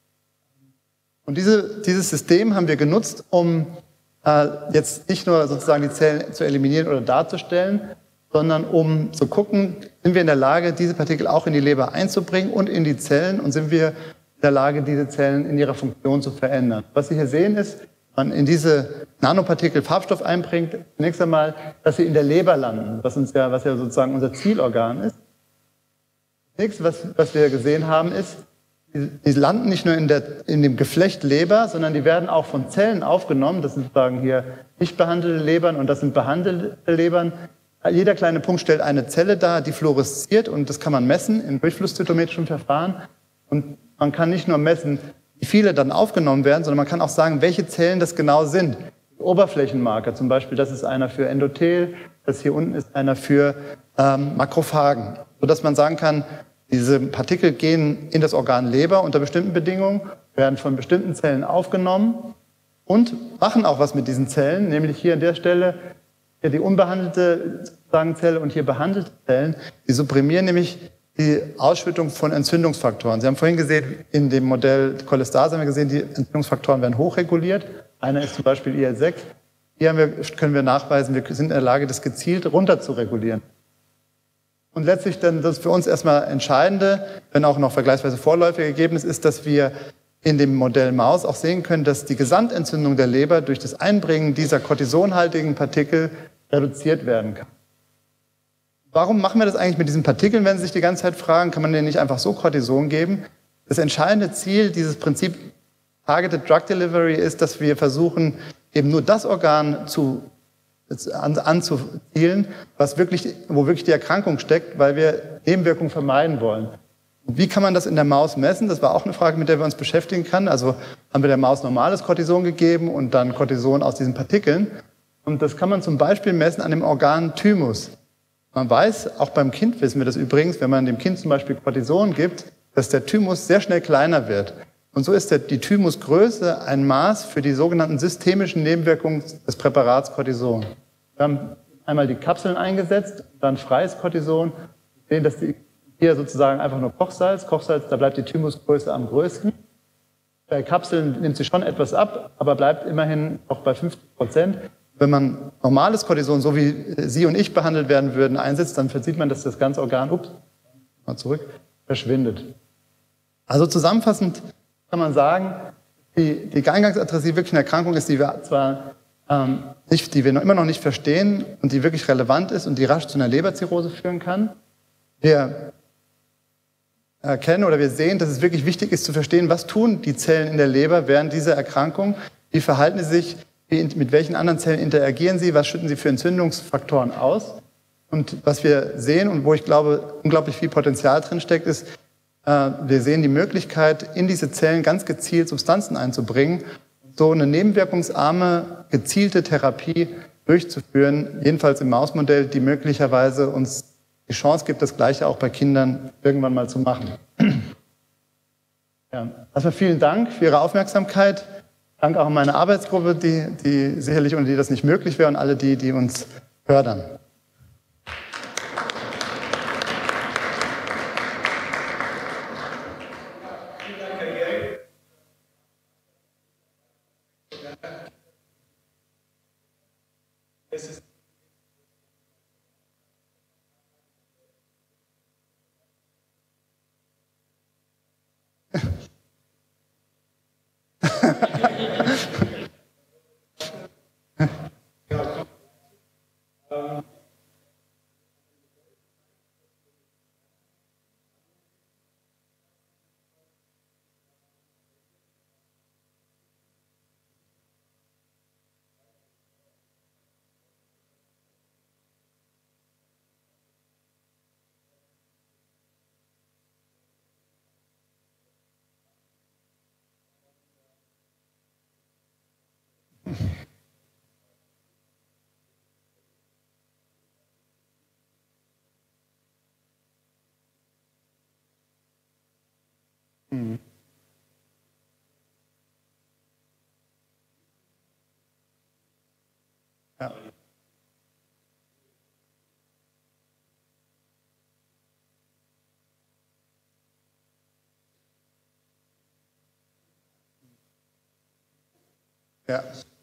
Und diese, dieses System haben wir genutzt, um äh, jetzt nicht nur sozusagen die Zellen zu eliminieren oder darzustellen, sondern um zu gucken, sind wir in der Lage, diese Partikel auch in die Leber einzubringen und in die Zellen und sind wir in der Lage, diese Zellen in ihrer Funktion zu verändern. Was Sie hier sehen ist, man in diese Nanopartikel Farbstoff einbringt, zunächst einmal, dass sie in der Leber landen, was, uns ja, was ja sozusagen unser Zielorgan ist. Das nächste, was, was wir gesehen haben, ist, die, die landen nicht nur in, der, in dem Geflecht Leber, sondern die werden auch von Zellen aufgenommen. Das sind sozusagen hier nicht behandelte Lebern und das sind behandelte Lebern. Jeder kleine Punkt stellt eine Zelle dar, die fluoresziert und das kann man messen in durchflusszytometrischen Verfahren. Und man kann nicht nur messen, wie viele dann aufgenommen werden, sondern man kann auch sagen, welche Zellen das genau sind. Oberflächenmarker zum Beispiel, das ist einer für Endothel, das hier unten ist einer für ähm, Makrophagen, sodass man sagen kann, diese Partikel gehen in das Organ Leber unter bestimmten Bedingungen, werden von bestimmten Zellen aufgenommen und machen auch was mit diesen Zellen, nämlich hier an der Stelle hier die unbehandelte sozusagen Zelle und hier behandelte Zellen, die supprimieren nämlich die Ausschüttung von Entzündungsfaktoren. Sie haben vorhin gesehen, in dem Modell Cholestase haben wir gesehen, die Entzündungsfaktoren werden hochreguliert. Einer ist zum Beispiel I L sechs. Hier haben wir, können wir nachweisen, wir sind in der Lage, das gezielt runter zu regulieren. Und letztlich dann das für uns erstmal Entscheidende, wenn auch noch vergleichsweise vorläufige Ergebnis ist, dass wir in dem Modell Maus auch sehen können, dass die Gesamtentzündung der Leber durch das Einbringen dieser kortisonhaltigen Partikel reduziert werden kann. Warum machen wir das eigentlich mit diesen Partikeln, wenn Sie sich die ganze Zeit fragen? Kann man denen nicht einfach so Cortison geben? Das entscheidende Ziel dieses Prinzip Targeted Drug Delivery ist, dass wir versuchen, eben nur das Organ zu, an, anzuzielen, was wirklich, wo wirklich die Erkrankung steckt, weil wir Nebenwirkungen vermeiden wollen. Und wie kann man das in der Maus messen? Das war auch eine Frage, mit der wir uns beschäftigen können. Also haben wir der Maus normales Cortison gegeben und dann Cortison aus diesen Partikeln. Und das kann man zum Beispiel messen an dem Organ Thymus. Man weiß, auch beim Kind wissen wir das übrigens, wenn man dem Kind zum Beispiel Cortison gibt, dass der Thymus sehr schnell kleiner wird. Und so ist der, die Thymusgröße ein Maß für die sogenannten systemischen Nebenwirkungen des Präparats Cortison. Wir haben einmal die Kapseln eingesetzt, dann freies Cortison. Wir sehen, dass die, hier sozusagen einfach nur Kochsalz. Kochsalz, da bleibt die Thymusgröße am größten. Bei Kapseln nimmt sie schon etwas ab, aber bleibt immerhin auch bei fünfzig Prozent. Wenn man normales Cortison, so wie Sie und ich behandelt werden würden, einsetzt, dann sieht man, dass das ganze Organ, ups, mal zurück, verschwindet. Also zusammenfassend kann man sagen, die, die Eingangsatresie wirklich eine Erkrankung ist, die wir zwar ähm, nicht, die wir noch immer noch nicht verstehen und die wirklich relevant ist und die rasch zu einer Leberzirrhose führen kann. Wir erkennen oder wir sehen, dass es wirklich wichtig ist zu verstehen, was tun die Zellen in der Leber während dieser Erkrankung, wie verhalten sie sich, wie, mit welchen anderen Zellen interagieren sie, was schütten sie für Entzündungsfaktoren aus. Und was wir sehen und wo ich glaube, unglaublich viel Potenzial drin steckt, ist, äh, wir sehen die Möglichkeit, in diese Zellen ganz gezielt Substanzen einzubringen, so eine nebenwirkungsarme, gezielte Therapie durchzuführen, jedenfalls im Mausmodell, die möglicherweise uns die Chance gibt, das Gleiche auch bei Kindern irgendwann mal zu machen. Ja, also vielen Dank für Ihre Aufmerksamkeit. Danke auch an meine Arbeitsgruppe, die, die sicherlich ohne die das nicht möglich wäre und alle die, die uns fördern. Mhm. Ja. Ja.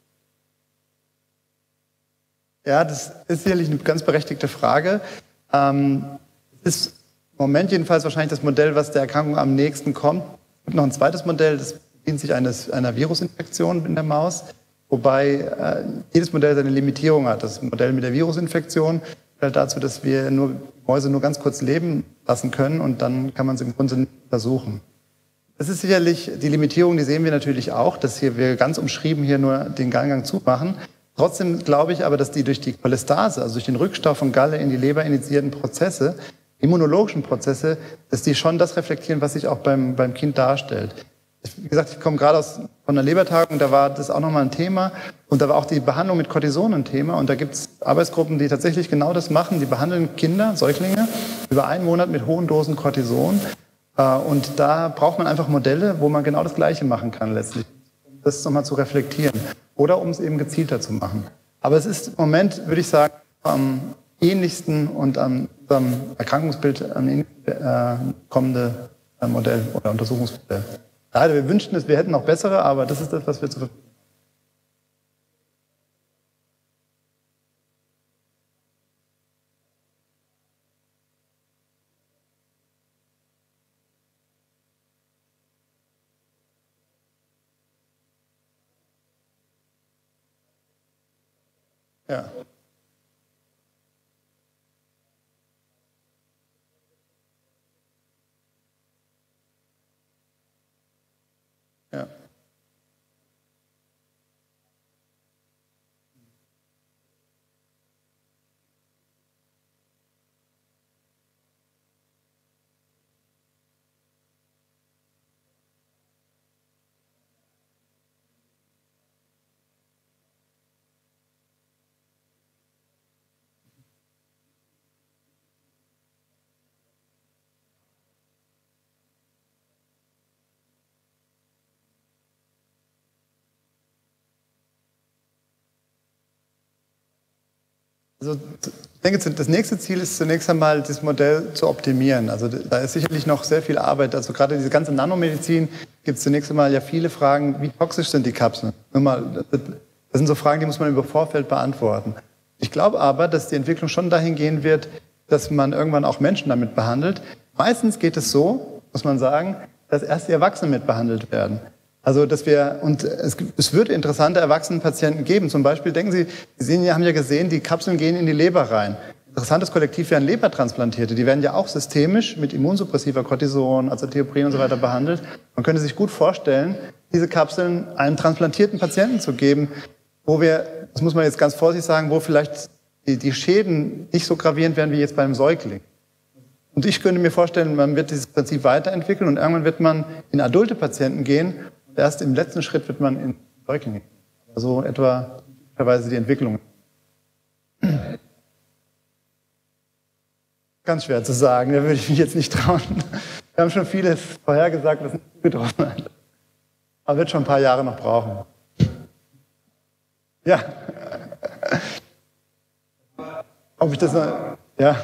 Ja, das ist sicherlich eine ganz berechtigte Frage. Ähm, ist im Moment jedenfalls wahrscheinlich das Modell, was der Erkrankung am nächsten kommt. Es gibt noch ein zweites Modell, das bedient sich eines, einer Virusinfektion in der Maus, wobei äh, jedes Modell seine Limitierung hat. Das Modell mit der Virusinfektion führt dazu, dass wir nur, Mäuse nur ganz kurz leben lassen können und dann kann man sie im Grunde nicht untersuchen. Das ist sicherlich die Limitierung, die sehen wir natürlich auch, dass hier wir ganz umschrieben hier nur den Gallgang zumachen. Trotzdem glaube ich aber, dass die durch die Cholestase, also durch den Rückstau von Galle in die Leber initiierten Prozesse, immunologischen Prozesse, dass die schon das reflektieren, was sich auch beim, beim Kind darstellt. Wie gesagt, ich komme gerade aus, von einer Lebertagung, da war das auch nochmal ein Thema und da war auch die Behandlung mit Cortison ein Thema und da gibt es Arbeitsgruppen, die tatsächlich genau das machen, die behandeln Kinder, Säuglinge über einen Monat mit hohen Dosen Cortison und da braucht man einfach Modelle, wo man genau das Gleiche machen kann letztlich, um das nochmal zu reflektieren oder um es eben gezielter zu machen. Aber es ist im Moment, würde ich sagen, am ähnlichsten und am, am Erkrankungsbild am ähnlichsten äh, kommende äh, Modell oder Untersuchungsmodell. Leider, wir wünschten es, wir hätten noch bessere, aber das ist das, was wir zur Verfügung haben. Ja. Ja. Also ich denke, das nächste Ziel ist zunächst einmal, das Modell zu optimieren. Also da ist sicherlich noch sehr viel Arbeit. Also gerade diese ganze Nanomedizin gibt es zunächst einmal ja viele Fragen, wie toxisch sind die Kapseln? Nur mal, das sind so Fragen, die muss man über Vorfeld beantworten. Ich glaube aber, dass die Entwicklung schon dahin gehen wird, dass man irgendwann auch Menschen damit behandelt. Meistens geht es so, muss man sagen, dass erst die Erwachsenen mit behandelt werden. Also, dass wir, und es, es wird interessante Erwachsenenpatienten geben. Zum Beispiel, denken Sie, Sie sehen, haben ja gesehen, die Kapseln gehen in die Leber rein. Interessantes Kollektiv wären Lebertransplantierte. Die werden ja auch systemisch mit Immunsuppressiva, Cortison, Azathioprin und so weiter behandelt. Man könnte sich gut vorstellen, diese Kapseln einem transplantierten Patienten zu geben, wo wir, das muss man jetzt ganz vorsichtig sagen, wo vielleicht die, die Schäden nicht so gravierend werden wie jetzt beim Säugling. Und ich könnte mir vorstellen, man wird dieses Prinzip weiterentwickeln und irgendwann wird man in adulte Patienten gehen. Erst im letzten Schritt wird man in Säuglinge. Also etwa teilweise die Entwicklung. Ganz schwer zu sagen, da würde ich mich jetzt nicht trauen. Wir haben schon vieles vorhergesagt, was nicht getroffen hat. Aber wird schon ein paar Jahre noch brauchen. Ja. Ob ich das noch... Ja.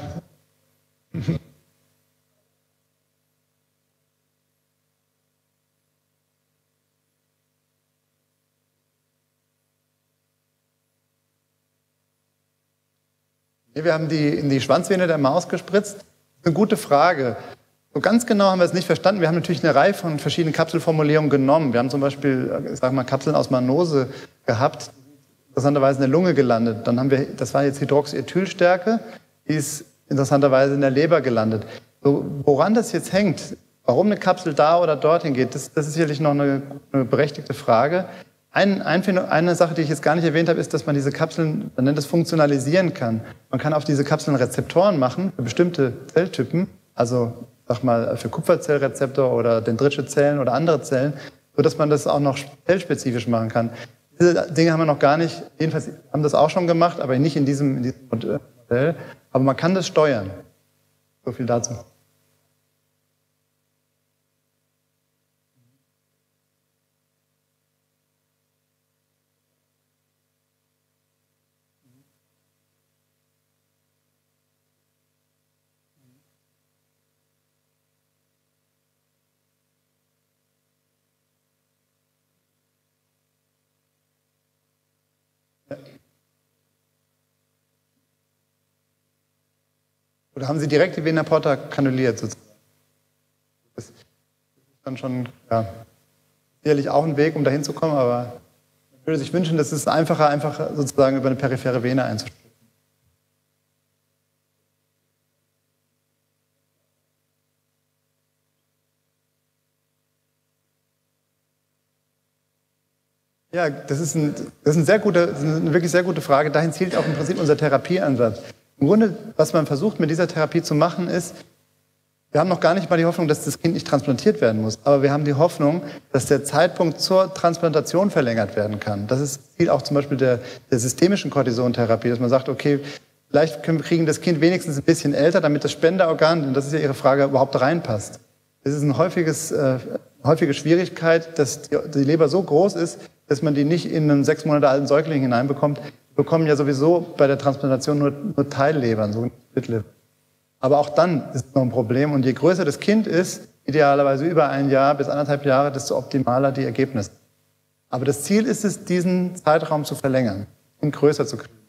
Wir haben die in die Schwanzvene der Maus gespritzt. Das ist eine gute Frage. So ganz genau haben wir es nicht verstanden. Wir haben natürlich eine Reihe von verschiedenen Kapselformulierungen genommen. Wir haben zum Beispiel, ich sag mal, Kapseln aus Mannose gehabt, interessanterweise in der Lunge gelandet. Dann haben wir, das war jetzt Hydroxyethylstärke, die ist interessanterweise in der Leber gelandet. So, woran das jetzt hängt, warum eine Kapsel da oder dorthin geht, das, das ist sicherlich noch eine, eine berechtigte Frage. Ein, ein, eine Sache, die ich jetzt gar nicht erwähnt habe, ist, dass man diese Kapseln, man nennt das funktionalisieren kann. Man kann auf diese Kapseln Rezeptoren machen für bestimmte Zelltypen, also sag mal für Kupferzellrezeptor oder dendritische Zellen oder andere Zellen, sodass man das auch noch zellspezifisch machen kann. Diese Dinge haben wir noch gar nicht, jedenfalls haben das auch schon gemacht, aber nicht in diesem, in diesem Modell. Aber man kann das steuern. So viel dazu. Oder haben Sie direkt die Vena porta kanuliert sozusagen? Das ist dann schon, ja, sicherlich auch ein Weg, um dahin zu kommen, aber ich würde sich wünschen, dass es einfacher, einfach sozusagen über eine periphere Vene einzustellen. Ja, das ist, ein, das ist eine, sehr gute, das ist eine wirklich sehr gute Frage. Dahin zielt auch im Prinzip unser Therapieansatz. Im Grunde, was man versucht mit dieser Therapie zu machen, ist, wir haben noch gar nicht mal die Hoffnung, dass das Kind nicht transplantiert werden muss, aber wir haben die Hoffnung, dass der Zeitpunkt zur Transplantation verlängert werden kann. Das ist Ziel auch zum Beispiel der, der systemischen Cortisontherapie, dass man sagt, okay, vielleicht können wir kriegen das Kind wenigstens ein bisschen älter, damit das Spenderorgan, und das ist ja Ihre Frage, überhaupt reinpasst. Das ist ein häufiges, äh, häufige Schwierigkeit, dass die, die Leber so groß ist, dass man die nicht in einen sechs Monate alten Säugling hineinbekommt. Wir bekommen ja sowieso bei der Transplantation nur, nur Teillebern, so Splitliver. Aber auch dann ist es noch ein Problem. Und je größer das Kind ist, idealerweise über ein Jahr bis anderthalb Jahre, desto optimaler die Ergebnisse. Aber das Ziel ist es, diesen Zeitraum zu verlängern, ihn größer zu kriegen.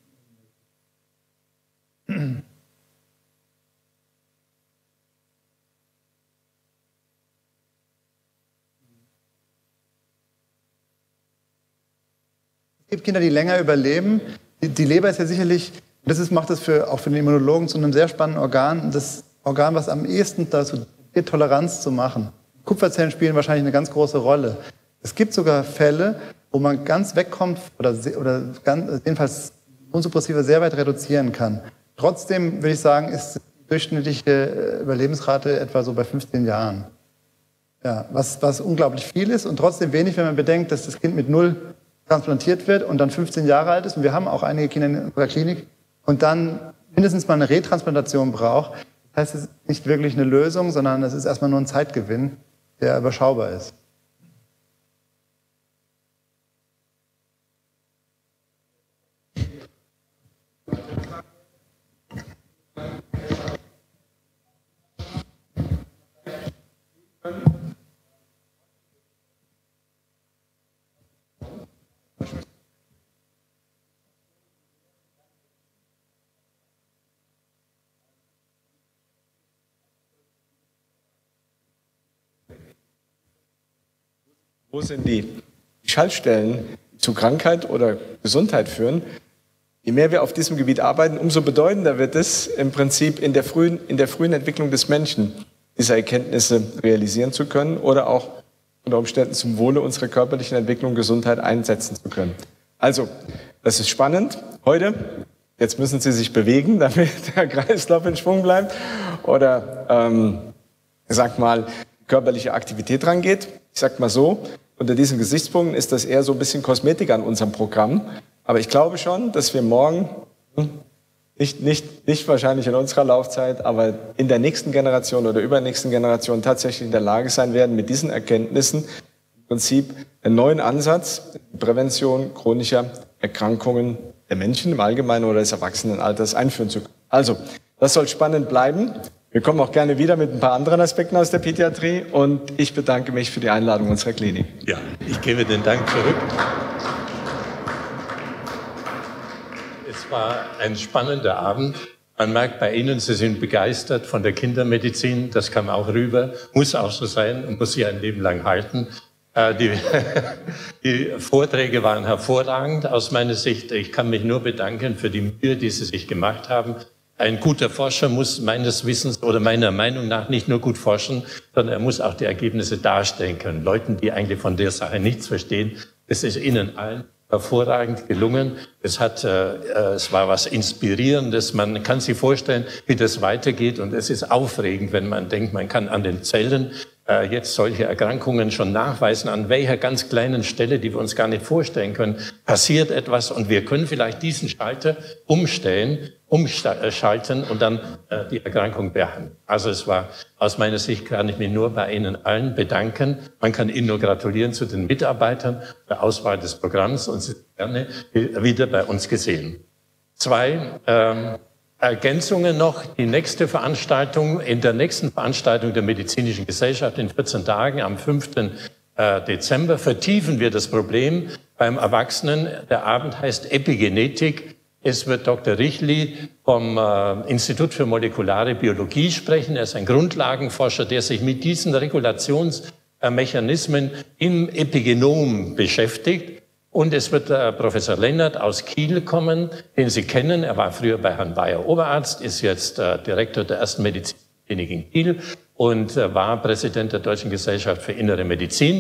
Es gibt Kinder, die länger überleben. Die, die Leber ist ja sicherlich, das ist, macht es für, auch für den Immunologen zu einem sehr spannenden Organ. Das Organ, was am ehesten dazu geht, Toleranz zu machen. Kupferzellen spielen wahrscheinlich eine ganz große Rolle. Es gibt sogar Fälle, wo man ganz wegkommt oder, oder ganz, jedenfalls Immunsuppressiva sehr weit reduzieren kann. Trotzdem würde ich sagen, ist die durchschnittliche Überlebensrate etwa so bei fünfzehn Jahren. Ja, was, was unglaublich viel ist und trotzdem wenig, wenn man bedenkt, dass das Kind mit null transplantiert wird und dann fünfzehn Jahre alt ist. Und wir haben auch einige Kinder in unserer Klinik und dann mindestens mal eine Retransplantation braucht. Das heißt, es ist nicht wirklich eine Lösung, sondern es ist erstmal nur ein Zeitgewinn, der überschaubar ist. Wo sind die Schaltstellen, die zu Krankheit oder Gesundheit führen? Je mehr wir auf diesem Gebiet arbeiten, umso bedeutender wird es im Prinzip in der frühen, in der frühen Entwicklung des Menschen, diese Erkenntnisse realisieren zu können oder auch unter Umständen zum Wohle unserer körperlichen Entwicklung Gesundheit einsetzen zu können. Also, das ist spannend. Heute, jetzt müssen Sie sich bewegen, damit der Kreislauf in Schwung bleibt oder, ähm, ich sag mal, körperliche Aktivität rangeht. Ich sag mal so, unter diesen Gesichtspunkten ist das eher so ein bisschen Kosmetik an unserem Programm. Aber ich glaube schon, dass wir morgen, nicht, nicht, nicht wahrscheinlich in unserer Laufzeit, aber in der nächsten Generation oder übernächsten Generation tatsächlich in der Lage sein werden, mit diesen Erkenntnissen im Prinzip einen neuen Ansatz, Prävention chronischer Erkrankungen der Menschen im Allgemeinen oder des Erwachsenenalters einführen zu können. Also, das soll spannend bleiben. Wir kommen auch gerne wieder mit ein paar anderen Aspekten aus der Pädiatrie und ich bedanke mich für die Einladung unserer Klinik. Ja, ich gebe den Dank zurück. Es war ein spannender Abend. Man merkt bei Ihnen, Sie sind begeistert von der Kindermedizin. Das kam auch rüber, muss auch so sein und muss Sie ein Leben lang halten. Die, die Vorträge waren hervorragend aus meiner Sicht. Ich kann mich nur bedanken für die Mühe, die Sie sich gemacht haben. Ein guter Forscher muss meines Wissens oder meiner Meinung nach nicht nur gut forschen, sondern er muss auch die Ergebnisse darstellen können. Leuten, die eigentlich von der Sache nichts verstehen, das ist Ihnen allen hervorragend gelungen. Es hat, äh, es war was Inspirierendes. Man kann sich vorstellen, wie das weitergeht. Und es ist aufregend, wenn man denkt, man kann an den Zellen äh, jetzt solche Erkrankungen schon nachweisen, an welcher ganz kleinen Stelle, die wir uns gar nicht vorstellen können, passiert etwas. Und wir können vielleicht diesen Schalter umstellen, umschalten und dann äh, die Erkrankung behandeln. Also es war, aus meiner Sicht kann ich mich nur bei Ihnen allen bedanken. Man kann Ihnen nur gratulieren zu den Mitarbeitern der Auswahl des Programms und Sie sind gerne wieder bei uns gesehen. Zwei ähm, Ergänzungen noch. Die nächste Veranstaltung, in der nächsten Veranstaltung der Medizinischen Gesellschaft in vierzehn Tagen am fünften Dezember vertiefen wir das Problem beim Erwachsenen. Der Abend heißt Epigenetik. Es wird Doktor Richli vom äh, Institut für molekulare Biologie sprechen. Er ist ein Grundlagenforscher, der sich mit diesen Regulationsmechanismen im Epigenom beschäftigt. Und es wird äh, Professor Lennart aus Kiel kommen, den Sie kennen. Er war früher bei Herrn Bayer Oberarzt, ist jetzt äh, Direktor der ersten Medizinklinik in Kiel und äh, war Präsident der Deutschen Gesellschaft für Innere Medizin.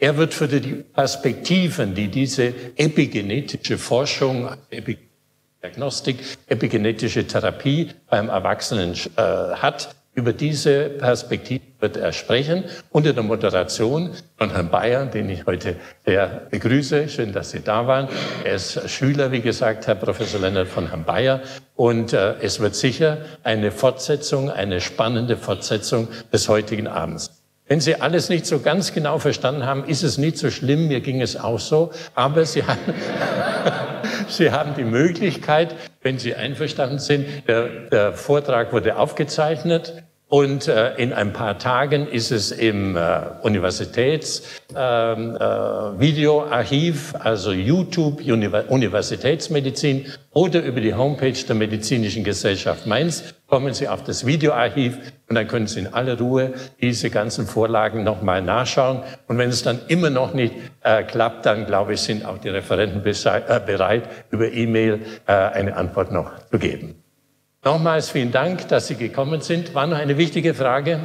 Er wird für die Perspektiven, die diese epigenetische Forschung, Diagnostik, epigenetische Therapie beim Erwachsenen äh, hat, über diese Perspektive wird er sprechen, unter der Moderation von Herrn Bayer, den ich heute sehr begrüße. Schön, dass Sie da waren. Er ist Schüler, wie gesagt, Herr Professor Lennart, von Herrn Bayer. Und äh, es wird sicher eine Fortsetzung, eine spannende Fortsetzung des heutigen Abends. Wenn Sie alles nicht so ganz genau verstanden haben, ist es nicht so schlimm, mir ging es auch so, aber Sie haben, Sie haben die Möglichkeit, wenn Sie einverstanden sind, der, der Vortrag wurde aufgezeichnet und äh, in ein paar Tagen ist es im äh, Universitätsvideoarchiv, äh, äh, also YouTube Univers Universitätsmedizin oder über die Homepage der Medizinischen Gesellschaft Mainz, kommen Sie auf das Videoarchiv und dann können Sie in aller Ruhe diese ganzen Vorlagen nochmal nachschauen. Und wenn es dann immer noch nicht äh, klappt, dann glaube ich, sind auch die Referenten äh, bereit, über E-Mail äh, eine Antwort noch zu geben. Nochmals vielen Dank, dass Sie gekommen sind. War noch eine wichtige Frage?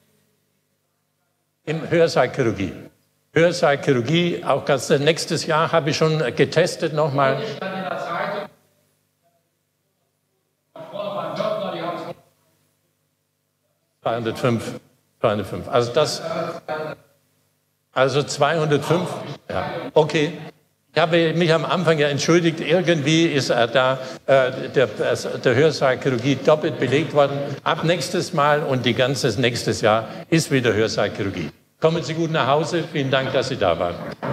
Im Hörsaalchirurgie. Hörsaalchirurgie, auch ganz nächstes Jahr habe ich schon getestet nochmal. zweihundertfünf. zweihundertfünf. Also das, also zweihundertfünf. Ja, okay. Ich habe mich am Anfang ja entschuldigt, irgendwie ist er da äh, der, der Hörsaalchirurgie doppelt belegt worden. Ab nächstes Mal und die ganze nächstes Jahr ist wieder Hörsaalchirurgie. Kommen Sie gut nach Hause. Vielen Dank, dass Sie da waren.